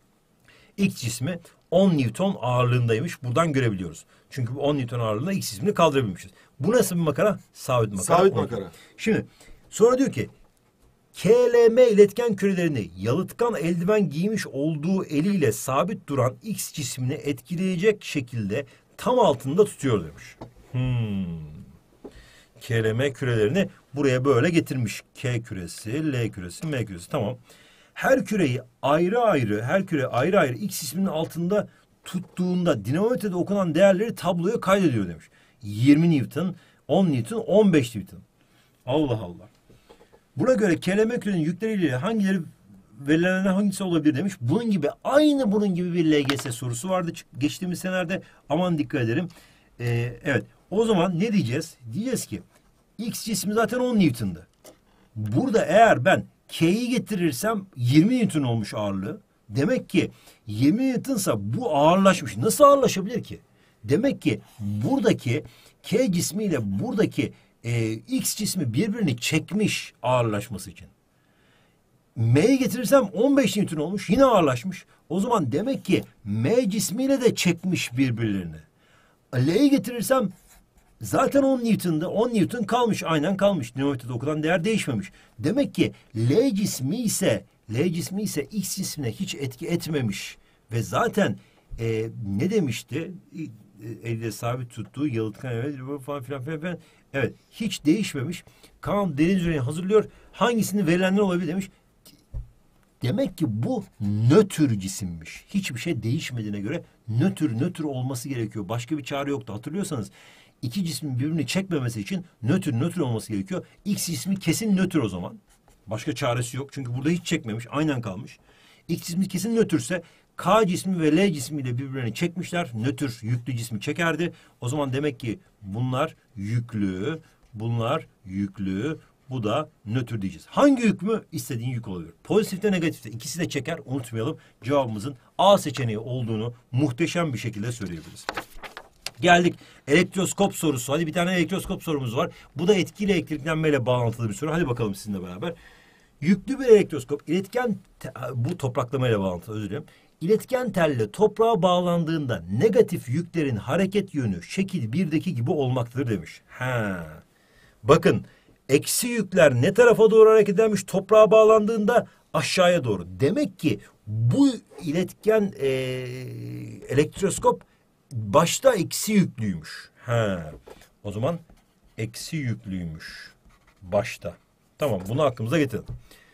Speaker 1: X cismi on Newton ağırlığındaymış. Buradan görebiliyoruz. Çünkü bu on Newton ağırlığında X cismini kaldırabilmişiz. Bu nasıl bir makara? Sabit makara.
Speaker 2: Sabit makara.
Speaker 1: Şimdi sonra diyor ki K L M iletken kürelerini yalıtkan eldiven giymiş olduğu eliyle sabit duran X cismini etkileyecek şekilde tam altında tutuyor demiş. Hmm. K L M kürelerini buraya böyle getirmiş. K küresi, L küresi, M küresi. Tamam. Her küreyi ayrı ayrı, her küre ayrı ayrı X cisminin altında tuttuğunda dinamometrede okunan değerleri tabloya kaydediyor demiş. yirmi Newton, on Newton, on beş Newton. Allah Allah. Buna göre K L M kürenin yükleriyle hangileri verilenlerden hangisi olabilir demiş. Bunun gibi, aynı bunun gibi bir L G S sorusu vardı geçtiğimiz senelerde. Aman dikkat edelim. Ee, evet. O zaman ne diyeceğiz? Diyeceğiz ki X cismi zaten on Newton'dı. Burada eğer ben K'yi getirirsem yirmi Newton olmuş ağırlığı. Demek ki yirmi Newton'sa bu ağırlaşmış. Nasıl ağırlaşabilir ki? Demek ki buradaki K cismiyle buradaki e, X cismi birbirini çekmiş ağırlaşması için. M'yi getirirsem on beş Newton olmuş. Yine ağırlaşmış. O zaman demek ki M cismiyle de çekmiş birbirlerini. L'yi getirirsem zaten on Newton'da. on Newton kalmış. Aynen kalmış. Dinamometrede okulan değer değişmemiş. Demek ki L cismi ise L cismi ise X cismine hiç etki etmemiş. Ve zaten e, ne demişti? E, elde sabit tuttuğu yalıtkan evet falan filan filan filan. Evet. Hiç değişmemiş. Kaan deniz yüreğini hazırlıyor. Hangisini verilenler olabilir demiş. Demek ki bu nötr cisimmiş. Hiçbir şey değişmediğine göre nötr nötr olması gerekiyor. Başka bir çare yoktu. Hatırlıyorsanız iki cismin birbirini çekmemesi için nötr nötr olması gerekiyor. X cismi kesin nötr o zaman. Başka çaresi yok. Çünkü burada hiç çekmemiş. Aynen kalmış. X cismi kesin nötrse K cismi ve L cismiyle birbirlerini çekmişler. Nötr yüklü cismi çekerdi. O zaman demek ki bunlar yüklü, bunlar yüklü, bu da nötr diyeceğiz. Hangi yük mü? İstediğin yük olabilir. Pozitifte negatifte ikisi de çeker. Unutmayalım, cevabımızın A seçeneği olduğunu muhteşem bir şekilde söyleyebiliriz. Geldik elektroskop sorusu. Hadi bir tane elektroskop sorumuz var. Bu da etkiyle elektriklenmeyle bağlantılı bir soru. Hadi bakalım sizinle beraber. Yüklü bir elektroskop iletken, bu topraklamayla bağlantılı, özür dilerim. İletken telle toprağa bağlandığında negatif yüklerin hareket yönü şekil birdeki gibi olmaktadır demiş. Ha. Bakın, eksi yükler ne tarafa doğru hareket edermiş toprağa bağlandığında? Aşağıya doğru. Demek ki bu iletken e, elektroskop başta eksi yüklüymüş. Ha. O zaman eksi yüklüymüş başta. Tamam, bunu aklımıza getirelim.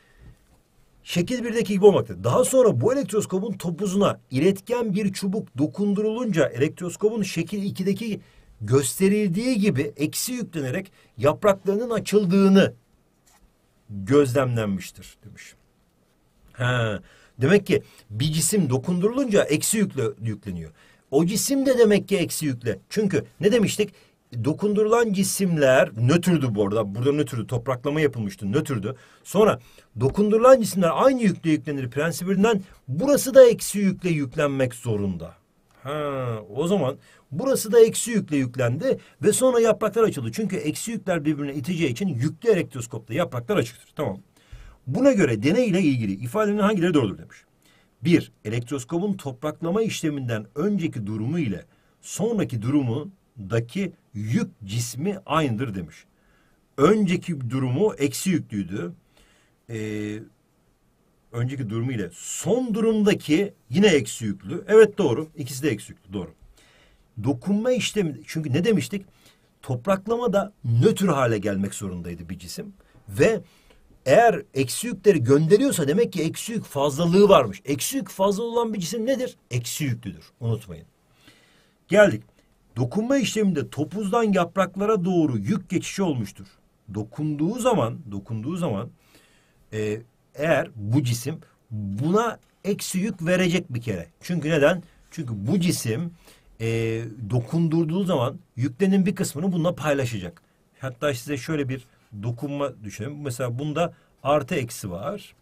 Speaker 1: Şekil birdeki gibi olmaktadır. Daha sonra bu elektroskopun topuzuna iletken bir çubuk dokundurulunca elektroskopun şekil ikideki gösterildiği gibi eksi yüklenerek yapraklarının açıldığını gözlemlenmiştir demiş. Ha, demek ki bir cisim dokundurulunca eksi yükle yükleniyor. O cisim de demek ki eksi yükle. Çünkü ne demiştik? Dokundurulan cisimler nötrdü bu arada. Burada nötrdü. Topraklama yapılmıştı. Nötrdü. Sonra dokundurulan cisimler aynı yükle yüklenir prensibinden. Burası da eksi yükle yüklenmek zorunda. Ha, o zaman burası da eksi yükle yüklendi ve sonra yapraklar açıldı. Çünkü eksi yükler birbirine iteceği için yüklü elektroskopta yapraklar açıktır. Tamam. Buna göre deney ile ilgili ifadenin hangileri doğrudur demiş. Bir, elektroskopun topraklama işleminden önceki durumu ile sonraki durumundaki yük cismi aynıdır demiş. Önceki durumu eksi yüklüydü. Ee, önceki durumu ile son durumdaki yine eksi yüklü. Evet, doğru. İkisi de eksi yüklü. Doğru. Dokunma işlemi, çünkü ne demiştik? Topraklama da nötr hale gelmek zorundaydı bir cisim. Ve eğer eksi yükleri gönderiyorsa demek ki eksi yük fazlalığı varmış. Eksi yük fazla olan bir cisim nedir? Eksi yüklüdür. Unutmayın. Geldik. Dokunma işleminde topuzdan yapraklara doğru yük geçişi olmuştur. Dokunduğu zaman, dokunduğu zaman e, eğer bu cisim buna eksi yük verecek bir kere. Çünkü neden? Çünkü bu cisim e, dokundurduğu zaman yüklerin bir kısmını bununla paylaşacak. Hatta size şöyle bir dokunma düşünelim. Mesela bunda artı eksi var.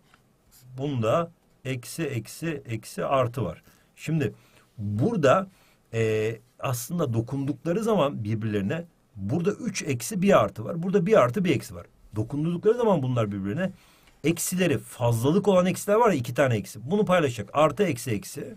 Speaker 1: Bunda eksi eksi eksi artı var. Şimdi burada e, aslında dokundukları zaman birbirlerine burada üç eksi bir artı var. Burada bir artı bir eksi var. Dokundukları zaman bunlar birbirine eksileri, fazlalık olan eksiler var ya, iki tane eksi. Bunu paylaşacak. Artı eksi eksi.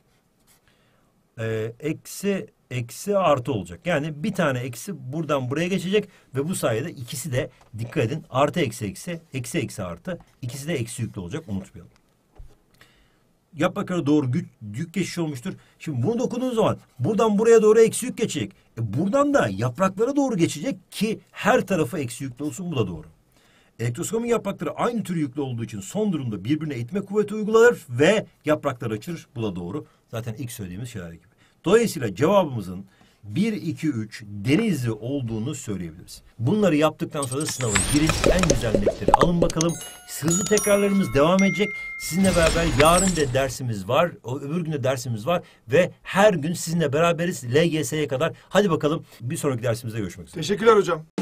Speaker 1: Ee, eksi eksi artı olacak. Yani bir tane eksi buradan buraya geçecek ve bu sayede ikisi de, dikkat edin, artı eksi eksi, eksi eksi artı, ikisi de eksi yüklü olacak. Unutmayalım. Yapraklara doğru yük, yük geçişi olmuştur. Şimdi bunu dokunduğunuz zaman buradan buraya doğru eksi yük geçecek. E buradan da yapraklara doğru geçecek ki her tarafı eksi yüklü olsun. Bu da doğru. Elektroskopun yaprakları aynı tür yüklü olduğu için son durumda birbirine itme kuvveti uygulanır ve yapraklar açılır. Bu da doğru. Zaten ilk söylediğimiz şeyler gibi. Dolayısıyla cevabımızın bir, iki, üç Denizli olduğunu söyleyebiliriz. Bunları yaptıktan sonra da sınavın girin, en güzel netleri alın bakalım. Hızlı tekrarlarımız devam edecek. Sizinle beraber yarın da dersimiz var. O öbür gün de dersimiz var. Ve her gün sizinle beraberiz L G S'ye kadar. Hadi bakalım bir sonraki dersimizde görüşmek üzere.
Speaker 2: Teşekkürler hocam.